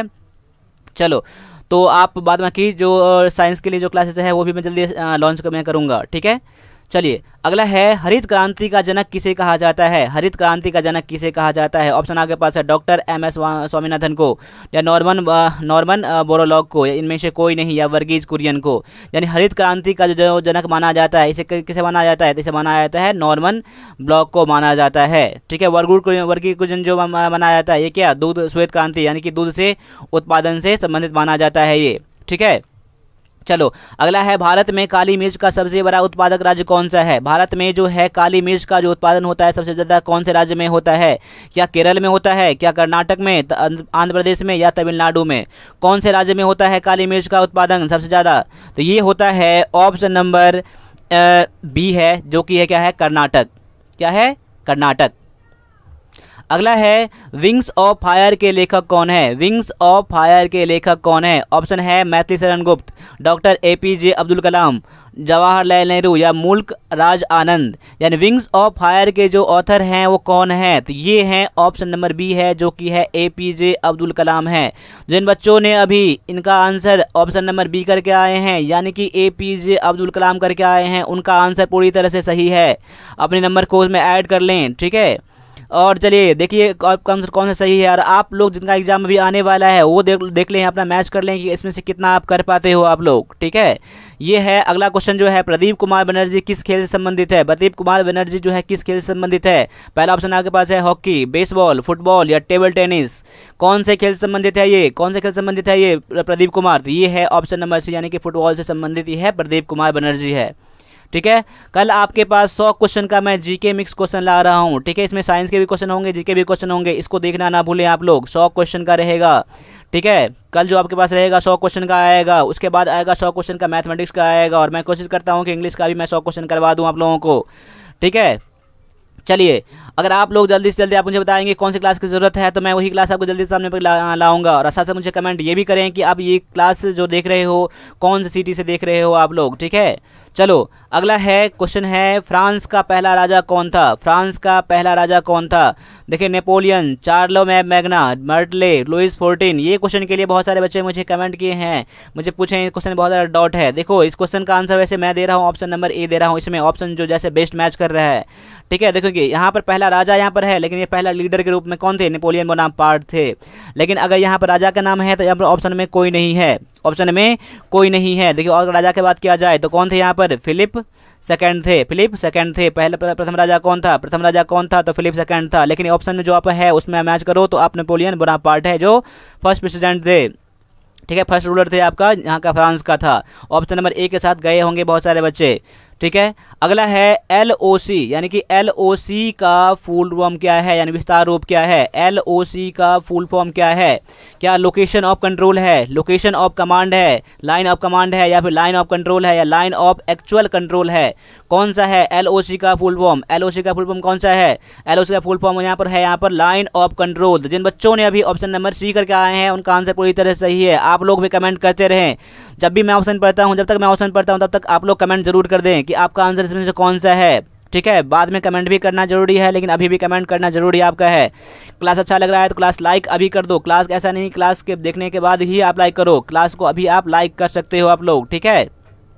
चलो, तो आप बाद में की जो साइंस के लिए जो क्लासेस है वो भी मैं जल्दी लॉन्च कर मैं करूँगा, ठीक है। चलिए अगला है हरित क्रांति का जनक किसे कहा जाता है, हरित क्रांति का जनक किसे कहा जाता है। ऑप्शन आपके पास है डॉक्टर एम एस स्वामीनाथन को, या नॉर्मन नॉर्मन बोरोलॉग को, या इनमें से कोई नहीं, या वर्गीज कुरियन को। यानी हरित क्रांति का जो जनक माना जाता है, इसे किसे माना जाता है, इसे माना जाता है नॉर्मन ब्लॉक को माना जाता है, ठीक है। वर्गीज वर्गीज कुरियन जो माना जाता है ये क्या, दूध श्वेत क्रांति यानी कि दूध से उत्पादन से संबंधित माना जाता है ये, ठीक है। चलो अगला है भारत में काली मिर्च का सबसे बड़ा उत्पादक राज्य कौन सा है। भारत में जो है काली मिर्च का जो उत्पादन होता है सबसे ज़्यादा कौन से राज्य में होता है, क्या केरल में होता है, क्या कर्नाटक में, आंध्र प्रदेश में, या तमिलनाडु में। कौन से राज्य में होता है काली मिर्च का उत्पादन सबसे ज़्यादा, तो ये होता है ऑप्शन नंबर बी है, जो कि है क्या है, कर्नाटक। क्या है, कर्नाटक। अगला है विंग्स ऑफ फायर के लेखक कौन है, विंग्स ऑफ फायर के लेखक कौन है। ऑप्शन है Maithili Sharan Gupt, doctor A P J Abdul Kalam, Jawaharlal Nehru, या मुल्क राज आनंद। यानी विंग्स ऑफ फायर के जो ऑथर हैं वो कौन है, तो ये हैं ऑप्शन नंबर बी है, जो कि है ए पी जे अब्दुल कलाम है। जिन बच्चों ने अभी इनका आंसर ऑप्शन नंबर बी करके आए हैं, यानी कि ए पी जे अब्दुल कलाम करके आए हैं, उनका आंसर पूरी तरह से सही है। अपने नंबर को उसमें ऐड कर लें, ठीक है। और चलिए देखिए कौन कौन सा सही है यार। आप लोग जिनका एग्जाम अभी आने वाला है वो देख देख लें, अपना मैच कर लें कि इसमें से कितना आप कर पाते हो आप लोग, ठीक है। ये है अगला क्वेश्चन जो है, प्रदीप कुमार बनर्जी किस खेल से संबंधित है? प्रदीप कुमार बनर्जी जो है किस खेल से संबंधित है? पहला ऑप्शन आपके पास है हॉकी, बेसबॉल, फुटबॉल या टेबल टेनिस। कौन से खेल से संबंधित है ये? कौन से खेल से संबंधित है ये प्रदीप कुमार? तो ये है ऑप्शन नंबर सी, यानी कि फुटबॉल से संबंधित ही है प्रदीप कुमार बनर्जी है, ठीक है। कल आपके पास सौ क्वेश्चन का मैं जीके मिक्स क्वेश्चन ला रहा हूँ, ठीक है। इसमें साइंस के भी क्वेश्चन होंगे, जीके भी क्वेश्चन होंगे, इसको देखना ना भूलें आप लोग। सौ क्वेश्चन का रहेगा, ठीक है। कल जो आपके पास रहेगा सौ क्वेश्चन का आएगा, उसके बाद आएगा सौ क्वेश्चन का मैथमेटिक्स का आएगा, और मैं कोशिश करता हूँ कि इंग्लिश का भी मैं सौ क्वेश्चन करवा दूँ आप लोगों को, ठीक है। चलिए, अगर आप लोग जल्दी से जल्दी आप मुझे बताएंगे कौन सी क्लास की ज़रूरत है तो मैं वही क्लास आपको जल्दी सामने पर ला, लाऊंगा। और साथ साथ मुझे कमेंट ये भी करें कि आप ये क्लास जो देख रहे हो कौन सी सिटी से देख रहे हो आप लोग, ठीक है। चलो अगला है क्वेश्चन है, फ्रांस का पहला राजा कौन था? फ्रांस का पहला राजा कौन था? देखिए, Napoleon, Charlemagne Magna, Martel, Louis fourteen. ये क्वेश्चन के लिए बहुत सारे बच्चे मुझे कमेंट किए हैं, मुझे पूछे इस क्वेश्चन में बहुत ज़्यादा डाउट है। देखो, इस क्वेश्चन का आंसर वैसे मैं दे रहा हूँ, ऑप्शन नंबर ए दे रहा हूँ, इसमें ऑप्शन जो जैसे बेस्ट मैच कर रहा है, ठीक है। देखो कि यहाँ पर पहला राजा यहाँ पर है, लेकिन ये पहला लीडर के रूप में कौन थे? नेपोलियन बोनापार्ट थे। लेकिन अगर यहाँ पर राजा का नाम है तो यहाँ पर ऑप्शन में कोई नहीं है, ऑप्शन में कोई नहीं है। देखिए, और राजा की बात किया जाए तो कौन थे यहाँ पर? फिलिप सेकंड थे, फिलिप सेकंड थे। पहले प्रथम राजा कौन था? प्रथम राजा कौन था? तो फिलिप सेकंड था। लेकिन ऑप्शन में जो आप है उसमें मैच करो तो आप नेपोलियन बोनापार्ट है जो फर्स्ट प्रेसिडेंट थे, ठीक है, फर्स्ट रूलर थे आपका यहाँ का फ्रांस का था। ऑप्शन नंबर ए के साथ गए होंगे बहुत सारे बच्चे, ठीक है। अगला है एल ओ सी, यानी कि एल ओ सी का फुल फॉर्म क्या है, यानी विस्तार रूप क्या है? एल ओ सी का फुल फॉर्म क्या है? क्या लोकेशन ऑफ कंट्रोल है, लोकेशन ऑफ कमांड है, लाइन ऑफ कमांड है, या फिर लाइन ऑफ कंट्रोल है, या लाइन ऑफ एक्चुअल कंट्रोल है? कौन सा है एल ओ सी का full form? L O C का फुल फॉर्म कौन सा है? एल ओ सी का फुल फॉर्म यहाँ पर है, यहाँ पर लाइन ऑफ कंट्रोल। जिन बच्चों ने अभी ऑप्शन नंबर सी करके आए हैं उनका आंसर पूरी तरह सही है। आप लोग भी कमेंट करते रहें, जब भी मैं ऑप्शन पढ़ता हूँ, जब तक मैं ऑप्शन पढ़ता हूँ तब तक आप लोग कमेंट जरूर कर दें कि आपका आंसर इसमें से कौन सा है, ठीक है। बाद में कमेंट भी करना जरूरी है, लेकिन अभी भी कमेंट करना जरूरी आपका है। क्लास अच्छा लग रहा है तो क्लास लाइक अभी कर दो। क्लास ऐसा नहीं, क्लास के देखने के बाद ही आप लाइक करो, क्लास को अभी आप लाइक कर सकते हो आप लोग, ठीक है।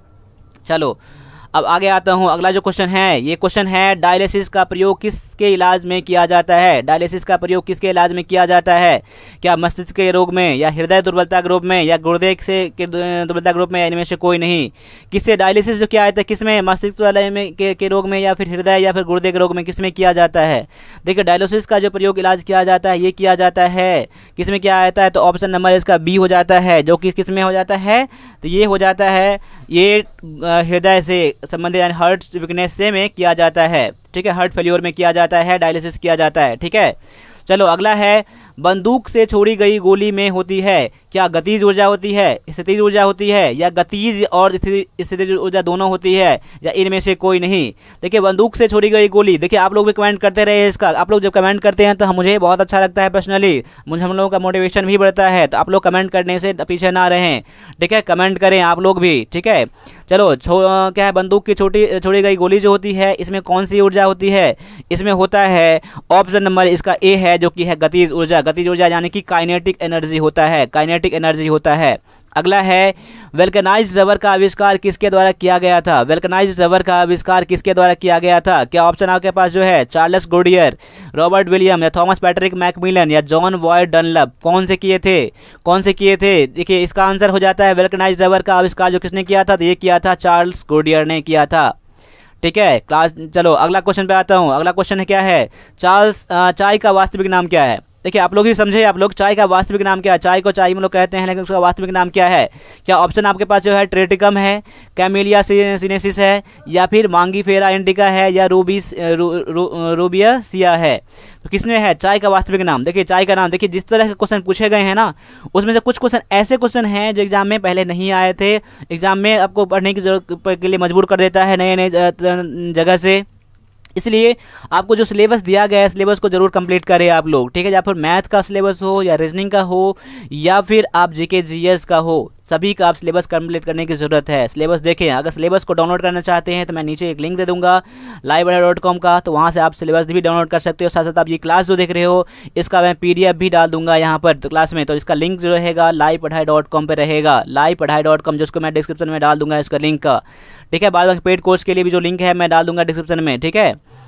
चलो अब आगे आता हूँ। अगला जो क्वेश्चन है, ये क्वेश्चन है, डायलिसिस का प्रयोग किसके इलाज में किया जाता है? डायलिसिस का प्रयोग किसके इलाज में किया जाता है? क्या मस्तिष्क के रोग में, या हृदय दुर्बलता के रूप में, या गुर्दे से के दुर्बलता के रूप में? इनमें से कोई नहीं। किससे डायलिसिस जो किया जाता है, किसमें? मस्तिष्क वाले में के, के रोग में, या फिर हृदय या फिर गुर्दे के रोग में, किसमें किया जाता है? देखिए, डायलिसिस का जो प्रयोग इलाज किया जाता है ये किया जाता है किसमें किया जाता है? तो ऑप्शन नंबर इसका बी हो जाता है, जो कि किसमें हो जाता है? तो ये हो जाता है, ये हृदय से संबंधित यानी हार्ट वीकनेस से में किया जाता है, ठीक है। हार्ट फेल्योर में किया जाता है, डायलिसिस किया जाता है, ठीक है। चलो अगला है, बंदूक से छोड़ी गई गोली में होती है, क्या गतिज ऊर्जा होती है, स्थितिज ऊर्जा होती है, या गतिज और स्थितिज ऊर्जा दोनों होती है, या इनमें से कोई नहीं? देखिए, बंदूक से छोड़ी गई गोली, देखिए आप लोग भी कमेंट करते रहे इसका। आप लोग जब कमेंट करते हैं तो हम मुझे बहुत अच्छा लगता है पर्सनली, मुझे हम लोगों का मोटिवेशन भी बढ़ता है। तो आप लोग कमेंट करने से पीछे ना रहें, ठीक है, कमेंट करें आप लोग भी, ठीक है। चलो क्या है, बंदूक की छोटी छोड़ी गई गोली जो होती है इसमें कौन सी ऊर्जा होती है? इसमें होता है ऑप्शन नंबर इसका ए है, जो कि है गतिज ऊर्जा। गतिज ऊर्जा यानी कि काइनेटिक एनर्जी होता है, काइनेटिक एनर्जी होता है। अगला है, वेल्कनाइज्ड रबर का आविष्कार किसके द्वारा किया गया था? वेल्कनाइज्ड रबर का आविष्कार किसके द्वारा किया गया था? क्या ऑप्शन आपके पास जो है, चार्ल्स गुडियर, रॉबर्ट विलियम, या थॉमस पैट्रिक मैकमिलन, या जॉन वॉयड डनलप? कौन से किए थे, कौन से किए थे? देखिए, इसका आंसर हो जाता है वेल्कनाइज्ड रबर का आविष्कार जो किसने किया था? तो ये किया था चार्ल्स गुडियर ने किया था, ठीक है। क्लास चलो अगला क्वेश्चन पे आता हूँ। अगला क्वेश्चन है क्या है, चार्ल्स चाय का वास्तविक नाम क्या है? देखिए, आप लोग ही समझे, आप लोग चाय का वास्तविक नाम क्या है? चाय को चाय में लोग कहते हैं, लेकिन उसका वास्तविक नाम क्या है? क्या ऑप्शन आपके पास जो है, ट्रेटिकम है, कैमेलिया सिनेसिस है, या फिर मांगीफेरा इंडिका है, या रूबीस रू, रू, रूबियासिया है? तो किसमें है चाय का वास्तविक नाम? देखिए, चाय का नाम, देखिए जिस तरह के क्वेश्चन पूछे गए हैं ना, उसमें से कुछ क्वेश्चन ऐसे क्वेश्चन हैं जो एग्जाम में पहले नहीं आए थे, एग्जाम में आपको पढ़ने की जरूरत के लिए मजबूर कर देता है नए नए जगह से। इसलिए आपको जो सिलेबस दिया गया है, सिलेबस को जरूर कंप्लीट करें आप लोग, ठीक है। या फिर मैथ का सिलेबस हो, या रीजनिंग का हो, या फिर आप जीके जीएस का हो, सभी का आप सिलेबस कंप्लीट करने की ज़रूरत है। सिलेबस देखें, अगर सिलेबस को डाउनलोड करना चाहते हैं तो मैं नीचे एक लिंक दे दूंगा लाइव पढ़ाई डॉट कॉम का, तो वहाँ से आप सिलेबस भी डाउनलोड कर सकते हो। साथ साथ आप ये क्लास जो देख रहे हो इसका मैं पीडीएफ भी डाल दूंगा यहाँ पर क्लास में, तो इसका लिंक जो रहेगा लाइव पढ़ाई डॉट कॉम पर रहेगा, लाइव पढ़ाई डॉट कॉम, जिसको मैं डिस्क्रिप्शन में डाल दूंगा इसका लिंक का, ठीक है। बाद में पेड कोर्स के लिए भी जो लिंक है मैं डाल दूंगा डिस्क्रिप्शन में, ठीक है।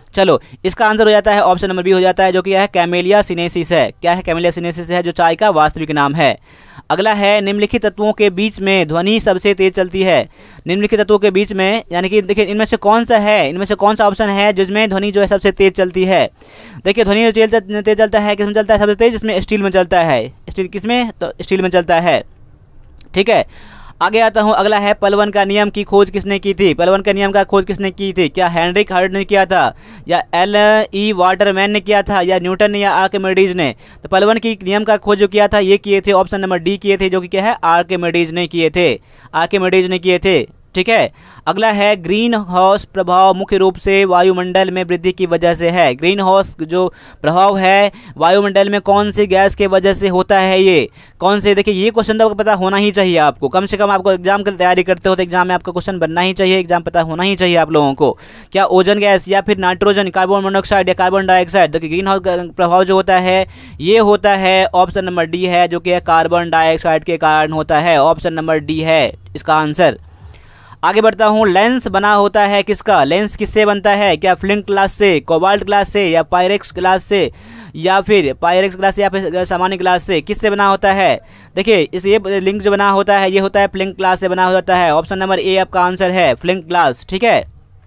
चलो, इसका आंसर हो जाता है ऑप्शन नंबर बी हो जाता है, जो कि है कैमेलिया सिनेसिस है। क्या है? कैमेलिया सिनेसिस है, जो चाय का वास्तविक नाम है। अगला है निम्नलिखित तत्वों के बीच में ध्वनि सबसे तेज चलती है। निम्नलिखित तत्वों के बीच में यानी कि देखिए इनमें से कौन सा है, इनमें से कौन सा ऑप्शन है जिसमें ध्वनि जो है सबसे तेज चलती है। देखिए ध्वनि जो तेज तेज चलता है, किसमें चलता है सबसे तेज? इसमें स्टील में चलता है। स्टील किसमें? तो स्टील में चलता है। ठीक है, आगे आता हूँ। अगला है पलवन का नियम की खोज किसने की थी? पलवन का नियम का खोज किसने की थी? क्या हेनरिक हर्ट ने किया था, या एल ई वाटरमैन ने किया था, या न्यूटन ने, या आर्किमिडीज ने? तो पलवन की नियम का खोज जो किया था ये किए थे ऑप्शन नंबर डी किए थे, जो कि क्या है? आर्किमिडीज ने किए थे। आर्किमिडीज ने किए थे। ठीक है, अगला है ग्रीन हाउस प्रभाव मुख्य रूप से वायुमंडल में वृद्धि की वजह से है। ग्रीन हाउस जो प्रभाव है वायुमंडल में कौन सी गैस के वजह से होता है? ये कौन से? देखिए ये क्वेश्चन तो पता होना ही चाहिए आपको, कम से कम आपको एग्जाम की तैयारी करते हो तो एग्जाम में आपका क्वेश्चन बनना ही चाहिए, एग्जाम पता होना ही चाहिए आप लोगों को। क्या ओजोन गैस, या फिर नाइट्रोजन, कार्बन मोनोऑक्साइड, या कार्बन डाइऑक्साइड? देखिए ग्रीन हाउस प्रभाव जो होता है ये होता है ऑप्शन नंबर डी है, जो कि है कार्बन डाइऑक्साइड के कारण होता है। ऑप्शन नंबर डी है इसका आंसर। आगे बढ़ता हूँ। लेंस बना होता है किसका? लेंस किससे बनता है? क्या फ्लिंट ग्लास से, कोबाल्ट ग्लास से, या पायरेक्स ग्लास से, या फिर पायरेक्स ग्लास से, या फिर सामान्य ग्लास से? किससे बना होता है? देखिए इस ये लिंक जो बना होता है ये होता है फ्लिंट ग्लास से बना होता है। ऑप्शन नंबर ए आपका आंसर है, फ्लिंट ग्लास। ठीक है,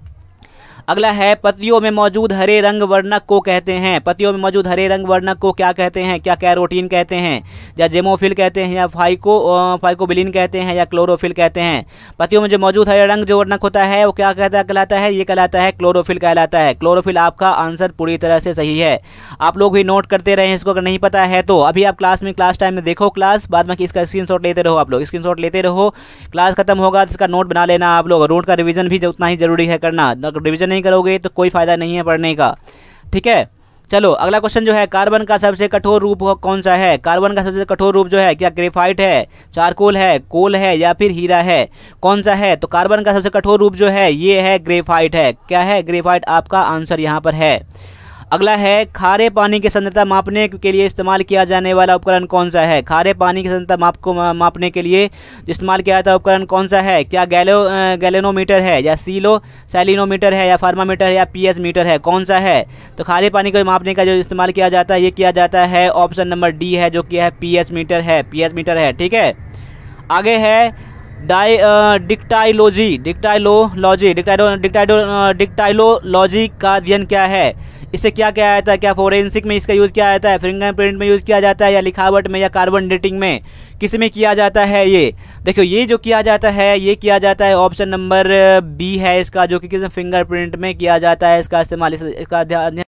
अगला है पत्तियों में मौजूद हरे रंग वर्णक को कहते हैं। पत्तियों में मौजूद हरे रंग वर्णक को क्या कहते हैं? क्या कैरोटीन कहते हैं, या जेमोफिल कहते हैं, या फाइको फाइकोबिलिन कहते हैं, या क्लोरोफिल कहते हैं? पत्तियों में जो मौजूद हरे रंग जो वर्णक होता है वो क्या कहता कहलाता है? ये कहलाता है क्लोरोफिल कहलाता है। क्लोरोफिल आपका आंसर पूरी तरह से सही है। आप लोग भी नोट करते रहे इसको, अगर नहीं पता है तो अभी आप क्लास में क्लास टाइम में देखो क्लास, बाद में इसका स्क्रीनशॉट लेते रहो। आप लोग स्क्रीनशॉट लेते रहो, क्लास खत्म होगा तो इसका नोट बना लेना आप लोग। नोट का रिवीजन भी उतना ही जरूरी है करना, रिवीजन नहीं करोगे तो कोई फायदा नहीं है पढ़ने का। ठीक है, चलो अगला क्वेश्चन जो है, कार्बन का सबसे कठोर रूप कौन सा है? कार्बन का सबसे कठोर रूप जो है क्या ग्रेफाइट है, चारकोल है, कोल है, या फिर हीरा है? कौन सा है? तो कार्बन का सबसे कठोर रूप जो है ये है ग्रेफाइट है। क्या है? ग्रेफाइट आपका आंसर यहाँ पर है। अगला है खारे पानी की सांद्रता मापने के लिए इस्तेमाल किया जाने वाला उपकरण कौन सा है? खारे पानी की सांद्रता माप को मापने के लिए इस्तेमाल किया जाता है उपकरण कौन सा है? क्या गैलो गैलेनोमीटर है, या सीलो सैलिनोमीटर है, या फार्मामीटर है, या पीएच मीटर है? कौन सा है? तो खारे पानी को मापने का जो इस्तेमाल किया जाता है ये किया जाता है ऑप्शन नंबर डी है, जो कि है पीएच मीटर है। पीएच मीटर है। ठीक है, आगे है डाई डिक्टाइलोजी डिक्टाइलोलॉजी डिक्टाइलो डिक्टाइलो डिक्टाइलोलॉजी का अध्ययन क्या है? इससे क्या क्या आता है? क्या फोरेंसिक में इसका यूज़ किया जाता है, फिंगरप्रिंट में यूज़ किया जाता है, या लिखावट में, या कार्बन डेटिंग में? किस में किया जाता है ये? देखो ये जो किया जाता है ये किया जाता है ऑप्शन नंबर बी है इसका, जो कि किस फिंगरप्रिंट में किया जाता है इसका इस्तेमाल, इसका अध्ययन।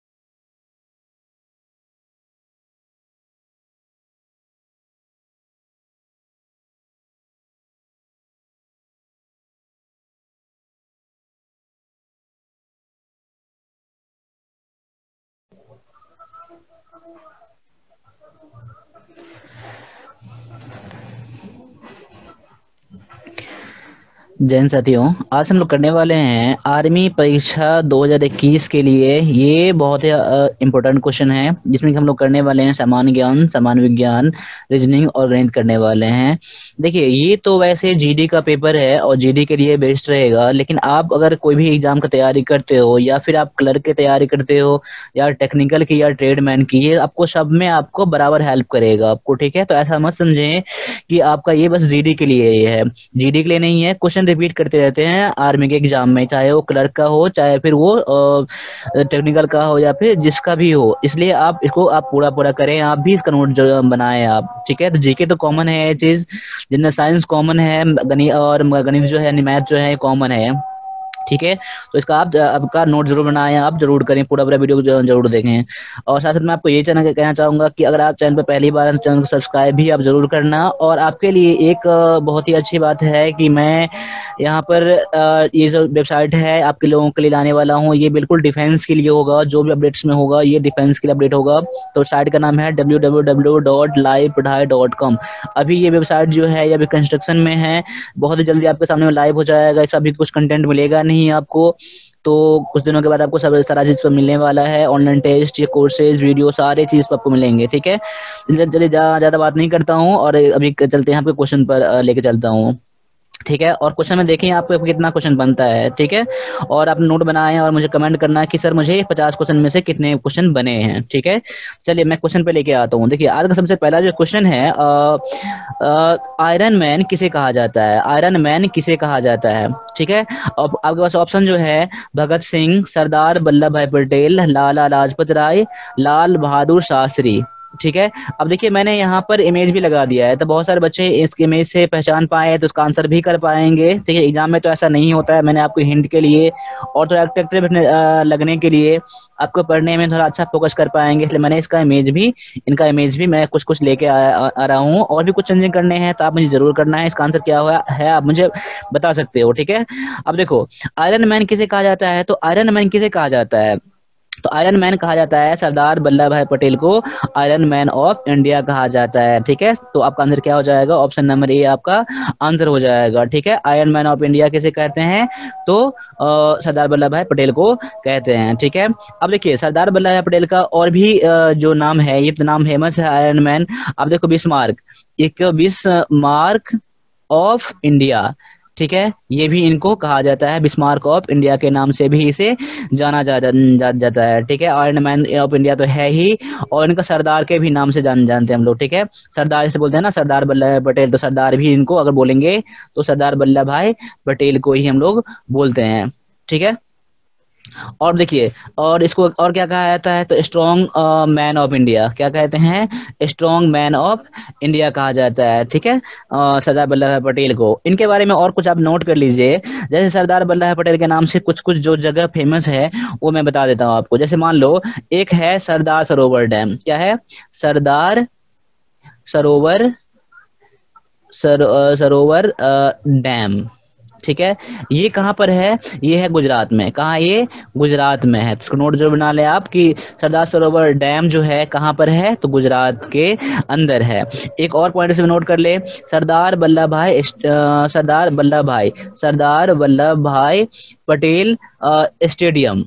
जैन साथियों, आज हम लोग करने वाले हैं आर्मी परीक्षा दो हज़ार इक्कीस के लिए। ये बहुत ही इम्पोर्टेंट क्वेश्चन है जिसमें हम लोग करने वाले हैं सामान्य ज्ञान, सामान्य विज्ञान, रीजनिंग और गणित करने वाले हैं। देखिए ये तो वैसे जीडी का पेपर है और जीडी के लिए बेस्ट रहेगा, लेकिन आप अगर कोई भी एग्जाम की तैयारी करते हो, या फिर आप क्लर्क की तैयारी करते हो, या टेक्निकल की, या ट्रेडमैन की, ये आपको सब में आपको बराबर हेल्प करेगा आपको। ठीक है, तो ऐसा मत समझें कि आपका ये बस जीडी के लिए ये है, जीडी के लिए नहीं है। क्वेश्चन रिपीट करते रहते हैं आर्मी के एग्जाम में, चाहे वो क्लर्क का हो, चाहे फिर वो टेक्निकल का हो, या फिर जिसका भी हो। इसलिए आप इसको आप पूरा पूरा करें, आप भी इसका नोट बनाएं आप। ठीक है, तो जीके तो कॉमन है ये चीज, जिनमें साइंस कॉमन है, गणित और गणित जो है, मैथ जो है कॉमन है। ठीक है, तो इसका आप आपका नोट जरूर बनाएं, आप जरूर करें, पूरा पूरा वीडियो जरूर देखें। और साथ साथ मैं आपको ये चैनल कहना चाहूंगा कि अगर आप चैनल पर पहली बार चैनल को सब्सक्राइब भी आप जरूर करना। और आपके लिए एक बहुत ही अच्छी बात है कि मैं यहाँ पर ये जो वेबसाइट है आपके लोगों के लिए लाने वाला हूँ, ये बिल्कुल डिफेंस के लिए होगा। जो भी अपडेट्स में होगा ये डिफेंस के लिए अपडेट होगा। तो साइट का नाम है W W W dot live Padhai dot com. अभी ये वेबसाइट जो है ये अभी कंस्ट्रक्शन में है, बहुत ही जल्दी आपके सामने लाइव हो जाएगा। इसका अभी कुछ कंटेंट मिलेगा नहीं आपको, तो कुछ दिनों के बाद आपको सब सारा चीज पर मिलने वाला है। ऑनलाइन टेस्ट, ये कोर्सेज, वीडियो, सारे चीज पर आपको मिलेंगे। ठीक है, इसलिए चलिए ज्यादा बात नहीं करता हूँ और अभी चलते हैं आपके क्वेश्चन पर लेके चलता हूँ। ठीक है। और क्वेश्चन में देखें आपको कितना क्वेश्चन बनता है, ठीक है। और आप नोट बनाएं और मुझे कमेंट करना है कि सर मुझे पचास क्वेश्चन में से कितने क्वेश्चन बने हैं, ठीक है। चलिए मैं क्वेश्चन पे लेके आता हूँ। देखिए आज का सबसे पहला जो क्वेश्चन है, आयरन मैन किसे कहा जाता है, आयरन मैन किसे कहा जाता है, ठीक है। अब आपके पास ऑप्शन जो है भगत सिंह, सरदार वल्लभ भाई पटेल, लाला लाजपत राय, लाल बहादुर शास्त्री, ठीक है। अब देखिए मैंने यहाँ पर इमेज भी लगा दिया है, तो बहुत सारे बच्चे इस इमेज से पहचान पाए तो उसका आंसर भी कर पाएंगे, ठीक है। एग्जाम में तो ऐसा नहीं होता है, मैंने आपको हिंट के लिए और थोड़ा अट्रैक्टिव लगने के लिए आपको पढ़ने में थोड़ा अच्छा फोकस कर पाएंगे, इसलिए मैंने इसका इमेज भी इनका इमेज भी मैं कुछ कुछ लेके आ, आ, आ रहा हूँ। और भी कुछ चेंजिंग करने हैं तो आप मुझे जरूर करना है, इसका आंसर क्या हुआ है आप मुझे बता सकते हो, ठीक है। अब देखो आयरन मैन किसे कहा जाता है, तो आयरन मैन किसे कहा जाता है, तो आयरन मैन कहा जाता है सरदार वल्लभ भाई पटेल को आयरन मैन ऑफ इंडिया कहा जाता है, ठीक है। तो आपका आंसर क्या हो जाएगा, ऑप्शन नंबर ए आपका आंसर हो जाएगा, ठीक है। आयरन मैन ऑफ इंडिया किसे कहते हैं, तो आ, सरदार वल्लभ भाई पटेल को कहते हैं, ठीक है। अब देखिए सरदार वल्लभ भाई पटेल का और भी आ, जो नाम है, ये तो नाम फेमस है आयरन मैन। अब देखो बिस्मार्क, एक बिस्मार्क ऑफ इंडिया, ठीक है, ये भी इनको कहा जाता है, बिस्मार्क ऑफ इंडिया के नाम से भी इसे जाना जा, जा, जा, जाता है, ठीक है। आयरन मैन ऑफ इंडिया तो है ही, और इनका सरदार के भी नाम से जान जानते हैं हम लोग, ठीक है। सरदार जैसे बोलते हैं ना सरदार वल्लभ भाई पटेल, तो सरदार भी इनको अगर बोलेंगे तो सरदार वल्लभ भाई पटेल को ही हम लोग बोलते हैं, ठीक है। और देखिए और इसको और क्या कहा जाता है, तो स्ट्रॉन्ग मैन ऑफ इंडिया, क्या कहते हैं, स्ट्रॉन्ग मैन ऑफ इंडिया कहा जाता है, ठीक है, सरदार वल्लभ भाई पटेल को। इनके बारे में और कुछ आप नोट कर लीजिए, जैसे सरदार वल्लभ भाई पटेल के नाम से कुछ कुछ जो जगह फेमस है वो मैं बता देता हूँ आपको। जैसे मान लो एक है सरदार सरोवर डैम, क्या है, सरदार सरोवर सर, सरोवर डैम, ठीक है। ये कहाँ पर है, ये है गुजरात में, कहाँ, ये गुजरात में है। तो नोट जरूर बना ले आप कि सरदार सरोवर डैम जो है कहाँ पर है, तो गुजरात के अंदर है। एक और पॉइंट से नोट कर ले, सरदार वल्लभ भाई सरदार वल्लभ भाई सरदार वल्लभ भाई पटेल स्टेडियम,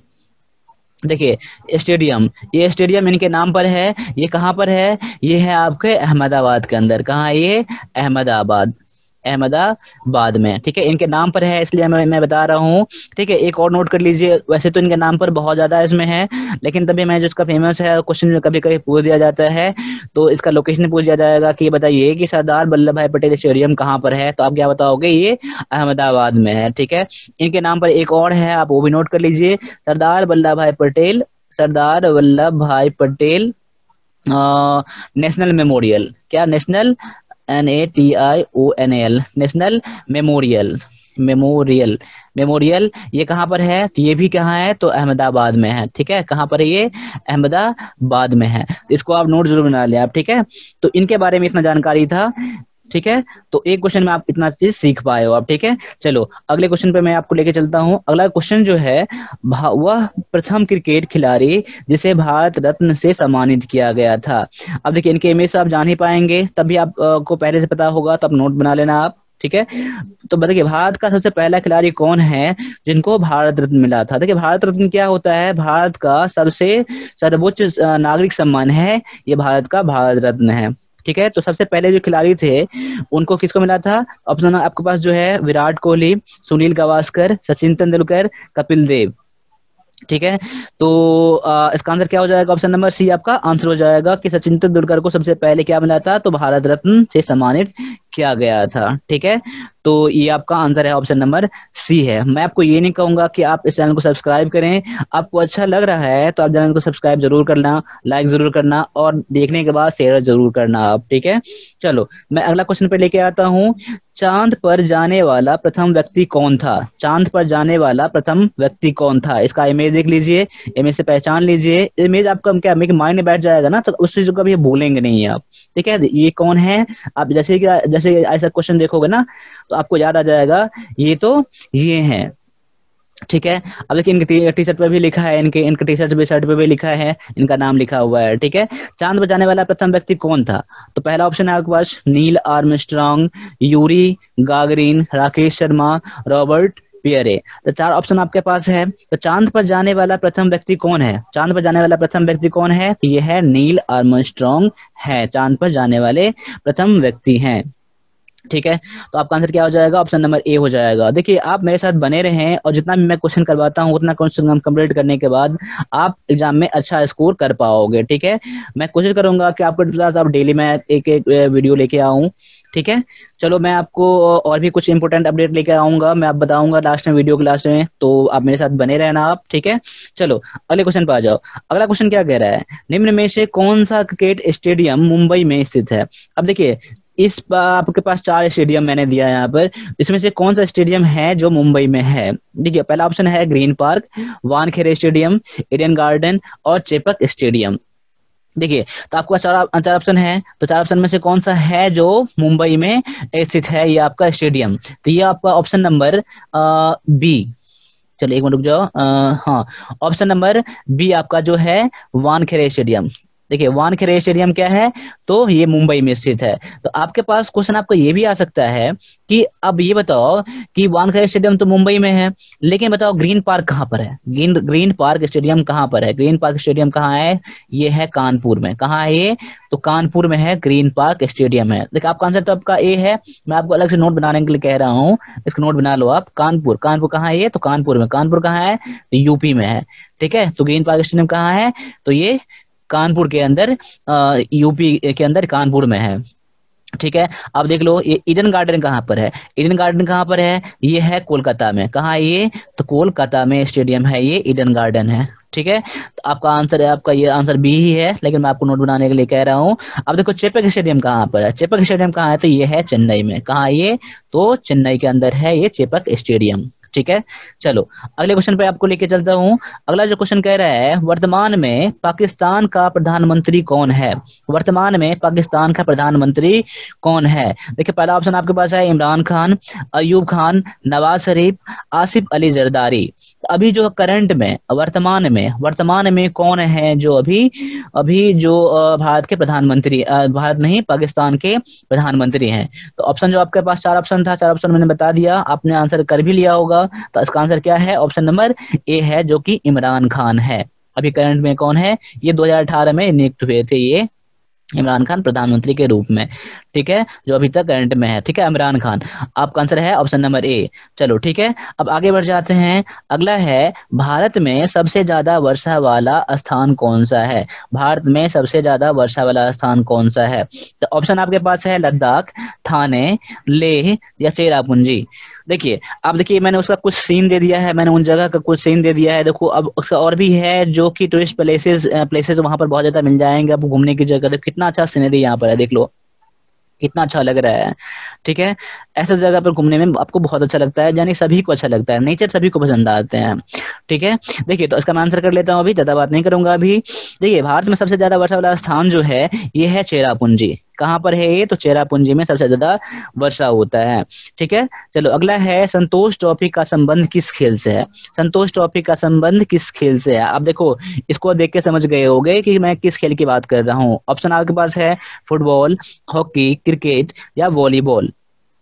देखिए स्टेडियम, ये स्टेडियम इनके नाम पर है, ये कहाँ पर है, ये है आपके अहमदाबाद के अंदर, कहाँ, ये अहमदाबाद अहमदाबाद में, ठीक है। इनके नाम पर है इसलिए मैं मैं बता रहा हूँ, ठीक है। एक और नोट कर लीजिए, वैसे तो इनके नाम पर बहुत ज्यादा इसमें है, लेकिन तभी मैं जिसका फेमस है क्वेश्चन कभी कभी पूछ दिया जाता है, तो इसका लोकेशन पूछ दिया जाएगा कि ये बताइए कि सरदार वल्लभ भाई पटेल स्टेडियम कहाँ पर है, तो आप क्या बताओगे, ये अहमदाबाद में है, ठीक है। इनके नाम पर एक और है, आप वो भी नोट कर लीजिए, सरदार वल्लभ भाई पटेल सरदार वल्लभ भाई पटेल नेशनल मेमोरियल, क्या, national N A T I O N L, national memorial memorial memorial ये कहाँ पर है, तो ये भी कहाँ है, तो अहमदाबाद में है, ठीक है। कहाँ पर है, ये अहमदाबाद में है, तो इसको आप नोट जरूर बना लें आप, ठीक है। तो इनके बारे में इतना जानकारी था, ठीक है। तो एक क्वेश्चन में आप इतना चीज सीख पाए हो आप, ठीक है। चलो अगले क्वेश्चन पे मैं आपको लेके चलता हूँ। अगला क्वेश्चन जो है, वह प्रथम क्रिकेट खिलाड़ी जिसे भारत रत्न से सम्मानित किया गया था। अब देखिए इनके इमेज से आप जान ही पाएंगे, तभी आपको पहले से पता होगा, तो आप नोट बना लेना आप, ठीक है। तो बताइए भारत का सबसे पहला खिलाड़ी कौन है जिनको भारत रत्न मिला था। देखिए भारत रत्न क्या होता है, भारत का सबसे सर्वोच्च नागरिक सम्मान है, ये भारत का भारत रत्न है, ठीक है। तो सबसे पहले जो खिलाड़ी थे उनको किसको मिला था, ऑप्शन आपके पास जो है विराट कोहली, सुनील गावस्कर, सचिन तेंदुलकर, कपिल देव, ठीक है। तो आ, इसका आंसर क्या हो जाएगा, ऑप्शन नंबर सी आपका आंसर हो जाएगा कि सचिन तेंदुलकर को सबसे पहले क्या मिला था, तो भारत रत्न से सम्मानित किया गया था, ठीक है। तो ये आपका आंसर है, ऑप्शन नंबर सी है। मैं आपको ये नहीं कहूंगा कि आप इस चैनल को सब्सक्राइब करें, आपको अच्छा लग रहा है तो आप चैनल को सब्सक्राइब जरूर करना, लाइक जरूर करना, और देखने के बाद शेयर जरूर करना आप, ठीक है। चलो मैं अगला क्वेश्चन पे लेके आता हूँ, चांद पर जाने वाला प्रथम व्यक्ति कौन था, चांद पर जाने वाला प्रथम व्यक्ति कौन था। इसका इमेज देख लीजिए, इमेज से पहचान लीजिए, इमेज आपका क्या माइंड में बैठ जाएगा ना, तो उस चीज को कभी भूलेंगे नहीं आप, ठीक है। ये कौन है, आप जैसे कि जैसे ऐसा क्वेश्चन देखोगे ना तो आपको याद आ जाएगा, ये तो ये है, ठीक है। अब देखिए इनके टी शर्ट पे भी लिखा है, इनके इनके टी शर्ट पे शर्ट पे भी लिखा है, इनका नाम लिखा हुआ है, ठीक है। चांद पर जाने वाला प्रथम व्यक्ति कौन था, तो पहला ऑप्शन है आपके पास Neil Armstrong, Yuri Gagarin, Rakesh Sharma, Robert Pierre. तो चार ऑप्शन आपके पास है। तो चांद पर जाने वाला प्रथम व्यक्ति कौन है, चांद पर जाने वाला प्रथम व्यक्ति कौन है, तो ये है नील आर्मस्ट्रांग है, चांद पर जाने वाले प्रथम व्यक्ति हैं, ठीक है, तो आपका आंसर क्या हो जाएगा, ऑप्शन नंबर ए हो जाएगा। देखिए आप मेरे साथ बने रहें और जितना भी मैं क्वेश्चन करवाता हूँ उतना क्वेश्चन कंप्लीट करने के बाद आप एग्जाम में अच्छा स्कोर कर पाओगे। ठीक है, मैं कोशिश करूंगा कि आपके साथ आप डेली मैं एक एक वीडियो लेके आऊँ। ठीक है, चलो मैं आपको और भी कुछ इंपॉर्टेंट अपडेट लेके आऊंगा, मैं आप बताऊंगा लास्ट में, वीडियो के लास्ट में, तो आप मेरे साथ बने रहना आप। ठीक है, चलो अगले क्वेश्चन पे आ जाओ। अगला क्वेश्चन क्या कह रहा है, निम्न में से कौन सा क्रिकेट स्टेडियम मुंबई में स्थित है। अब देखिए इस आपके पास चार स्टेडियम मैंने दिया है यहाँ पर, इसमें से कौन सा स्टेडियम है जो मुंबई में है। देखिए पहला ऑप्शन है Green Park, Wankhede stadium, Eden Garden और चेपक स्टेडियम। देखिए तो आपके पास चार चार ऑप्शन है, तो चार ऑप्शन में से कौन सा है जो मुंबई में स्थित है ये आपका स्टेडियम, तो ये आपका ऑप्शन नंबर बी। चलिए एक मिनट रुक जाओ, आ, हाँ ऑप्शन नंबर बी आपका जो है वानखेड़े स्टेडियम। देखिए वानखेड़े स्टेडियम क्या है, तो ये मुंबई में स्थित है। तो आपके पास क्वेश्चन आपको ये भी आ सकता है कि अब ये बताओ कि वानखेड़े स्टेडियम तो मुंबई में है, लेकिन बताओ ग्रीन पार्क कहाँ पर है, ग्रीन ग्रीन पार्क स्टेडियम कहाँ पर है। ग्रीन पार्क स्टेडियम कहाँ है, ये है कानपुर में। कहाँ है ये, तो कानपुर में है ग्रीन पार्क स्टेडियम है। देखिए आपका आंसर तो आपका ए है, मैं आपको अलग से नोट बनाने के लिए कह रहा हूँ, इसको नोट बना लो आप। कानपुर, कानपुर कहाँ है ये, तो कानपुर में। कानपुर कहाँ है, तो यूपी में है। ठीक है, तो ग्रीन पार्क स्टेडियम कहाँ है, तो ये कानपुर के अंदर, यूपी के अंदर कानपुर में है। ठीक है, अब देख लो ये ईडन गार्डन कहाँ पर है, ईडन गार्डन कहाँ पर है, ये है कोलकाता में। कहाँ है ये, तो कोलकाता में स्टेडियम है ये, ईडन गार्डन है। ठीक है, तो आपका आंसर है, आपका ये आंसर बी ही है, लेकिन मैं आपको नोट बनाने के लिए कह रहा हूँ। अब देखो चेपक स्टेडियम कहाँ पर है, चेपक स्टेडियम कहाँ है, तो ये है चेन्नई में। कहाँ है ये, तो चेन्नई के अंदर है ये चेपक स्टेडियम। ठीक है, चलो अगले क्वेश्चन पे आपको लेके चलता हूँ। अगला जो क्वेश्चन कह रहा है, वर्तमान में पाकिस्तान का प्रधानमंत्री कौन है। वर्तमान में पाकिस्तान का प्रधानमंत्री कौन है। देखिए पहला ऑप्शन आपके पास है इमरान खान, अयूब खान, नवाज शरीफ, आसिफ अली जरदारी। अभी जो करंट में, वर्तमान में, वर्तमान में कौन है जो अभी अभी जो भारत के प्रधानमंत्री, भारत नहीं पाकिस्तान के प्रधानमंत्री हैं। तो ऑप्शन जो आपके पास चार ऑप्शन था, चार ऑप्शन मैंने बता दिया, आपने आंसर कर भी लिया होगा। तो इसका आंसर क्या है, ऑप्शन नंबर ए है, जो कि इमरान खान है। अभी करंट में कौन है, ये दो हज़ार अठारह में नियुक्त हुए थे ये इमरान खान प्रधानमंत्री के रूप में। ठीक है, जो अभी तक करंट में है। ठीक है, इमरान खान आपका आंसर है ऑप्शन नंबर ए। चलो ठीक है, अब आगे बढ़ जाते हैं। अगला है, भारत में सबसे ज्यादा वर्षा वाला स्थान कौन सा है। भारत में सबसे ज्यादा वर्षा वाला स्थान कौन सा है, तो ऑप्शन आपके पास है लद्दाख, थाने, लेह या चेरापूंजी। देखिए अब देखिए मैंने उसका कुछ सीन दे दिया है, मैंने उन जगह का कुछ सीन दे दिया है। देखो अब उसका और भी है जो कि टूरिस्ट प्लेसेस प्लेसेस वहां पर बहुत ज्यादा मिल जाएंगे आपको घूमने की जगह। देखो कितना अच्छा सीनरी यहाँ पर है, देख लो कितना अच्छा लग रहा है। ठीक है, ऐसा जगह पर घूमने में आपको बहुत अच्छा लगता है, यानी सभी को अच्छा लगता है, नेचर सभी को पसंद आते हैं। ठीक है, देखिए तो इसका मैं आंसर कर लेता हूँ, अभी ज्यादा बात नहीं करूंगा अभी। देखिए भारत में सबसे ज्यादा वर्षा वाला स्थान जो है ये है चेरापूंजी। कहाँ पर है ये, तो चेरापूंजी में सबसे ज्यादा वर्षा होता है। ठीक है, चलो अगला है, संतोष ट्रॉफी का संबंध किस खेल से है। संतोष ट्रॉफी का संबंध किस खेल से है। आप देखो इसको देख के समझ गए होंगे कि मैं किस खेल की बात कर रहा हूँ। ऑप्शन आपके पास है फुटबॉल, हॉकी, क्रिकेट या वॉलीबॉल।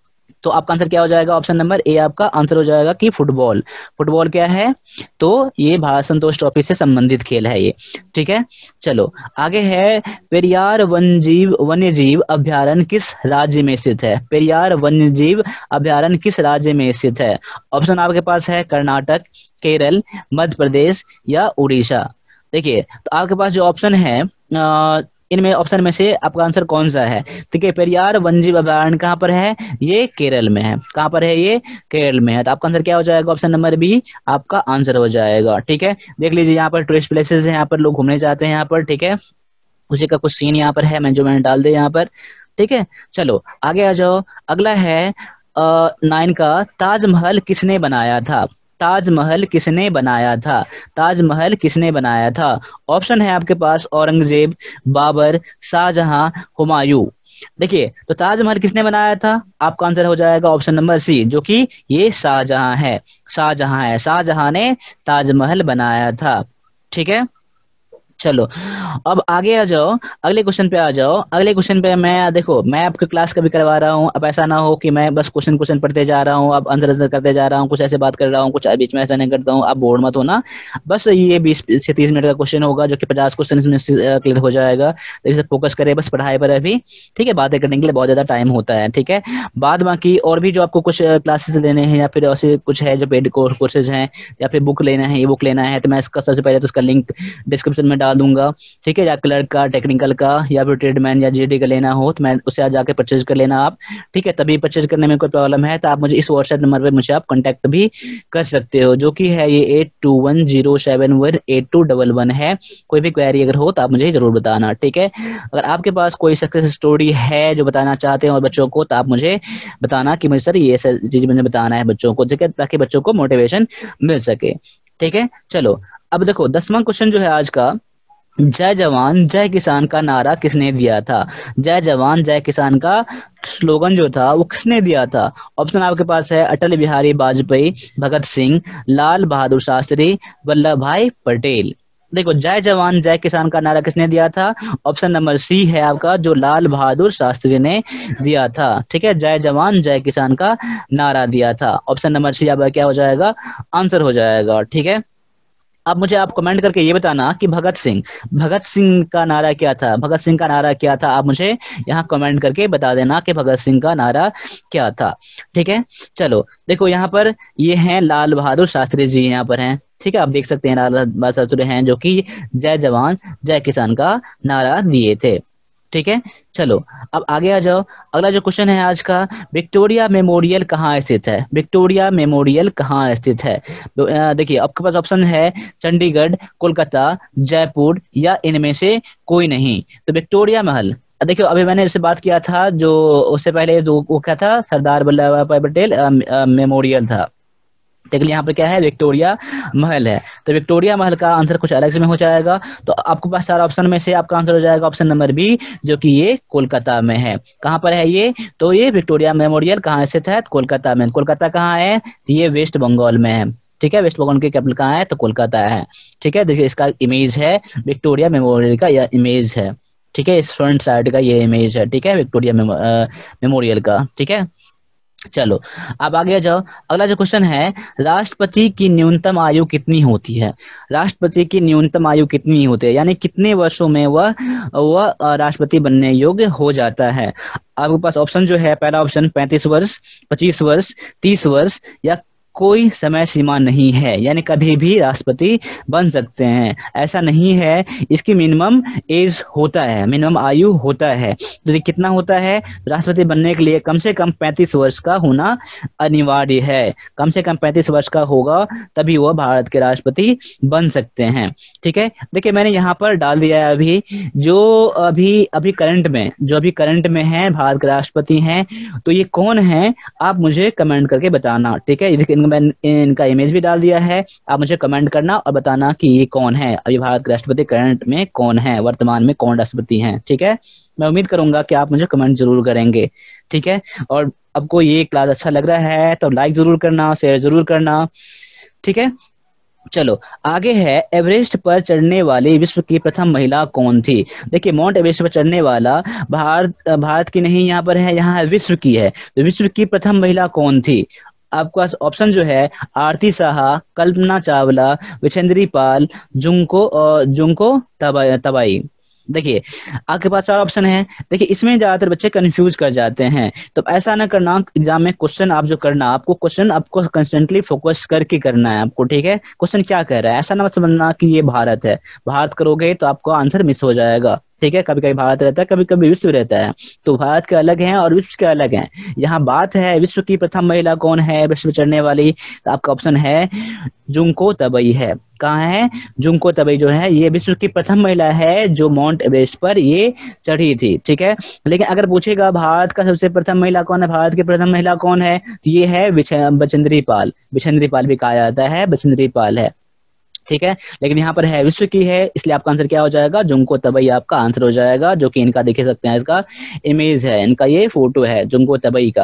तो आपका आंसर क्या हो जाएगा, ऑप्शन नंबर ए आपका आंसर हो जाएगा कि फुटबॉल। फुटबॉल क्या है, तो ये भारत संतोष ट्रॉफी से संबंधित खेल है ये। ठीक है, चलो आगे है, पेरियार वन्यजीव वन्यजीव अभ्यारण्य किस राज्य में स्थित है। पेरियार वन्यजीव अभ्यारण्य किस राज्य में स्थित है। ऑप्शन आपके पास है कर्नाटक, केरल, मध्य प्रदेश या उड़ीसा। देखिए तो आपके पास जो ऑप्शन है आ, इनमें ऑप्शन में से आपका आंसर कौन सा है। ठीक है, पेरियार वन्यजीव अभ्यारण्य कहाँ पर है, ये केरल में है। कहाँ पर है, ये केरल में है। तो आपका आंसर क्या हो जाएगा, ऑप्शन नंबर बी आपका आंसर हो जाएगा। ठीक है, देख लीजिए यहाँ पर टूरिस्ट प्लेसेस है, यहाँ पर लोग घूमने जाते हैं यहाँ पर। ठीक है, उसी का कुछ सीन यहाँ पर है, मैं जो मैंने डाल दिया यहाँ पर। ठीक है, चलो आगे आ जाओ। अगला है नाइन का, ताजमहल किसने बनाया था। ताजमहल किसने बनाया था। ताजमहल किसने बनाया था। ऑप्शन है आपके पास औरंगजेब, बाबर, शाहजहां, हुमायूं। देखिए तो ताजमहल किसने बनाया था, आपका आंसर हो जाएगा ऑप्शन नंबर सी, जो कि ये शाहजहां है। शाहजहां है, शाहजहां ने ताजमहल बनाया था। ठीक है, चलो अब आगे आ जाओ, अगले क्वेश्चन पे आ जाओ। अगले क्वेश्चन पे मैं देखो मैं आपके क्लास कभी करवा रहा हूँ, अब ऐसा ना हो कि मैं बस क्वेश्चन क्वेश्चन पढ़ते जा रहा हूँ, अब आंसर आंसर करते जा रहा हूँ, कुछ ऐसे बात कर रहा हूँ, कुछ बीच में ऐसा नहीं करता हूँ, आप बोर्ड मत होना। बस ये बीस से तीस मिनट का क्वेश्चन होगा जो कि पचास क्वेश्चन इसमें क्लियर हो जाएगा। तो इसे फोकस करे बस पढ़ाई पर अभी, ठीक है। बातें करने के लिए बहुत ज्यादा टाइम होता है, ठीक है। बाद बाकी और भी जो आपको कुछ क्लासेस लेने हैं या फिर ऐसे कुछ है जो पेड कोर्सेज हैं या फिर बुक लेना है, ये बुक लेना है, तो मैं इसका सबसे पहले तो उसका लिंक डिस्क्रिप्शन में डाल दूंगा, ठीक है। या क्लर्क का, टेक्निकल का या फिर ट्रेडमैन या जीडी का लेना हो तो मैं उसे आज जाके परचेज कर लेना आप, ठीक है। तभी परचेज करने में कोई प्रॉब्लम है तो आप मुझे इस व्हाट्सएप नंबर पे मुझे आप कांटेक्ट भी कर सकते हो, जो कि है ये eight two one zero seven one eight two double one है। कोई भी क्वेरी अगर हो तो आप मुझे जरूर बताना, ठीक है। अगर आपके पास कोई सक्सेस स्टोरी है जो बताना चाहते हैं और बच्चों को, तो आप मुझे बताना कि मुझे सर ये चीज मुझे बताना है बच्चों को, ठीक है, ताकि बच्चों को मोटिवेशन मिल सके, ठीक है। चलो अब देखो दसवां क्वेश्चन जो है आज का, जय जवान जय किसान का नारा किसने दिया था? जय जवान जय किसान का स्लोगन जो था वो किसने दिया था? ऑप्शन आपके पास है अटल बिहारी वाजपेयी, भगत सिंह, लाल बहादुर शास्त्री, वल्लभ भाई पटेल। देखो जय जवान जय किसान का नारा किसने दिया था? ऑप्शन नंबर सी है आपका, जो लाल बहादुर शास्त्री ने दिया था, ठीक है। जय जवान जय किसान का नारा दिया था, ऑप्शन नंबर सी आपका क्या हो जाएगा? आंसर हो जाएगा, ठीक है। अब मुझे आप कमेंट करके ये बताना कि भगत सिंह भगत सिंह का नारा क्या था? भगत सिंह का नारा क्या था? आप मुझे यहाँ कमेंट करके बता देना कि भगत सिंह का नारा क्या था, ठीक है। चलो देखो यहाँ पर ये हैं लाल बहादुर शास्त्री जी, यहाँ पर हैं, ठीक है। आप देख सकते हैं लाल बहादुर शास्त्री हैं जो कि जय जवान जय किसान का नारा दिए थे, ठीक है। चलो अब आगे आ जाओ। अगला जो क्वेश्चन है आज का, विक्टोरिया मेमोरियल कहाँ स्थित है? विक्टोरिया मेमोरियल कहाँ स्थित है? देखिए आपके पास ऑप्शन है चंडीगढ़, कोलकाता, जयपुर या इनमें से कोई नहीं। तो विक्टोरिया महल, देखियो अभी मैंने इससे बात किया था जो उससे पहले जो वो क्या था, सरदार वल्लभ भाई पटेल मेमोरियल था, लेकिन यहाँ पे क्या है, विक्टोरिया महल है। तो विक्टोरिया महल का आंसर कुछ अलग से में हो जाएगा। तो आपके पास चार ऑप्शन में से आपका आंसर हो जाएगा ऑप्शन नंबर बी, जो कि ये कोलकाता में है। कहाँ पर है ये? तो ये विक्टोरिया मेमोरियल कहाँ स्थित है? कोलकाता में। कोलकाता कहाँ है? तो ये वेस्ट बंगाल में है, ठीक है। वेस्ट बंगाल की कैपिटल कहाँ है? तो कोलकाता है, ठीक है। देखिए इसका इमेज है, विक्टोरिया मेमोरियल का यह इमेज है, ठीक है। इस फ्रंट साइड का ये इमेज है, ठीक है, विक्टोरिया मेमोरियल का, ठीक है। चलो अब आगे जाओ। अगला जो क्वेश्चन है, राष्ट्रपति की न्यूनतम आयु कितनी होती है? राष्ट्रपति की न्यूनतम आयु कितनी होती है, यानी कितने वर्षों में वह वह राष्ट्रपति बनने योग्य हो जाता है? आपके पास ऑप्शन जो है, पहला ऑप्शन पैंतीस वर्ष, पच्चीस वर्ष, तीस वर्ष या कोई समय सीमा नहीं है, यानी कभी भी राष्ट्रपति बन सकते हैं, ऐसा नहीं है। इसकी मिनिमम एज होता है, मिनिमम आयु होता है। तो ये कितना होता है? राष्ट्रपति बनने के लिए कम से कम पैंतीस वर्ष का होना अनिवार्य है, कम से कम पैंतीस वर्ष का होगा तभी वह भारत के राष्ट्रपति बन सकते हैं, ठीक है। देखिए मैंने यहाँ पर डाल दिया है अभी जो अभी अभी करंट में जो अभी करंट में है भारत के राष्ट्रपति हैं, तो ये कौन है आप मुझे कमेंट करके बताना, ठीक है। देखिए मैंने इनका इमेज भी डाल दिया है, आप मुझे कमेंट करना और बताना कि ये कौन है, अभी भारत के राष्ट्रपति करंट में कौन है, वर्तमान में कौन राष्ट्रपति हैं, ठीक है। मैं उम्मीद करूंगा कि आप मुझे कमेंट जरूर करेंगे, ठीक है। और आपको ये क्लास अच्छा लग रहा है तो लाइक जरूर करना, शेयर जरूर करना, ठीक है। चलो आगे है, एवरेस्ट पर चढ़ने वाली विश्व की प्रथम महिला कौन थी? देखिए माउंट एवरेस्ट पर चढ़ने वाला भारत भारत की नहीं यहाँ पर है, यहाँ विश्व की है। तो विश्व की प्रथम महिला कौन थी? आपके पास ऑप्शन जो है आरती साहा, कल्पना चावला, विजेंद्री पाल, जुंको और जुंको तबाई तबाई। देखिए आपके पास चार ऑप्शन है। देखिए इसमें ज्यादातर बच्चे कंफ्यूज कर जाते हैं, तो ऐसा ना करना। एग्जाम में क्वेश्चन आप जो करना, आपको क्वेश्चन आपको कंस्टेंटली फोकस करके करना है आपको, ठीक है। क्वेश्चन क्या कह रहा है, ऐसा ना मत समझना कि ये भारत है, भारत करोगे तो आपको आंसर मिस हो जाएगा, ठीक है। कभी कभी भारत रहता है, कभी कभी विश्व रहता है, तो भारत के अलग हैं और विश्व के अलग हैं। यहाँ बात है विश्व की प्रथम महिला कौन है विश्व चढ़ने वाली, तो आपका ऑप्शन है जुंको तबई है। कहाँ है? जुंको तबई जो है ये विश्व की प्रथम महिला है जो माउंट एवरेस्ट पर ये चढ़ी थी, ठीक है। लेकिन अगर पूछेगा भारत का सबसे प्रथम महिला कौन है, भारत की प्रथम महिला कौन है, तो ये है विजेंद्री पाल, विजेंद्री पाल भी कहा जाता है, विजेंद्री पाल है, ठीक है। लेकिन यहाँ पर है विश्व की है, इसलिए आपका आंसर क्या हो जाएगा? जुंको तबई आपका आंसर हो जाएगा, जो कि इनका देख सकते हैं, इसका इमेज है, इनका ये फोटो है जुंको तबई का,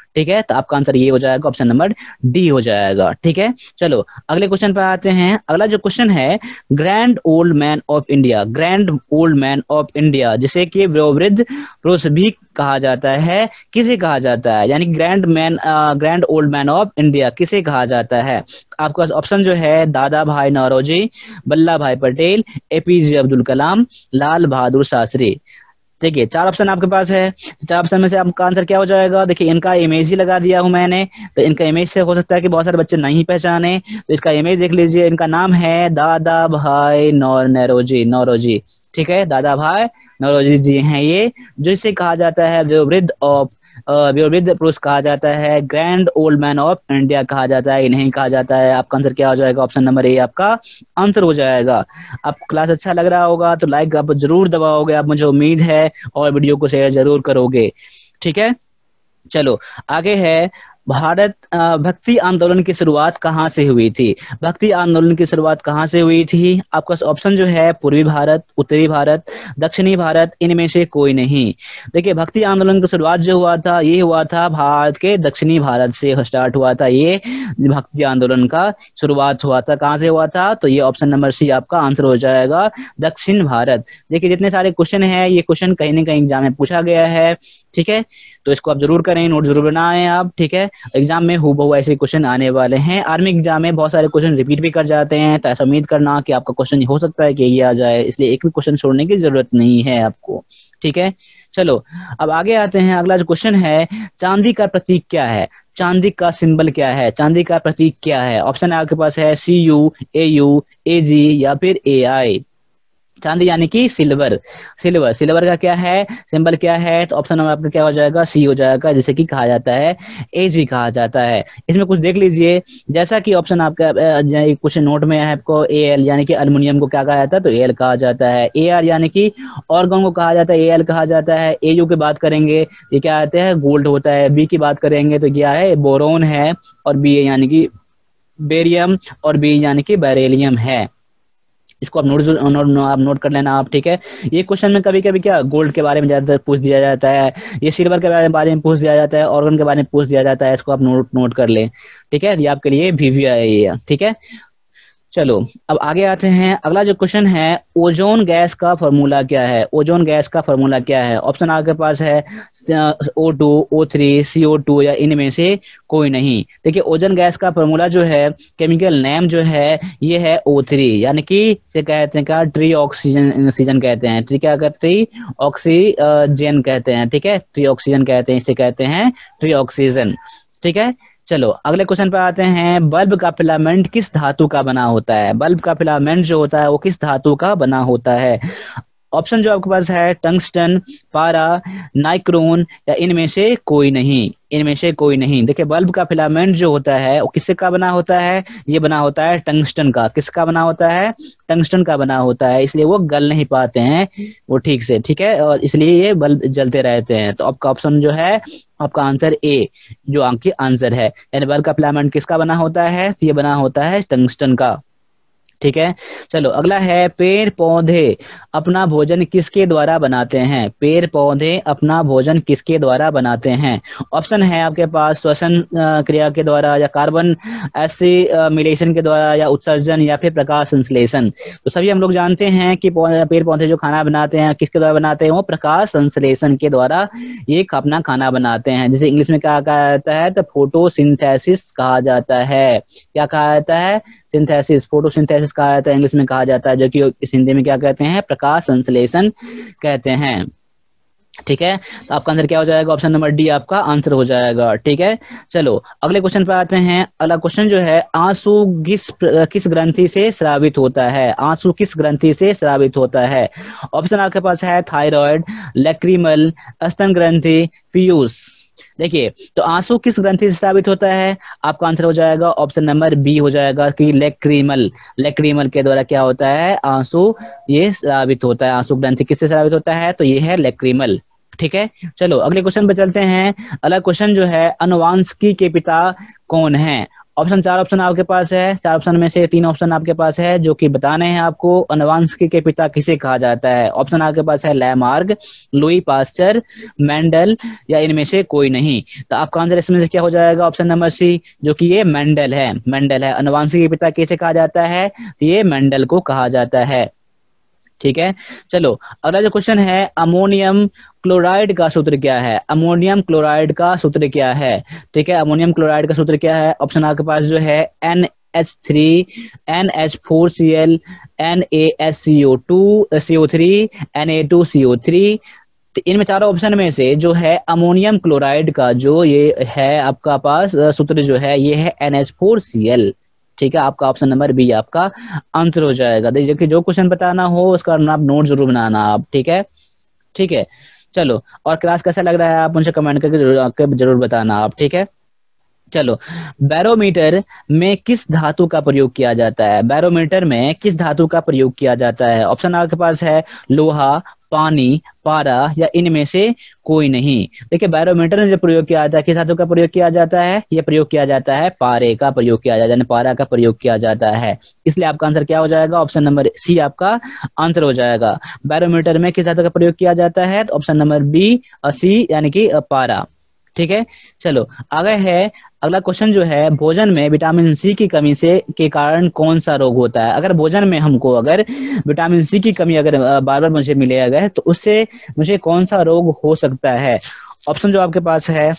ठीक है, तो आपका आंसर ये हो जाएगा, ऑप्शन नंबर डी हो जाएगा। ठीक है, चलो अगले क्वेश्चन पे आते हैं। अगला जो क्वेश्चन है, grand old man of India, grand old man of India जिसे कि वयोवृद्ध पुरुष भी कहा जाता है, किसे कहा जाता है? यानी grand man, grand old man of India किसे कहा जाता है? आपके पास ऑप्शन जो है, दादा भाई नौरोजी, वल्लभ भाई पटेल, एपीजे अब्दुल कलाम, लाल बहादुर शास्त्री। देखिए चार ऑप्शन आपके पास है, चार ऑप्शन में से आपका आंसर क्या हो जाएगा? देखिए इनका इमेज ही लगा दिया हूं मैंने, तो इनका इमेज से हो सकता है कि बहुत सारे बच्चे नहीं पहचाने, तो इसका इमेज देख लीजिए। इनका नाम है दादा भाई नौर नौरोजी नौरोजी ठीक है, दादा भाई नौरोजी जी हैं ये, जो इसे कहा जाता है वयोवृद्ध ऑफ वयोवृद्ध पुरुष कहा जाता है, grand old man of India कहा जाता है, इन्हें कहा जाता है। आपका आंसर क्या हो जाएगा? ऑप्शन नंबर ए आपका आंसर हो जाएगा। आपको क्लास अच्छा लग रहा होगा तो लाइक आप जरूर दबाओगे, आप मुझे उम्मीद है, और वीडियो को शेयर जरूर करोगे। ठीक है, चलो आगे है, भारत भक्ति आंदोलन की शुरुआत कहाँ से हुई थी? भक्ति आंदोलन की शुरुआत कहाँ से हुई थी? आपका ऑप्शन जो है, पूर्वी भारत, उत्तरी भारत, दक्षिणी भारत, इनमें से कोई नहीं। देखिए भक्ति आंदोलन की शुरुआत जो हुआ था, ये हुआ था भारत के दक्षिणी भारत से स्टार्ट हुआ था, ये भक्ति आंदोलन का शुरुआत हुआ था। कहाँ से हुआ था? तो ये ऑप्शन नंबर सी आपका आंसर हो जाएगा, दक्षिण भारत। देखिए जितने सारे क्वेश्चन है, ये क्वेश्चन कहीं ना कहीं एग्जाम में पूछा गया है। ठीक है, तो इसको आप जरूर करें, नोट जरूर बनाएं आप। ठीक है, एग्जाम में हूबहू ऐसे क्वेश्चन आने वाले हैं। आर्मी एग्जाम में बहुत सारे क्वेश्चन रिपीट भी कर जाते हैं, तो ऐसा उम्मीद करना कि आपका क्वेश्चन हो सकता है कि ये आ जाए, इसलिए एक भी क्वेश्चन छोड़ने की जरूरत नहीं है आपको। ठीक है, चलो अब आगे आते हैं। अगला जो क्वेश्चन है, चांदी का प्रतीक क्या है? चांदी का सिंबल क्या है? चांदी का प्रतीक क्या है? ऑप्शन आपके पास है सी यू, ए यू, ए जी या फिर ए आई। चांदी यानी कि सिल्वर, सिल्वर सिल्वर का क्या है सिंबल, क्या है? तो ऑप्शन नंबर आपका क्या हो जाएगा? सी हो जाएगा, जिसे कि कहा जाता है एजी कहा जाता है। इसमें कुछ देख लीजिए, जैसा कि ऑप्शन आपका कुछ नोट में है आपको, ए एल यानी कि अल्युमिनियम को क्या कहा जाता है? तो ए एल कहा जाता है। ए आर यानी कि ऑर्गन को कहा जाता है, ए एल कहा जाता है। ए यू की बात करेंगे, ये क्या आता है? गोल्ड होता है। बी की बात करेंगे तो क्या है? बोरोन है। और बी यानी कि बेरियम, और बी यानी कि बेरेलियम है। इसको आप नोट नोट आप नोट कर लेना आप। ठीक है, ये क्वेश्चन में कभी कभी क्या गोल्ड के बारे में ज्यादातर पूछ दिया जाता है, ये सिल्वर के बारे में पूछ दिया जाता है, ऑर्गन के बारे में पूछ दिया जाता है। इसको आप नोट नोट कर ले। ठीक है, ये आपके लिए वीवीआई है ये। ठीक है, चलो अब आगे आते हैं। अगला जो क्वेश्चन है, ओजोन गैस का फॉर्मूला क्या है? ओजोन गैस का फॉर्मूला क्या है? ऑप्शन आपके पास है O two, O three, C O two या इनमें से कोई नहीं। देखिए ओजोन गैस का फॉर्मूला जो है, केमिकल नेम जो है, ये है ओ थ्री, यानी कि इसे कहते हैं क्या? ट्री ऑक्सीजन सीजन कहते हैं। ट्री क्या कहते हैं? ट्री ऑक्सीजन कहते हैं। ठीक है, ट्री ऑक्सीजन कहते हैं, इसे कहते हैं ट्री ऑक्सीजन। ठीक है, चलो अगले क्वेश्चन पे आते हैं। बल्ब का फिलामेंट किस धातु का बना होता है? बल्ब का फिलामेंट जो होता है वो किस धातु का बना होता है? ऑप्शन जो आपके पास है, टंगस्टन, पारा, नाइक्रोन या इनमें से कोई नहीं। इनमें से कोई नहीं। देखिए बल्ब का फिलामेंट जो होता है वो किससे का बना होता है? ये बना होता है टंगस्टन का। किसका बना होता है? टंगस्टन का बना होता है, इसलिए वो गल नहीं पाते हैं वो ठीक से। ठीक है, और इसलिए ये बल्ब जलते रहते हैं। तो आपका ऑप्शन जो है, आपका आंसर ए जो आपकी आंसर है, यानी बल्ब का फिलामेंट किसका बना होता है? ये बना होता है टंगस्टन का। ठीक है, चलो अगला है, पेड़ पौधे अपना भोजन किसके द्वारा बनाते हैं? पेड़ पौधे अपना भोजन किसके द्वारा बनाते हैं? ऑप्शन है आपके पास, श्वसन क्रिया के द्वारा, या कार्बन एसिमिलेशन के द्वारा, या उत्सर्जन, या फिर प्रकाश संश्लेषण। तो सभी हम लोग जानते हैं कि पेड़ पौधे जो खाना बनाते हैं किसके द्वारा बनाते हैं? वो प्रकाश संश्लेषण के द्वारा ये अपना खाना बनाते हैं, जिसे इंग्लिश में क्या कहा जाता है? तो फोटोसिंथेसिस कहा जाता है। क्या कहा जाता है? सिंथेसिस, फोटोसिंथेसिस कहा जाता है, इंग्लिश में कहा जाता है, जो कि इस हिंदी में क्या कहते हैं? प्रकाश संश्लेषण कहते हैं। ठीक है, तो आपका आंसर क्या हो जाएगा? ऑप्शन नंबर डी आपका आंसर हो जाएगा। ठीक है, चलो अगले क्वेश्चन पे आते हैं। अगला क्वेश्चन जो है, आंसू किस किस ग्रंथि से स्रावित होता है? आंसू किस ग्रंथि से स्रावित होता है? ऑप्शन आपके पास है, थायराइड, लैक्रिमल, स्तन ग्रंथि, पीयूष। देखिए तो आंसू किस ग्रंथि से स्रावित होता है? आपका आंसर हो जाएगा ऑप्शन नंबर बी हो जाएगा कि लैक्रिमल। लैक्रिमल के द्वारा क्या होता है? आंसू ये स्रावित होता है। आंसू ग्रंथि किससे स्रावित होता है? तो ये है लैक्रिमल। ठीक है, चलो अगले क्वेश्चन पे चलते हैं। अगला क्वेश्चन जो है, अनुवांशिकी के पिता कौन है? ऑप्शन चार ऑप्शन आपके पास है, चार ऑप्शन में से तीन ऑप्शन आपके पास है जो कि बताने हैं आपको अनुवांशिकी के पिता किसे कहा जाता है। ऑप्शन आपके पास है लैमार्क, लुई पास्चर, मेंडल या इनमें से कोई नहीं। तो आपका आंसर इसमें से क्या हो जाएगा? ऑप्शन नंबर सी, जो कि ये मेंडल है। मेंडल है अनुवांशिकी के पिता किसे कहा जाता है? तो ये मेंडल को कहा जाता है। ठीक है, चलो अगला जो क्वेश्चन है, अमोनियम क्लोराइड का सूत्र क्या है? अमोनियम क्लोराइड का सूत्र क्या है? ठीक है, अमोनियम क्लोराइड का सूत्र क्या है? ऑप्शन आपके पास जो है N H three, N H four C L, N A S C O two, C O three, N A two C O three. तो इनमें चारों ऑप्शन में से जो है अमोनियम क्लोराइड का जो ये है आपका पास सूत्र जो है ये है N H four C L. ठीक है, आपका ऑप्शन नंबर बी आपका आंसर हो जाएगा। देखिए जो क्वेश्चन बताना हो उसका आप नोट जरूर बनाना आप। ठीक है, ठीक है, चलो और क्लास कैसा लग रहा है आप मुझे कमेंट करके जरूर जरूर बताना आप। ठीक है, चलो बैरोमीटर में किस धातु का प्रयोग किया जाता है? बैरोमीटर में किस धातु का प्रयोग किया जाता है? ऑप्शन आपके पास है लोहा, पानी, पारा या इनमें से कोई नहीं। देखिए बैरोमीटर में जो प्रयोग किया जाता है किस धातु का प्रयोग किया जाता है? ये प्रयोग किया जाता है पारे का प्रयोग किया जाता है, पारा का प्रयोग किया जाता है। इसलिए आपका आंसर क्या हो जाएगा? ऑप्शन नंबर सी आपका आंसर हो जाएगा। बैरोमीटर में किस धातु का प्रयोग किया जाता है? तो ऑप्शन नंबर बी सी यानी कि पारा। ठीक है, चलो आगे है अगला क्वेश्चन जो है, भोजन में विटामिन सी की कमी से के कारण कौन सा रोग होता है? अगर भोजन में हमको अगर विटामिन सी की कमी अगर बार बार मुझे मिलेगा तो उससे मुझे कौन सा रोग हो सकता है? ऑप्शन जो आपके पास है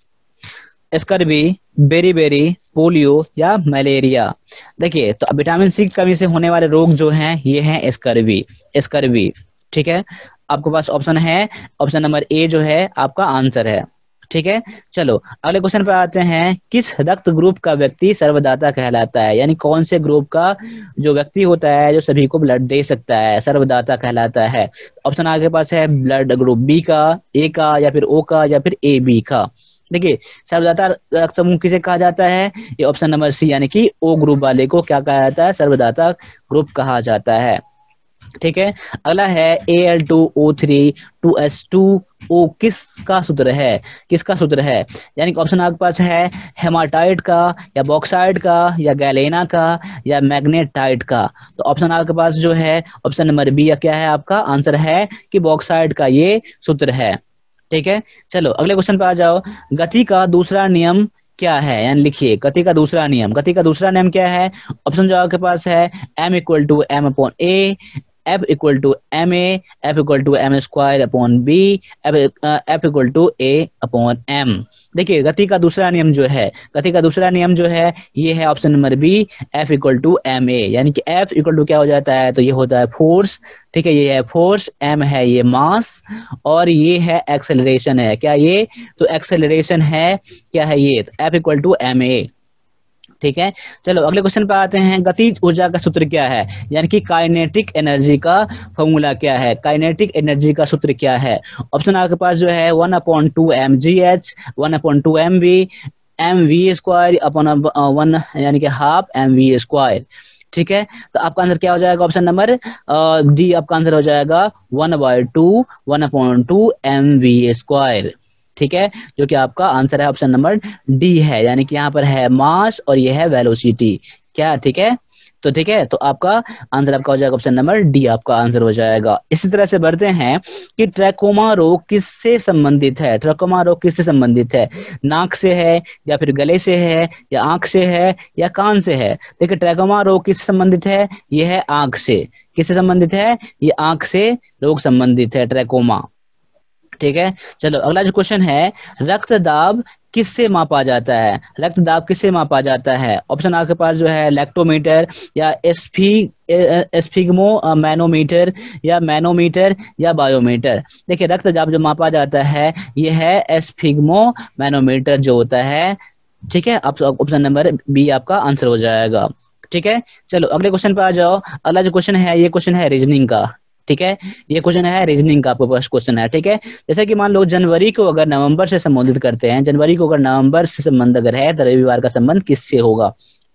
स्कर्वी, बेरीबेरी, पोलियो या मलेरिया। देखिए तो विटामिन सी की कमी से होने वाले रोग जो हैं ये हैं स्कर्वी, स्कर्वी। ठीक है, आपके पास ऑप्शन है, ऑप्शन नंबर ए जो है आपका आंसर है। ठीक है, चलो अगले क्वेश्चन पर आते हैं, किस रक्त ग्रुप का व्यक्ति सर्वदाता कहलाता है? यानी कौन से ग्रुप का जो व्यक्ति होता है जो सभी को ब्लड दे सकता है सर्वदाता कहलाता है? ऑप्शन आपके पास है ब्लड ग्रुप बी का, ए का या फिर ओ का या फिर ए बी का। देखिए सर्वदाता रक्त समूह किसे कहा जाता है? ये ऑप्शन नंबर सी यानी कि ओ ग्रुप वाले को क्या कहा जाता है? सर्वदाता ग्रुप कहा जाता है। ठीक है, अगला है A L two O three two S two O किसका सूत्र है? किसका सूत्र है? यानी कि ऑप्शन आपके पास है हेमाटाइट का या बॉक्साइट का या गैलेना का या मैग्नेटाइट का। तो ऑप्शन आपके पास जो है ऑप्शन नंबर बी क्या है आपका आंसर है कि बॉक्साइट का ये सूत्र है। ठीक है, चलो अगले क्वेश्चन पे आ जाओ, गति का दूसरा नियम क्या है? यानी लिखिए गति का दूसरा नियम। गति का दूसरा नियम क्या है? ऑप्शन जो आपके पास है M equal to M upon A, F equal to M A, F equal to M square upon B, F equal to A upon M. देखिए गति का दूसरा नियम जो है, गति का दूसरा नियम जो है ये है option number B F equal to M A. यानी कि एफ इक्वल टू क्या हो जाता है? तो ये होता है फोर्स। ठीक है, ये है फोर्स, एम है ये मास और ये है एक्सेलरेशन है। क्या ये? तो एक्सेलरेशन है क्या है ये? तो F equal to M A. ठीक है, चलो अगले क्वेश्चन पे आते हैं, गतिज ऊर्जा का सूत्र क्या है? यानी कि काइनेटिक एनर्जी का फॉर्मूला क्या है? काइनेटिक एनर्जी का सूत्र क्या है? ऑप्शन आपके पास जो है one upon two M G H, one upon two M V, M V square upon one यानी कि हाफ एम वी स्क्वायर। ठीक है, तो आपका आंसर क्या हो जाएगा? ऑप्शन नंबर डी आपका आंसर हो जाएगा one by two one upon two M V square. ठीक है, जो कि आपका आंसर है ऑप्शन नंबर डी है। यानी कि यहाँ पर है मास और ये है वेलोसिटी। क्या? ठीक है, तो ठीक है, तो आपका आंसर आपका हो जाएगा ऑप्शन नंबर डी आपका आंसर हो जाएगा। इसी तरह से बढ़ते हैं कि ट्रैकोमा रोग किससे संबंधित है? ट्रैकोमा रोग किससे संबंधित है? नाक से है या फिर गले से है या आंख से है या कान से है? देखिए ट्रैकोमा रोग किससे संबंधित है? ये है आंख से। किससे संबंधित है? ये आंख से रोग संबंधित है ट्रैकोमा। ठीक है, चलो अगला जो क्वेश्चन है, रक्त दाब किससे मापा जाता है? रक्त दाब किससे मापा जाता है? ऑप्शन आपके पास जो है लैक्टोमीटर या एस्फी एस्फिग्मो मैनोमीटर या मैनोमीटर या बायोमीटर। देखिए रक्त दाब जो मापा जाता है ये है एस्फिग्मो मैनोमीटर जो होता है। ठीक है, ऑप्शन नंबर बी आपका आंसर हो जाएगा। ठीक है, चलो अगले क्वेश्चन पे आ जाओ। अगला जो क्वेश्चन है ये क्वेश्चन है रीजनिंग का। ठीक है, ये क्वेश्चन है रीजनिंग का, आपके पास क्वेश्चन है। ठीक है, जैसे कि मान लो जनवरी को अगर नवंबर से संबोधित करते हैं, जनवरी को अगर नवंबर से संबंध अगर है तो रविवार का संबंध किससे होगा?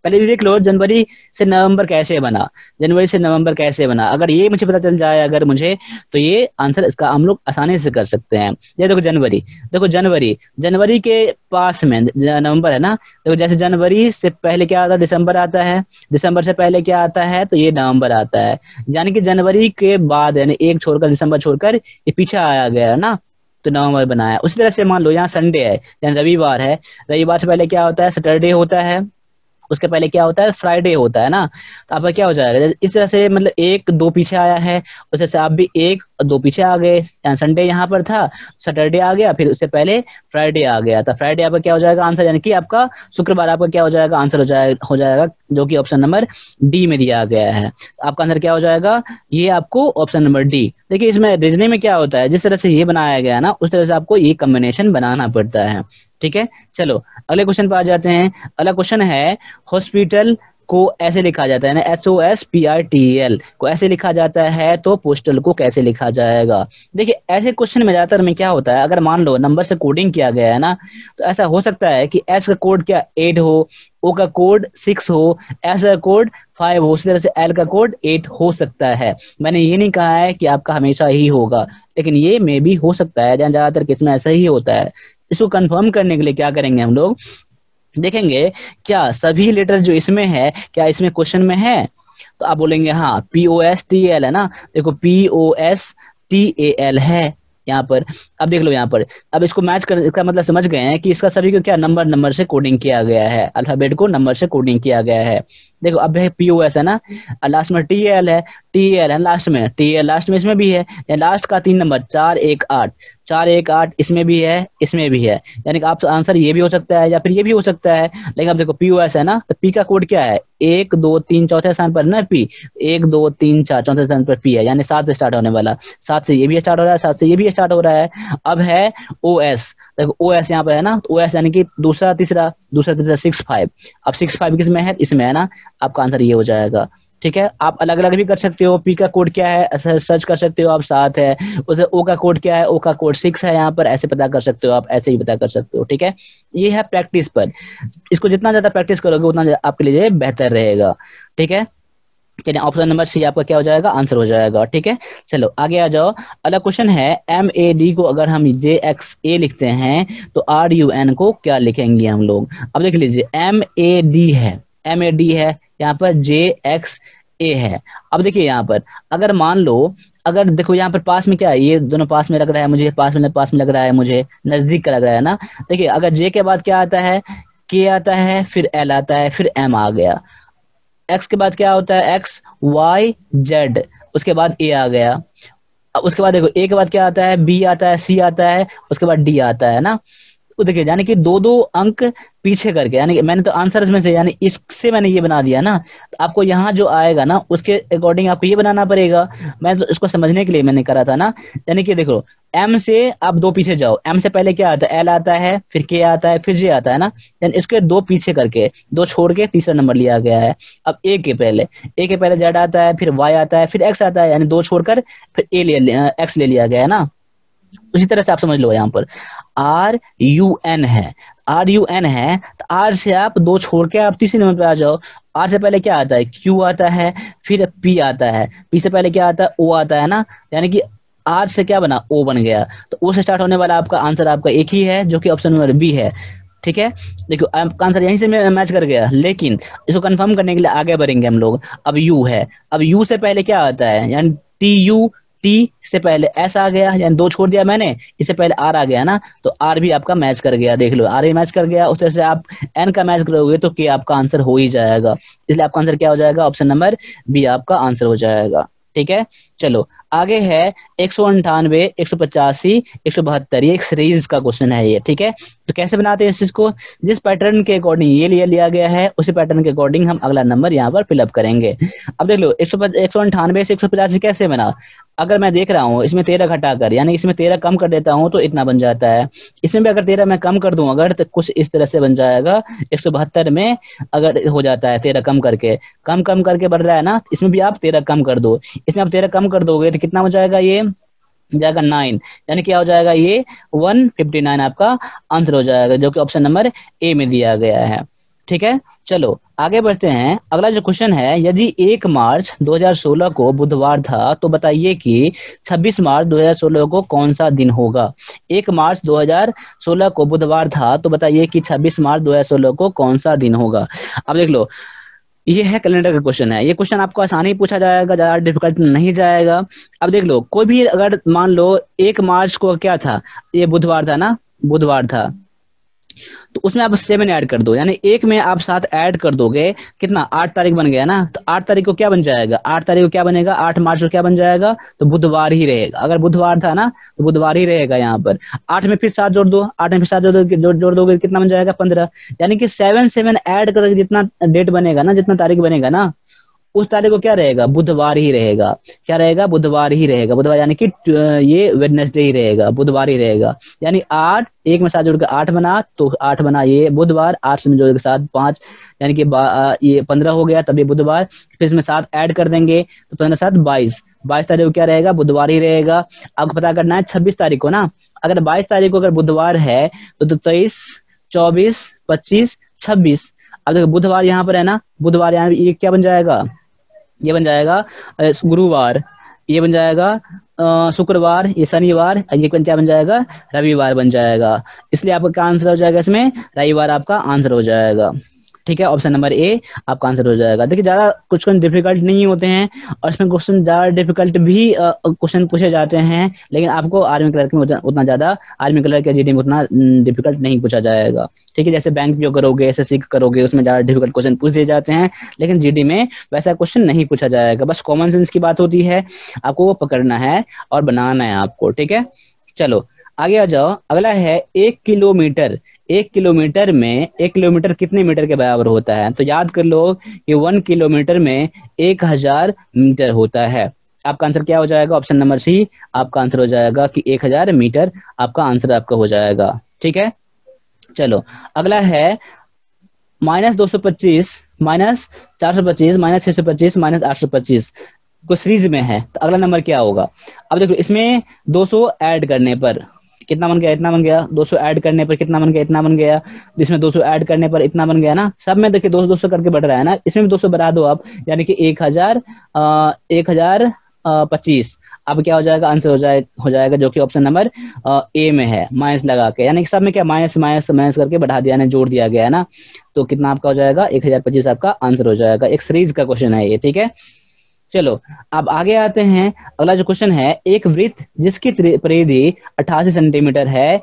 पहले ये देख लो जनवरी से नवंबर कैसे बना, जनवरी से नवंबर कैसे बना, अगर ये मुझे पता चल जाए अगर मुझे, तो ये आंसर इसका हम लोग आसानी से कर सकते हैं। ये देखो जनवरी, देखो जनवरी जनवरी के पास में नवंबर है ना, देखो जैसे जनवरी से पहले क्या आता है, दिसंबर आता है, दिसंबर से पहले क्या आता है, तो ये नवंबर आता है, यानी कि जनवरी के बाद यानी एक छोड़कर दिसंबर छोड़कर ये पीछे आया गया है ना, तो नवंबर बनाया। उसी तरह से मान लो यहाँ संडे है, यानी रविवार है, रविवार से पहले क्या होता है, सैटरडे होता है, उसके पहले क्या होता है, फ्राइडे होता है ना, तो आपका क्या हो जाएगा, इस तरह से मतलब एक दो पीछे आया है, उस तरह से आप भी एक दो पीछे आ गए, संडे यहाँ पर था, सैटरडे आ गया, फिर उससे पहले फ्राइडे आ गया, तो फ्राइडे आपका क्या हो जाएगा आंसर, यानी कि आपका शुक्रवार आपका क्या हो जाएगा आंसर हो जाएगा हो जाएगा जो कि ऑप्शन नंबर डी में दिया गया है। तो आपका आंसर क्या हो जाएगा, ये आपको ऑप्शन नंबर डी। देखिए इसमें रीजनिंग में क्या होता है, जिस तरह से ये बनाया गया ना उस तरह से आपको ये कॉम्बिनेशन बनाना पड़ता है, ठीक है। चलो अगले क्वेश्चन पर आ जाते हैं। अगला क्वेश्चन है हॉस्पिटल को ऐसे लिखा जाता है ना, H O S P R T L को ऐसे लिखा जाता है, तो पोस्टल को कैसे लिखा जाएगा। देखिए ऐसे क्वेश्चन में ज्यादातर में क्या होता है, अगर मान लो नंबर से कोडिंग किया गया है ना, तो ऐसा हो सकता है कि एच का कोड क्या एट हो, ओ का कोड सिक्स हो, एस का कोड फाइव हो, उसी तरह से एल का कोड एट हो सकता है। मैंने ये नहीं कहा है कि आपका हमेशा ही होगा, लेकिन ये मे भी हो सकता है, ज्यादातर केस में ऐसा ही होता है। इसको कंफर्म करने के लिए क्या करेंगे हम लोग, देखेंगे क्या सभी लेटर जो इसमें है क्या इसमें क्वेश्चन में है, तो आप बोलेंगे हाँ P O S T L है ना, देखो P O S T A L है यहाँ पर। अब देख लो यहाँ पर, अब इसको मैच कर, इसका मतलब समझ गए हैं कि इसका सभी को क्या नंबर नंबर से कोडिंग किया गया है, अल्फाबेट को नंबर से कोडिंग किया गया है। देखो अब है पी ओ एस है ना, लास्ट में टी एल है, टी एल है लास्ट में, टी एल लास्ट में इसमें भी है, लास्ट का तीन नंबर चार एक आठ, चार एक आठ इसमें भी है इसमें भी है, यानी कि आप आंसर ये भी हो सकता है या फिर ये भी हो सकता है। लेकिन अब देखो पी ओ एस है ना, तो पी का कोड क्या है, एक दो तीन चौथे स्थान पर ना पी, एक दो तीन चार चौथे स्थान पर पी है, यानी सात से स्टार्ट होने वाला, सात से ये भी स्टार्ट हो रहा है, सात से ये भी स्टार्ट हो रहा है। अब है ओ एस, देखो ओ एस यहाँ पर है ना, तो ओ एस यानी कि दूसरा तीसरा दूसरा तीसरा सिक्स फाइव, अब सिक्स फाइव किसमें है, इसमें है ना, आपका आंसर ये हो जाएगा, ठीक है। आप अलग अलग भी कर सकते हो, पी का कोड क्या है सर्च कर सकते हो आप, सात है, उसे ओ का कोड क्या है, ओ का कोड सिक्स है, यहाँ पर ऐसे पता कर सकते हो आप, ऐसे ही पता कर सकते हो, ठीक है। ये है प्रैक्टिस पर, इसको जितना ज्यादा प्रैक्टिस करोगे उतना आपके लिए बेहतर रहेगा, ठीक है। चलिए ऑप्शन नंबर सी आपका क्या हो जाएगा आंसर हो जाएगा, ठीक है। चलो आगे आ जाओ। अगला क्वेश्चन है एम ए डी को अगर हम जे एक्स ए लिखते हैं तो आर यू एन को क्या लिखेंगे हम लोग। अब देख लीजिए एम ए डी है, एम ए डी है, यहाँ पर जे एक्स ए है। अब देखिए यहाँ पर अगर मान लो, अगर देखो यहाँ पर पास में क्या है, ये दोनों पास में लग रहा है मुझे, पास में पास में लग रहा है मुझे, नजदीक का लग रहा है ना। देखिए अगर जे के बाद क्या आता है, के आता है, फिर एल आता है, फिर एम आ गया, एक्स के बाद क्या होता है, एक्स वाई जेड, उसके बाद ए आ गया, उसके बाद देखो ए के बाद क्या आता है, बी आता है, सी आता है, उसके बाद डी आता है ना। तो देखिए यानी कि दो दो अंक पीछे करके, यानी कि मैंने तो आंसर में से यानी इससे मैंने ये बना दिया ना, तो आपको यहाँ जो आएगा ना उसके अकॉर्डिंग आपको ये बनाना पड़ेगा। मैं तो इसको समझने के लिए मैंने करा था ना, यानी कि देखो एम से आप दो पीछे जाओ, एम से पहले क्या आता है, एल आता है, फिर के आता है, फिर जे आता है ना, यानी इसके दो पीछे करके, दो छोड़ के तीसरा नंबर लिया गया है। अब ए के पहले, ए के पहले जेड आता है, फिर वाई आता है, फिर एक्स आता है, यानी दो छोड़कर फिर ए ले एक्स ले लिया गया है ना। उसी तरह से आप समझ लो यहाँ पर आर यू एन है, आर यू एन है, तो आर से आप दो छोड़ के आप तीसरे नंबर पे आ जाओ। आर से पहले क्या आता है, क्यू आता है, फिर पी आता है, पी से पहले क्या आता है, ओ आता है ना, यानी कि आर से क्या बना, ओ बन गया। तो ओ से स्टार्ट होने वाला आपका आंसर आपका एक ही है जो कि ऑप्शन नंबर बी है, ठीक है। देखो आपका आंसर यहीं से मैच कर गया, लेकिन इसको कंफर्म करने के लिए आगे बढ़ेंगे हम लोग। अब यू है, अब यू से पहले क्या आता है, यानी टी यू, टी से पहले एस आ गया, यानी दो छोड़ दिया मैंने, इससे पहले आर आ गया ना, तो आर भी आपका मैच कर गया, देख लो आर भी मैच कर गया। उस तरह से आप एन का मैच करोगे तो के आपका आंसर हो ही जाएगा, इसलिए आपका आंसर क्या हो जाएगा, ऑप्शन नंबर बी आपका आंसर हो जाएगा, ठीक है। चलो आगे है एक सौ अंठानवे, एक सौ पचासी, एक सौ बहत्तर, ये एक सीरीज का क्वेश्चन है ये, ठीक है। तो कैसे बनाते हैं इस चीज को, जिस पैटर्न के अकॉर्डिंग ये लिया लिया गया है उसी पैटर्न के अकॉर्डिंग हम अगला नंबर यहाँ पर फिलअप करेंगे। अब देख लो एक सौ एक सौ अंठानवे से एक सौ पचासी कैसे बना, अगर मैं देख रहा हूँ इसमें तेरह घटाकर, यानी इसमें तेरह कम कर देता हूँ तो इतना बन जाता है, इसमें भी अगर तेरह मैं कम कर दूं अगर तो कुछ इस तरह से बन जाएगा। एक सौ बहत्तर में अगर हो जाता है तेरह कम करके, कम कम करके बढ़ रहा है ना, इसमें भी आप तेरह कम कर दो, इसमें आप तेरह कम कर दोगे तो कितना हो जाएगा, ये जाएगा नाइन, यानी क्या हो जाएगा, ये वन फिफ्टी नाइन आपका आंसर हो जाएगा, जो कि ऑप्शन नंबर ए में दिया गया है। ठीक है, चलो आगे बढ़ते हैं। अगला जो क्वेश्चन है, यदि एक मार्च दो हज़ार सोलह को बुधवार था तो बताइए कि छब्बीस मार्च दो हज़ार सोलह को कौन सा दिन होगा। एक मार्च दो हज़ार सोलह को बुधवार था तो बताइए कि छब्बीस मार्च दो हज़ार सोलह को कौन सा दिन होगा। अब देख लो, ये है कैलेंडर का क्वेश्चन है। ये क्वेश्चन आपको आसानी पूछा जाएगा, ज्यादा डिफिकल्ट नहीं जाएगा। अब देख लो, कोई भी अगर मान लो एक मार्च को क्या था, ये बुधवार था ना, बुधवार था, तो उसमें आप सेवन ऐड कर दो, यानी एक में आप सात ऐड कर दोगे, कितना, आठ तारीख बन गया ना। तो आठ तारीख को क्या बन जाएगा, आठ तारीख को क्या बनेगा, आठ मार्च को क्या बन जाएगा, तो बुधवार ही रहेगा। अगर बुधवार था ना तो बुधवार ही रहेगा यहाँ पर। आठ में फिर सात जोड़ दो, आठ में फिर सात जोड़ दो, जोड़ जोड़ दोगे कितना बन जाएगा, पंद्रह। यानी कि सेवन सेवन ऐड करके जितना डेट बनेगा ना, जितना तारीख बनेगा ना, उस तारीख को क्या रहेगा, बुधवार ही रहेगा। क्या रहेगा, बुधवार ही रहेगा। बुधवार यानी कि ये वेडनेसडे ही रहेगा, बुधवार ही रहेगा। यानी आठ, एक में सात जोड़ के आठ बना, तो आठ बना ये बुधवार, आठ से जोड़ के सात पांच, यानी कि ये पंद्रह हो गया, तब ये बुधवार। फिर इसमें सात ऐड कर देंगे तो पंद्रह सात बाईस, बाईस तारीख को क्या रहेगा, बुधवार ही रहेगा। आपको पता करना है छब्बीस तारीख को ना, अगर बाईस तारीख को अगर बुधवार है तो तेईस, चौबीस, पच्चीस, छब्बीस। अब देखो बुधवार यहाँ पर है ना, बुधवार यहाँ ये क्या बन जाएगा, ये बन जाएगा गुरुवार, ये बन जाएगा शुक्रवार, ये शनिवार, ये क्या बन जाएगा, रविवार बन जाएगा। इसलिए आपका क्या आंसर हो जाएगा, इसमें रविवार आपका आंसर हो जाएगा। ठीक है, ऑप्शन नंबर ए आपका आंसर हो जाएगा। देखिए ज्यादा क्वेश्चन डिफिकल्ट नहीं होते हैं, और इसमें क्वेश्चन ज्यादा डिफिकल्ट भी क्वेश्चन पूछे जाते हैं, लेकिन आपको आर्मी कलर में उतना ज्यादा, आर्मी कलर के जीडी में उतना डिफिकल्ट नहीं पूछा जाएगा। ठीक है, जैसे बैंक जो करोगे, एसएससी करोगे, उसमें ज्यादा डिफिकल्ट क्वेश्चन पूछ दिए जाते हैं, लेकिन जीडी में वैसा क्वेश्चन नहीं पूछा जाएगा। बस कॉमन सेंस की बात होती है, आपको वो पकड़ना है और बनाना है आपको। ठीक है, चलो आगे आ जाओ। अगला है एक किलोमीटर। एक किलोमीटर में, एक किलोमीटर कितने मीटर के बराबर होता है, तो याद कर लो कि वन किलोमीटर में एक हजार मीटर होता है। आपका आंसर क्या हो जाएगा, ऑप्शन नंबर सी आपका आंसर हो जाएगा कि एक हजार मीटर आपका आंसर आपका हो जाएगा। ठीक है, चलो अगला है माइनस दो सौ पच्चीस, माइनस चार सौ पच्चीस, माइनस छह सौ पच्चीस, माइनस आठ सौ पच्चीस को सीरीज में है, तो अगला नंबर क्या होगा। अब देखो इसमें दो सौ ऐड करने पर कितना बन गया, इतना बन गया। दो सौ ऐड करने पर कितना बन गया, इतना बन गया। इसमें दो सौ ऐड करने पर इतना बन गया ना। सब में देखिए दो सौ दो सौ करके बढ़ रहा है ना, इसमें भी दो सौ बढ़ा दो आप, यानी कि एक हजार एक हजार पच्चीस। अब क्या हो जाएगा, आंसर हो जाए हो जाएगा जो कि ऑप्शन नंबर ए में है, माइनस लगा के। यानी कि सब में क्या माइनस माइनस माइनस करके बढ़ा दिया, यानी जोड़ दिया गया है ना। तो कितना आपका हो जाएगा, एक हजार पच्चीस आपका आंसर हो जाएगा। एक सीरीज का क्वेश्चन है ये। ठीक है, चलो अब आगे आते हैं। अगला जो क्वेश्चन है, एक वृत्त जिसकी परिधि अट्ठासी सेंटीमीटर है,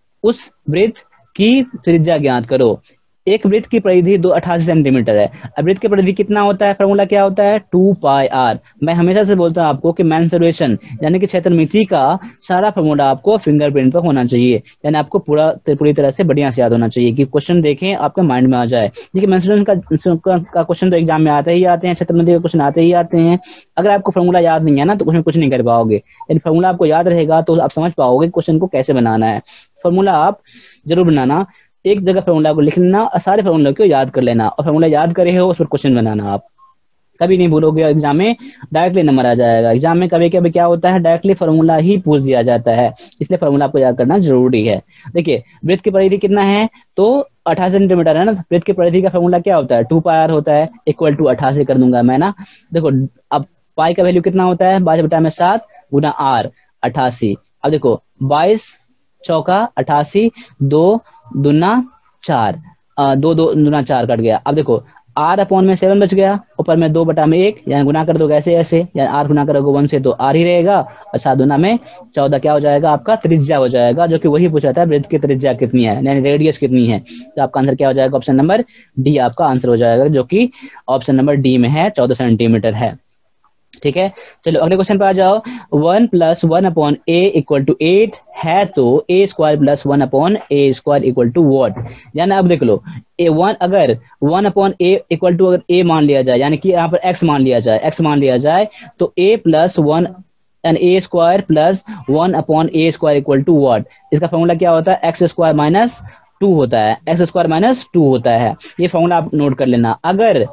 उस वृत्त की त्रिज्या ज्ञात करो। एक वृत्त की परिधि दो अट्ठासी सेंटीमीटर है। अब वृत्त की परिधि कितना होता है, फॉर्मूला क्या होता है, टू पाई आर। मैं हमेशा से बोलता हूं आपको कि मेंसुरेशन यानी कि क्षेत्रमिति का सारा फॉर्मूला आपको फिंगरप्रिंट पर होना चाहिए, यानी आपको पूरा पूरी तरह से बढ़िया से याद होना चाहिए कि क्वेश्चन देखें आपके माइंड में आ जाए। देखिए मेंसुरेशन का का क्वेश्चन तो एग्जाम में आते ही आते हैं, क्षेत्रमिति के क्वेश्चन आते ही आते हैं। अगर आपको फॉर्मूला याद नहीं है ना तो उसमें कुछ नहीं कर पाओगे। यदि फॉर्मूला आपको याद रहेगा तो आप समझ पाओगे क्वेश्चन को कैसे बनाना है। फॉर्मूला आप जरूर बनाना, एक जगह फॉर्मूला को लिख लेना और सारे फॉर्मूला को याद कर लेना, और फॉर्मूला याद करे हो उस पर क्वेश्चन बनाना। आप कभी नहीं भूलोगे, एग्जाम में डायरेक्टली नंबर आ जाएगा। एग्जाम में कभी कभी क्या होता है, डायरेक्टली फॉर्मूला ही पूछ दिया जाता है, इसलिए फॉर्मूला आपको याद करना जरूरी है। देखिए वृत्त की परिधि कितना है, तो अट्ठासी सेंटीमीटर है ना। वृत्त की परिधि का फॉर्मूला क्या होता है, टू पाई आर होता है, इक्वल टू अट्ठासी कर दूंगा मैं ना। देखो अब पाई का वैल्यू कितना होता है, बाईस बटा में सात गुना आर, अट्ठासी। अब देखो बाईस चौका अट्ठासी, दो दुना चार, आ, दो दो दुना चार कट गया। अब देखो आर अपॉन में सेवन बच गया, ऊपर में दो बटा में एक, यानी गुना कर दो ऐसे ऐसे, यानी आर गुना करोगे वन से तो आर ही रहेगा, और सात दुना में चौदह क्या हो जाएगा, आपका त्रिज्या हो जाएगा, जो कि वही पूछा था वृत्त की त्रिज्या कितनी है, यानी रेडियस कितनी है। तो आपका आंसर क्या हो जाएगा, ऑप्शन नंबर डी आपका आंसर हो जाएगा, जो कि ऑप्शन नंबर डी में है, चौदह सेंटीमीटर है। ठीक है, चलो अगले क्वेश्चन पे आ जाओ। One plus one upon A equal to eight है तो A square plus one upon A square equal to what. यानी अब देख लो ए वन, अगर one upon A equal to अगर ए मान लिया जाए, यानी कि यहाँ पर एक्स मान लिया जाए, एक्स मान लिया जाए तो A plus one and A square plus one upon A square equal to what. इसका फॉर्मूला क्या होता है, एक्स स्क्वायर माइनस टू होता है, एक्स स्क्वायर माइनस टू होता है। ये फॉर्मूला आप नोट कर लेना। अगर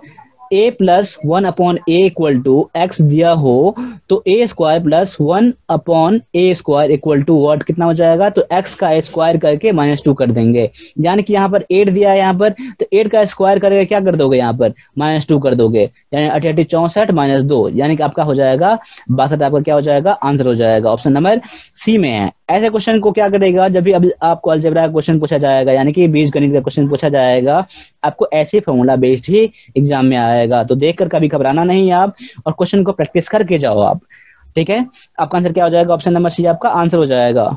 A plus one upon A equal to X दिया हो तो A square plus one upon A square equal to what कितना हो जाएगा, तो एक्स का स्क्वायर करके माइनस टू कर देंगे। यानी कि यहाँ पर एट दिया है यहाँ पर, तो एट का स्क्वायर करके क्या कर दोगे यहाँ पर माइनस टू कर दोगे, यानी अठी अठी चौसठ माइनस दो, यानी कि आपका हो जाएगा बासठ, आपका क्या हो जाएगा आंसर हो जाएगा। ऑप्शन नंबर सी में है। ऐसे क्वेश्चन को क्या करेगा, जब भी अभी आपको अलजेब्रा का क्वेश्चन पूछा जाएगा यानी कि बीजगणित का क्वेश्चन पूछा जाएगा, आपको ऐसे फॉर्मूला बेस्ड ही एग्जाम में आएगा। तो देखकर कभी घबराना नहीं आप, और क्वेश्चन को प्रैक्टिस करके जाओ आप, ठीक है। आपका आंसर क्या हो जाएगा, ऑप्शन नंबर सी आपका आंसर हो जाएगा,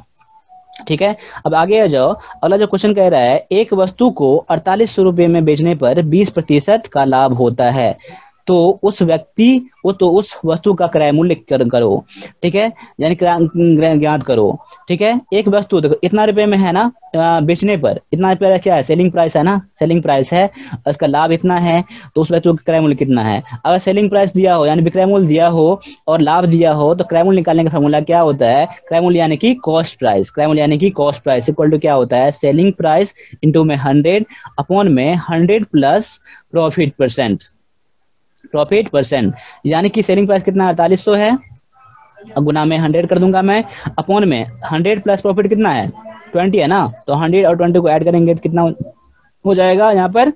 ठीक है। अब आगे आ जाओ, अगला जो क्वेश्चन कह रहा है एक वस्तु को अड़तालीस सौ रुपए में बेचने पर बीस प्रतिशत का लाभ होता है, तो उस व्यक्ति वो तो उस वस्तु का क्रय मूल्य कर, करो, ठीक है, यानी ज्ञात करो, ठीक है। एक वस्तु देखो इतना रुपए में है ना, बेचने पर इतना रुपया क्या है, सेलिंग प्राइस है ना, सेलिंग प्राइस है, उसका लाभ इतना है, तो उस वस्तु का क्रय मूल्य कितना है। अगर सेलिंग प्राइस दिया हो यानी विक्रय मूल्य दिया हो और लाभ दिया हो, तो क्रय मूल्य निकालने का फॉर्मूला क्या होता है, क्रय मूल्य यानी कि कॉस्ट प्राइस, क्रय मूल्य यानी कि कॉस्ट प्राइस इक्वल टू क्या होता है, सेलिंग प्राइस इंटू में हंड्रेड अपॉन में hundred plus profit percent, profit percent, यानी कि सेलिंग प्राइस कितना अड़तालीस सौ है, अब गुना में हंड्रेड कर दूंगा मैं, अपॉन में हंड्रेड प्लस प्रॉफिट कितना है ट्वेंटी है ना, तो हंड्रेड और ट्वेंटी को ऐड करेंगे तो कितना हो जाएगा यहाँ पर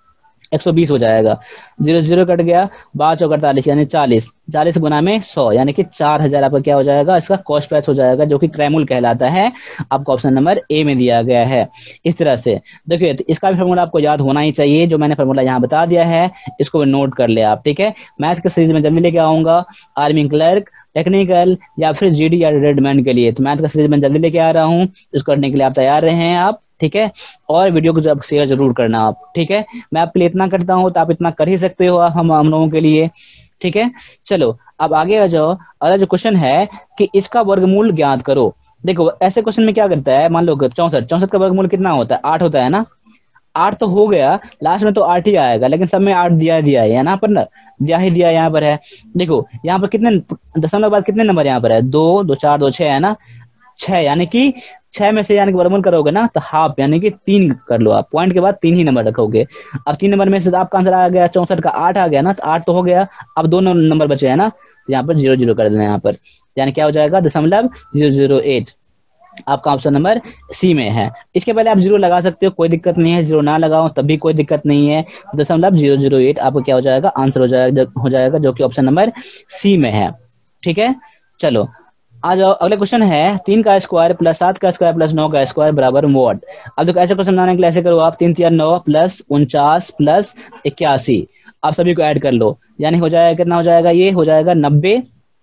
एक सौ बीस हो जाएगा, जीरो जीरो कट गया, बारह चौक अड़तालीस यानी चालीस, चालीस गुना में सौ यानी कि चार हजार आपका क्या हो जाएगा, इसका कॉस्ट प्राइस हो जाएगा, जो कि क्रय मूल्य कहलाता है। आपको ऑप्शन नंबर ए में दिया गया है। इस तरह से देखिए, तो इसका भी फॉर्मूला आपको याद होना ही चाहिए, जो मैंने फॉर्मूला यहाँ बता दिया है, इसको भी नोट कर ले आप, ठीक है। मैथ के सीरीज में जल्दी लेके आऊंगा, आर्मी क्लर्क, टेक्निकल या फिर जीडी या रेडमैन के लिए, तो मैथ का सीरीज में जल्दी लेके आ रहा हूँ, इसको करने के लिए आप तैयार रहे हैं आप, ठीक है। और वीडियो को जब शेयर जरूर करना आप, ठीक है। मैं आपके लिए इतना करता हूँ तो आप इतना कर ही सकते हो हम हम लोगों के लिए, ठीक है। चलो अब आगे आ जाओ, अगला जो क्वेश्चन है कि इसका वर्गमूल ज्ञात करो। देखो ऐसे क्वेश्चन में क्या करता है, मान लो चौसठ, चौसठ का वर्गमूल कितना होता है, आठ होता है ना, आठ तो हो गया, लास्ट में तो आठ ही आएगा, लेकिन सब में आठ दिया दिया है ना पर ना, दिया ही दिया यहाँ पर है। देखो यहाँ पर कितने दशमलव बाद कितने नंबर यहाँ पर है, दो दो चार दो छह है ना, छह, यानी कि छह में से यानी कि वर्गमूल करोगे ना तो हाफ यानी कि तीन कर लो आप, पॉइंट के बाद तीन ही नंबर रखोगे। अब तीन नंबर में से आपका आंसर आ गया चौसठ का, आठ आ गया ना, तो आठ तो हो गया, अब दो नंबर बचे है ना, तो यहाँ पर जीरो जीरो कर देना यहाँ पर, यानी क्या हो जाएगा दशमलव जीरो जीरो एट, आपका ऑप्शन नंबर सी में है। इसके पहले आप जीरो लगा सकते हो, कोई दिक्कत नहीं है, जीरो ना लगाओ तब भी कोई दिक्कत नहीं है, दशमलव जीरो जीरो एट आपको क्या हो जाएगा आंसर हो जाएगा हो जाएगा जो कि ऑप्शन नंबर सी में है, ठीक है। चलो आ जाओ, अगले क्वेश्चन है तीन का स्क्वायर प्लस सात का स्क्वायर प्लस नौ का स्क्वायर बराबर व्हाट। अब देखो ऐसे क्वेश्चन बनाने के लिए ऐसे करो आप, तीन तीन नौ प्लस उनचास प्लस इक्यासी, आप सभी को ऐड कर लो, यानी हो जाएगा कितना हो जाएगा, ये हो जाएगा नब्बे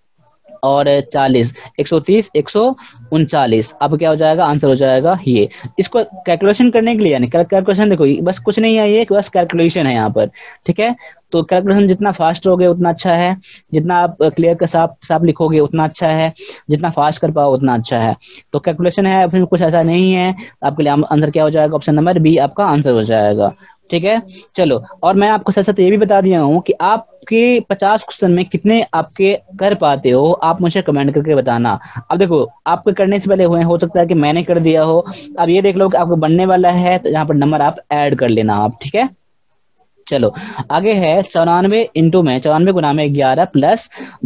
और चालीस, एक सौ तीस, एक सौ उनचालीस, अब क्या हो जाएगा आंसर हो जाएगा ये। इसको कैलकुलेशन करने के लिए यानी कैलकुलेशन देखो बस कुछ नहीं है, ये बस कैलकुलेशन है यहाँ पर, ठीक है। तो कैलकुलेशन जितना फास्ट होगे उतना अच्छा है, जितना आप क्लियर का साफ साफ लिखोगे उतना अच्छा है, जितना फास्ट कर पाओ उतना अच्छा है। तो कैलकुलेशन है, फिर कुछ ऐसा नहीं है, आपके लिए आंसर क्या हो जाएगा, ऑप्शन नंबर बी आपका आंसर हो जाएगा, ठीक है। चलो और मैं आपको साथ साथ ये भी बता दिया हूँ कि आपके पचास क्वेश्चन में कितने आपके कर पाते हो, आप मुझे कमेंट करके बताना। अब देखो आपके करने से पहले हुए हो सकता है कि मैंने कर दिया हो, अब ये देख लो कि आपको बनने वाला है, तो यहाँ पर नंबर आप ऐड कर लेना आप, ठीक है। चलो आगे है चौरानवे इंटू में चौरानवे गुना में ग्यारह प्लस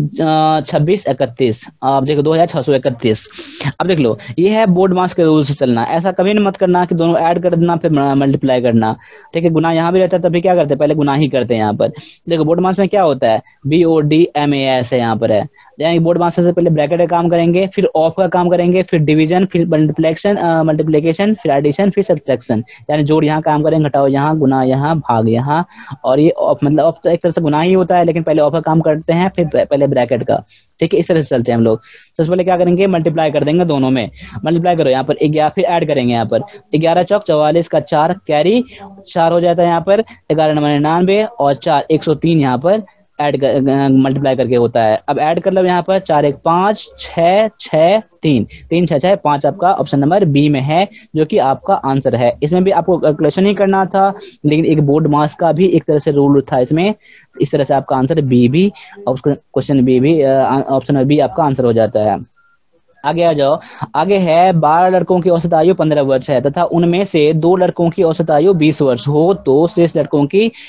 छब्बीस इकतीस, अब देखो दो हजार छह सौ इकतीस। अब देख लो ये है बोर्ड मास के रूल से चलना, ऐसा कभी नहीं मत करना कि दोनों ऐड कर देना फिर मल्टीप्लाई करना, ठीक है। गुना यहाँ भी रहता है तभी क्या करते हैं, पहले गुना ही करते हैं यहाँ पर। देखो बोर्ड मास में क्या होता है, B O D M A S है यहाँ पर है, यानी बोर्ड मास से पहले ब्रैकेट का काम करेंगे, फिर ऑफ का काम करेंगे, फिर डिवीजन, फिर मल्टीप्लेक्शन मल्टीप्लिकेशन, फिर एडिशन, फिर सब्ट्रैक्शन, यानी जोड़ यहाँ काम करेंगे, घटाओ यहाँ, गुना यहाँ, भाग यहाँ, और ये ऑफ मतलब ऑफ तो एक तरह से गुना ही होता है, लेकिन पहले ऑफ का काम करते हैं फिर पहले ब्रैकेट का, ठीक है। इस तरह से चलते हैं हम लोग। सबसे पहले क्या करेंगे, मल्टीप्लाई कर देंगे दोनों में, मल्टीप्लाई करो यहाँ पर ग्यारह, फिर ऐड करेंगे यहाँ पर ग्यारह चौक चौवालीस का चार कैरी चार हो जाता है यहाँ पर, ग्यारह नंबर निन्यानवे और चार एक सौ तीन यहाँ पर ऐड मल्टीप्लाई करके होता है। अब ऐड कर लो यहाँ पर चार एक पांच, छह छह तीन, तीन छह छह पांच, आपका ऑप्शन नंबर बी में है जो कि आपका आंसर है। इसमें भी आपको कैलकुलेशन ही करना था, लेकिन एक बोर्ड मास का भी एक तरह से रूल था इसमें, इस तरह से आपका आंसर बी भी, क्वेश्चन बी भी ऑप्शन बी आपका आंसर हो जाता है। आगे आ जाओ, आगे है बारह लड़कों की औसत आयु पंद्रह वर्ष है तथा उनमें से दो लड़कों की औसत आयु बीस वर्ष हो तो शेष लड़कों की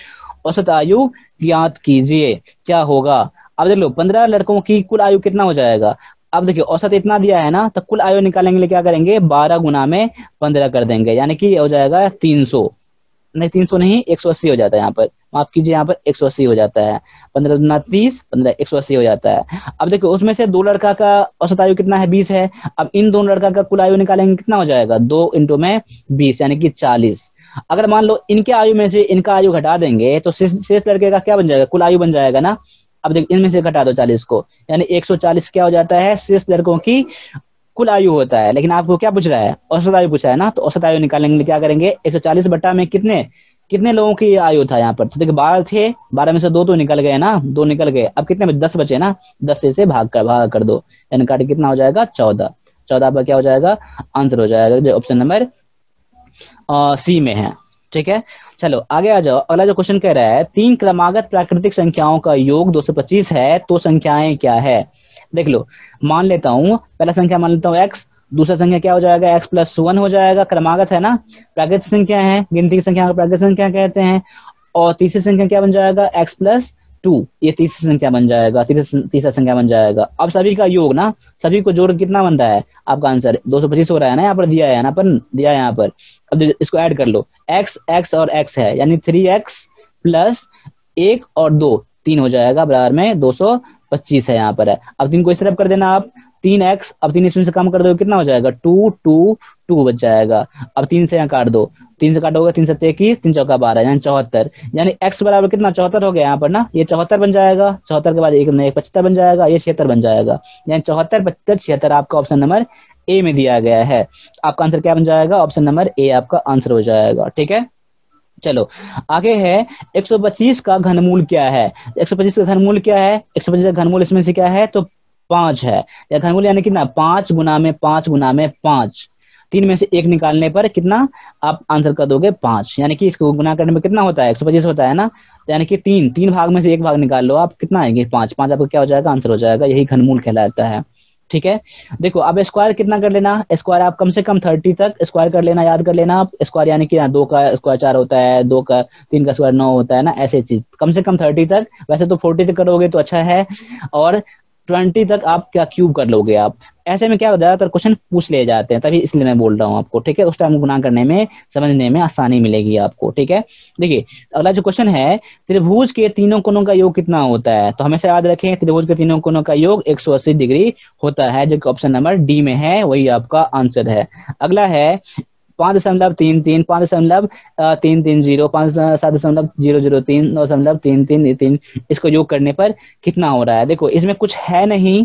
औसत आयु ज्ञात कीजिए, क्या होगा। अब देख लो पंद्रह लड़कों की कुल आयु कितना हो जाएगा। अब देखिए औसत इतना दिया है ना, तो कुल आयु निकालने के लिए क्या करेंगे, बारह गुना में पंद्रह कर देंगे, यानी कि हो जाएगा तीन सौ, नहीं तीन सौ नहीं एक सौ अस्सी हो जाता है यहाँ पर, माफ कीजिए यहाँ पर एक सौ अस्सी हो जाता है, पंद्रह दुना तीस, पंद्रह एक सौ अस्सी हो जाता है। अब देखो उसमें से दो लड़का का औसत आयु कितना है, बीस है। अब इन दोनों लड़का का कुल आयु निकालेंगे, कितना हो जाएगा, दो इंटू में बीस यानी कि चालीस। अगर मान लो इनके आयु में से इनका आयु घटा देंगे तो शेष लड़के का क्या बन जाएगा, कुल आयु बन जाएगा ना। अब देखो इनमें से घटा दो चालीस को, यानी एक सौ चालीस क्या हो जाता है, शेष लड़कों की कुल आयु होता है। लेकिन आपको क्या पूछ रहा है, औसत आयु पूछा है ना, तो औसत आयु निकालने के लिए क्या करेंगे, एक सौ चालीस बट्टा में कितने कितने लोगों की आयु था यहाँ पर, तो देखिए बारह थे, बारह में से दो तो निकल गए ना, दो निकल गए। अब कितने बचे, दस बचे ना, दस से, से भाग कर भाग कर दो, यानी काट कितना हो जाएगा, चौदह। चौदह पर क्या हो जाएगा, आंसर हो जाएगा जो ऑप्शन नंबर सी में है। ठीक है, चलो आगे आ जाओ। अगला जो क्वेश्चन कह रहा है, तीन क्रमागत प्राकृतिक संख्याओं का योग दो सौ पच्चीस है, तो संख्याएं क्या है। देख लो, मान लेता हूं पहला संख्या मान लेता हूं x, दूसरा संख्या क्या हो जाएगा, x प्लस वन हो जाएगा, क्रमागत है ना, प्राकृतिक संख्या है, गिनती की संख्या को प्राकृतिक संख्या कहते हैं। और तीसरी संख्या क्या बन जाएगा, x प्लस टू, ये तीसरी संख्या बन जाएगा, तीसरा संख्या बन जाएगा। अब सभी का योग ना, सभी को जोड़ कितना बन रहा है, आपका आंसर दो सौ पच्चीस हो रहा है ना, यहाँ पर दिया है ना, पर दिया है यहाँ पर। अब इसको ऐड कर लो, x x और x है, यानी थ्री एक्स प्लस एक और दो, तीन हो जाएगा, बराबर में दो सौ पच्चीस है यहाँ पर है। अब तीन को इस तरफ कर देना आप, तीन एक्स, अब तीन इसमें से कम कर दो कितना हो जाएगा, टू टू टू बच जाएगा। अब तीन से यहाँ काट दो, तीन से काटोगे तीन सत्ते इक्कीस, तीन चौका बारह, यानी चौहत्तर, यानी x बराबर कितना, चौहत्तर हो गया यहाँ पर ना, ये चौहत्तर बन जाएगा। चौहत्तर के बाद एक एक पचहत्तर बन जाएगा, ये छिहत्तर बन जाएगा, यानी चौहत्तर पचहत्तर छिहत्तर आपका ऑप्शन नंबर ए में दिया गया है। आपका आंसर क्या बन जाएगा, ऑप्शन नंबर ए आपका आंसर हो जाएगा। ठीक है, चलो आगे है, एक सौ पच्चीस का घनमूल क्या है। एक सौ पच्चीस का घनमूल क्या है, एक सौ पच्चीस का घनमूल इसमें से क्या है, तो पांच है, या घनमूल यानी कितना, पांच गुना में पांच गुना में पांच, तीन में से एक निकालने पर कितना आप आंसर कर दोगे, पांच, यानी कि इसको गुना करने में कितना होता है, एक सौ पच्चीस होता है ना, यानी कि तीन तीन भाग में से एक भाग निकाल लो आप, कितना आएंगे, पांच, पांच आपका क्या हो जाएगा, आंसर हो जाएगा, यही घनमूल कहलाता है। ठीक है, देखो अब स्क्वायर कितना कर लेना, स्क्वायर आप कम से कम थर्टी तक स्क्वायर कर लेना, याद कर लेना आप, स्क्वायर यानी कि दो का स्क्वायर चार होता है, दो का तीन का स्क्वायर नौ होता है ना, ऐसे चीज कम से कम थर्टी तक, वैसे तो फोर्टी तक करोगे तो अच्छा है, और ट्वेंटी तक आप क्या क्यूब कर लोगे आप, ऐसे में क्या ज्यादातर क्वेश्चन पूछ ले जाते हैं, तभी इसलिए मैं बोल रहा हूँ आपको। ठीक है, उस टाइम गुना करने में समझने में आसानी मिलेगी आपको। ठीक है, देखिए अगला जो क्वेश्चन है, त्रिभुज के तीनों कोणों का योग कितना होता है, तो हमेशा याद रखें त्रिभुज के तीनों कोणों का योग एक सौ अस्सी डिग्री होता है, जो ऑप्शन नंबर डी में है, वही आपका आंसर है। अगला है पांच दशमलव तीन तीन, पांच दशमलव तीन तीन जीरो, पांच सात दशमलव जीरो जीरो तीन, नौ दशमलव तीन तीन तीन, इसको योग करने पर कितना हो रहा है। देखो इसमें कुछ है नहीं,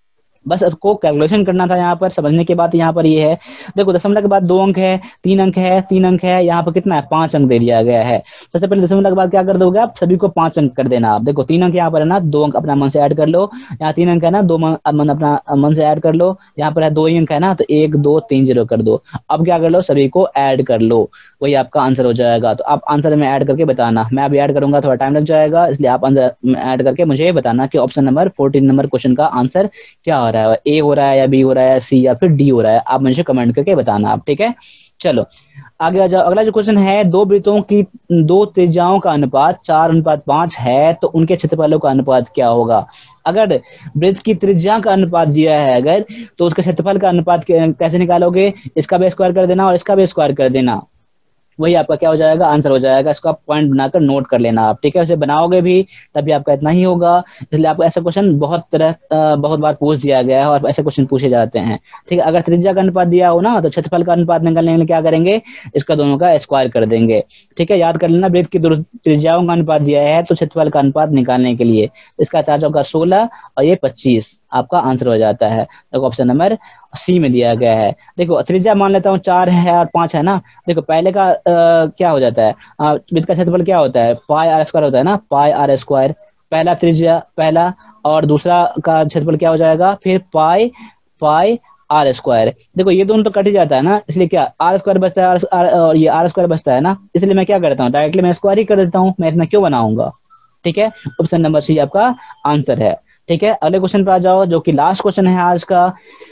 बस उसको कैलकुलेशन करना था, यहाँ पर समझने के बाद यहाँ पर ये है, देखो दशमलव के बाद दो अंक है, तीन अंक है, तीन अंक है, यहाँ पर कितना है, पांच अंक दे दिया गया है। सबसे पहले दशमलव के बाद क्या कर दोगे आप, सभी को पांच अंक कर देना आप। देखो तीन अंक यहाँ पर है ना, दो अंक अपना मन से ऐड कर लो, यहाँ तीन अंक है ना, दो मन अपना मन से ऐड कर लो, यहाँ पर है दो ही अंक है ना, तो एक दो तीन जीरो कर दो। अब क्या कर लो, सभी को ऐड कर लो, वही आपका आंसर हो जाएगा। तो आप आंसर में ऐड करके बताना, मैं अभी ऐड करूंगा, थोड़ा टाइम लग जाएगा, इसलिए आप आंसर ऐड करके मुझे बताना कि option number fourteen number question का आंसर क्या हो रहा है, ए हो रहा है या बी हो रहा है, सी या फिर डी हो रहा है, आप मुझे कमेंट करके बताना आप। ठीक है, चलो आगे आ जाओ। अगला जो क्वेश्चन है, दो वृत्तों की दो त्रिज्याओं का अनुपात चार अनुपात पांच है, तो उनके क्षेत्रफलों का अनुपात क्या होगा। अगर वृत्त की त्रिज्या का अनुपात दिया है अगर, तो उसके क्षेत्रफल का अनुपात कैसे निकालोगे, इसका भी स्क्वायर कर देना और इसका भी स्क्वायर कर देना, वही आपका क्या हो जाएगा, आंसर हो जाएगा। इसको आप पॉइंट बनाकर नोट कर लेना आप। ठीक है, उसे बनाओगे भी तभी आपका इतना ही होगा, इसलिए आपको ऐसा क्वेश्चन बहुत तरह बहुत बार पूछ दिया गया है और ऐसे क्वेश्चन पूछे जाते हैं। ठीक है, अगर त्रिज्या का अनुपात दिया हो ना, तो क्षेत्रफल का अनुपात निकालने के लिए क्या करेंगे, इसका दोनों का स्क्वायर कर देंगे। ठीक है, याद कर लेना, वृत्त की त्रिज्याओं का अनुपात दिया है, तो क्षेत्रफल का अनुपात निकालने के लिए इसका चार चौका सोलह और ये पच्चीस आपका आंसर हो जाता है। तो ऑप्शन नंबर सी में दिया गया है। देखो त्रिज्या मान लेता हूँ चार है और पांच है ना, देखो पहले का आ, क्या हो जाता है, वृत्त का क्षेत्रफल क्या होता है, पाई आर स्क्वायर होता है ना, पाई आर स्क्वायर, पहला त्रिज्या पहला, और दूसरा का क्षेत्रफल क्या हो जाएगा, फिर पाई पाई आर स्क्वायर। देखो ये दोनों तो कट ही जाता है ना, इसलिए क्या आर स्क्वायर बचता है आर, और ये आर स्क्वायर बचता है ना, इसलिए मैं क्या करता हूँ, डायरेक्टली मैं स्क्वायर ही कर देता हूँ, मैं इतना क्यों बनाऊंगा। ठीक है, ऑप्शन नंबर सी आपका आंसर है। ठीक है, अगले क्वेश्चन पर आ जाओ, जो कि लास्ट क्वेश्चन है आज का।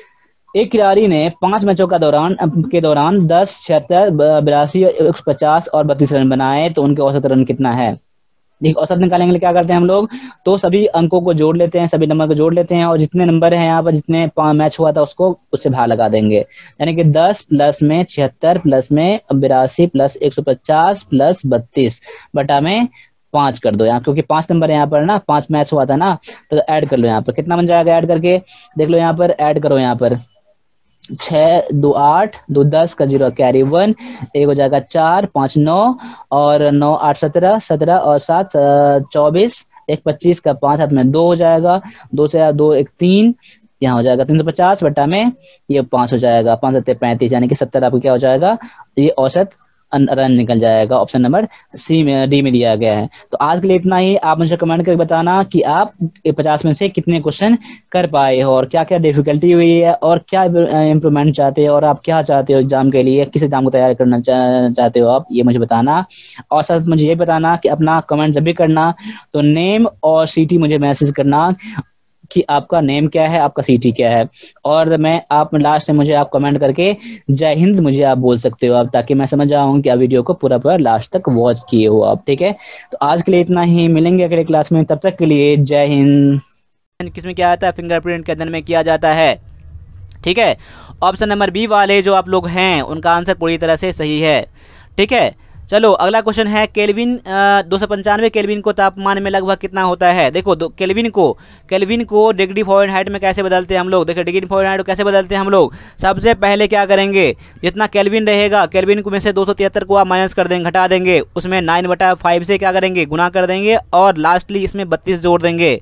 एक खिलाड़ी ने पांच मैचों का दौरान के दौरान दस, छिहत्तर, बिरासी, एक सौ पचास और बत्तीस रन बनाए, तो उनके औसत रन कितना है। देखिए औसत निकालने के लिए क्या करते हैं हम लोग, तो सभी अंकों को जोड़ लेते हैं, सभी नंबर को जोड़ लेते हैं और जितने नंबर हैं यहाँ पर जितने मैच हुआ था उसको उससे भाग लगा देंगे। यानी कि दस प्लस में छिहत्तर प्लस में बिरासी प्लस एक सौ पचास प्लस बत्तीस बटा में पांच कर दो यहाँ, क्योंकि पांच नंबर यहाँ पर ना, पांच मैच हुआ था ना, तो ऐड कर लो यहाँ पर कितना बन जाएगा, ऐड करके देख लो यहाँ पर, ऐड करो यहाँ पर छह दो आठ, दो दस का जीरो कैरी वन, एक हो जाएगा चार, पांच नौ और नौ आठ सत्रह, सत्रह और सात चौबीस, एक पच्चीस का पांच हाथ में दो हो जाएगा, दो से दो एक तीन, यहाँ हो जाएगा तीन सौ पचास बटा में ये पांच हो जाएगा, पांच सत्तर पैंतीस, यानी कि सत्तर आपको क्या हो जाएगा, ये औसत रन निकल जाएगा। ऑप्शन नंबर सी में डी में दिया गया है। तो आज के लिए इतना ही। आप मुझे कमेंट करके बताना कि आप पचास में से कितने क्वेश्चन कर पाए हो और क्या क्या डिफिकल्टी हुई है और क्या इम्प्रूवमेंट चाहते हो और आप क्या चाहते हो एग्जाम के लिए, किस एग्जाम को तैयार करना चाहते हो आप, ये मुझे बताना। और साथ मुझे ये बताना कि अपना कमेंट जब भी करना तो नेम और सिटी मुझे मैसेज करना कि आपका नेम क्या है, आपका सिटी क्या है, और मैं आप लास्ट में मुझे आप कमेंट करके जय हिंद मुझे आप बोल सकते हो आप, ताकि मैं समझ जाऊं कि आप वीडियो को पूरा पूरा लास्ट तक वॉच किए हो आप। ठीक है, तो आज के लिए इतना ही, मिलेंगे अगले क्लास में, तब तक के लिए जय हिंद। किसमें क्या आता है, फिंगरप्रिंट के अध्ययन में किया जाता है। ठीक है, ऑप्शन नंबर बी वाले जो आप लोग हैं उनका आंसर पूरी तरह से सही है। ठीक है, चलो अगला क्वेश्चन है, केल्विन दो सौ पंचानवे केल्विन को तापमान में लगभग कितना होता है। देखो दो केल्विन को केल्विन को डिग्री फ़ारेनहाइट में कैसे बदलते हैं हम लोग, देखो डिग्री फ़ारेनहाइट को कैसे बदलते हैं हम लोग। सबसे पहले क्या करेंगे, जितना केल्विन रहेगा केल्विन को में से दो सौ तिहत्तर को आप माइनस कर देंगे, घटा देंगे, उसमें नाइन बटा फाइव से क्या करेंगे, गुना कर देंगे और लास्टली इसमें बत्तीस जोड़ देंगे।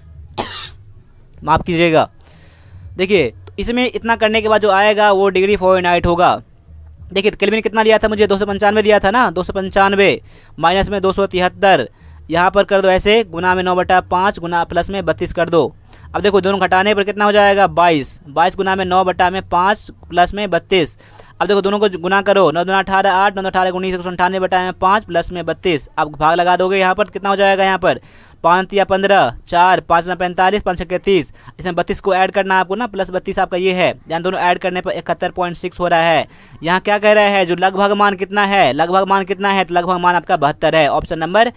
माफ़ कीजिएगा, देखिए इसमें इतना करने के बाद जो आएगा वो डिग्री फ़ारेनहाइट होगा। देखिए केल्विन कितना दिया था मुझे, दो सौ पंचानवे दिया था ना, दो सौ पंचानवे माइनस में दो सौ तिहत्तर, यहाँ पर कर दो ऐसे, गुना में नौ बटा पाँच, गुना प्लस में बत्तीस कर दो। अब देखो दोनों घटाने पर कितना हो जाएगा, बाईस, बाईस गुना में नौ बटा में पाँच प्लस में बत्तीस। अब देखो दोनों को गुना करो, नौ दुना अठारह आठ, नौ अठारह उन्नीस, एक सौ अंठानवे बटा में पाँच प्लस में बत्तीस। अब भाग लगा दोगे यहाँ पर कितना हो जाएगा, यहाँ पर पाँच या पंद्रह, चार पाँच ना पैंतालीस, पाँच छः तीस, इसमें बत्तीस को ऐड करना है आपको ना, प्लस बत्तीस आपका ये है, यहाँ दोनों ऐड करने पर इकहत्तर पॉइंट सिक्स हो रहा है। यहाँ क्या कह रहा है, जो लगभग मान कितना है, लगभग मान कितना है, तो लगभग मान आपका बहत्तर है। ऑप्शन नंबर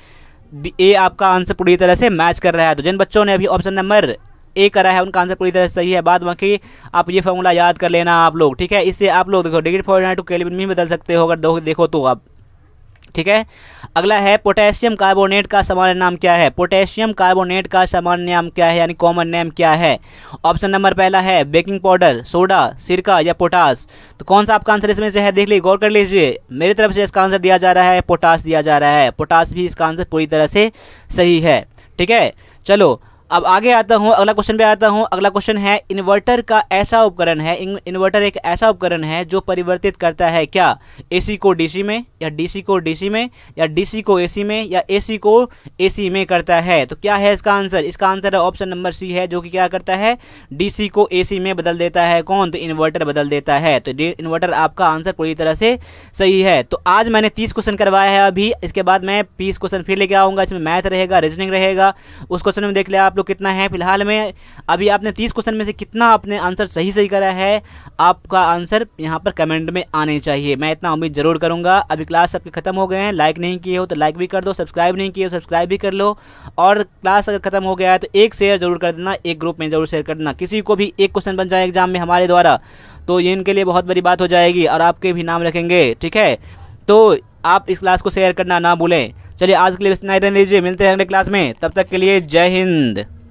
ए आपका आंसर पूरी तरह से मैच कर रहा है। तो जिन बच्चों ने अभी ऑप्शन नंबर ए करा है उनका आंसर पूरी तरह से सही है। बाद बाकी आप ये फॉर्मूला याद कर लेना आप लोग। ठीक है, इससे आप लोग देखो डिग्री फ़ारेनहाइट को केल्विन में बदल सकते हो अगर देखो तो आप। ठीक है, अगला है पोटेशियम कार्बोनेट का सामान्य नाम क्या है। पोटेशियम कार्बोनेट का सामान्य नाम क्या है, यानी कॉमन नेम क्या है। ऑप्शन नंबर पहला है बेकिंग पाउडर, सोडा, सिरका या पोटास। तो कौन सा आपका आंसर इसमें से है, देख लीजिए, गौर कर लीजिए। मेरी तरफ से इसका आंसर दिया जा रहा है पोटास दिया जा रहा है, पोटास भी इसका आंसर पूरी तरह से सही है। ठीक है, चलो अब आगे आता हूँ, अगला क्वेश्चन पे आता हूँ। अगला क्वेश्चन है, इन्वर्टर का ऐसा उपकरण है, इन्वर्टर एक ऐसा उपकरण है जो परिवर्तित करता है क्या, एसी को डीसी में, या डीसी को डीसी में, या डीसी को एसी में, या एसी को एसी में करता है। तो क्या है इसका आंसर, इसका आंसर है ऑप्शन नंबर सी है, जो कि क्या करता है, डीसी को एसी में बदल देता है। कौन, तो इन्वर्टर बदल देता है। तो इन्वर्टर आपका आंसर पूरी तरह से सही है। तो आज मैंने तीस क्वेश्चन करवाया है अभी, इसके बाद मैं बीस क्वेश्चन फिर लेके आऊँगा। इसमें मैथ रहेगा, रीजनिंग रहेगा। उस क्वेश्चन में देख लिया आप कितना है फिलहाल में। अभी आपने तीस क्वेश्चन में से कितना आपने आंसर सही सही करा है, आपका आंसर यहाँ पर कमेंट में आने चाहिए। मैं इतना उम्मीद जरूर करूँगा। अभी क्लास सबके खत्म हो गए हैं, लाइक नहीं किए हो तो लाइक भी कर दो, सब्सक्राइब नहीं किए हो सब्सक्राइब भी कर लो, और क्लास अगर खत्म हो गया है तो एक शेयर जरूर कर देना, एक ग्रुप में जरूर शेयर कर देना। किसी को भी एक क्वेश्चन बन जाए एग्जाम में हमारे द्वारा तो ये इनके लिए बहुत बड़ी बात हो जाएगी और आपके भी नाम रखेंगे। ठीक है, तो आप इस क्लास को शेयर करना ना भूलें। चलिए आज के लिए इतना ही रहने दीजिए, मिलते हैं अगले क्लास में, तब तक के लिए जय हिंद।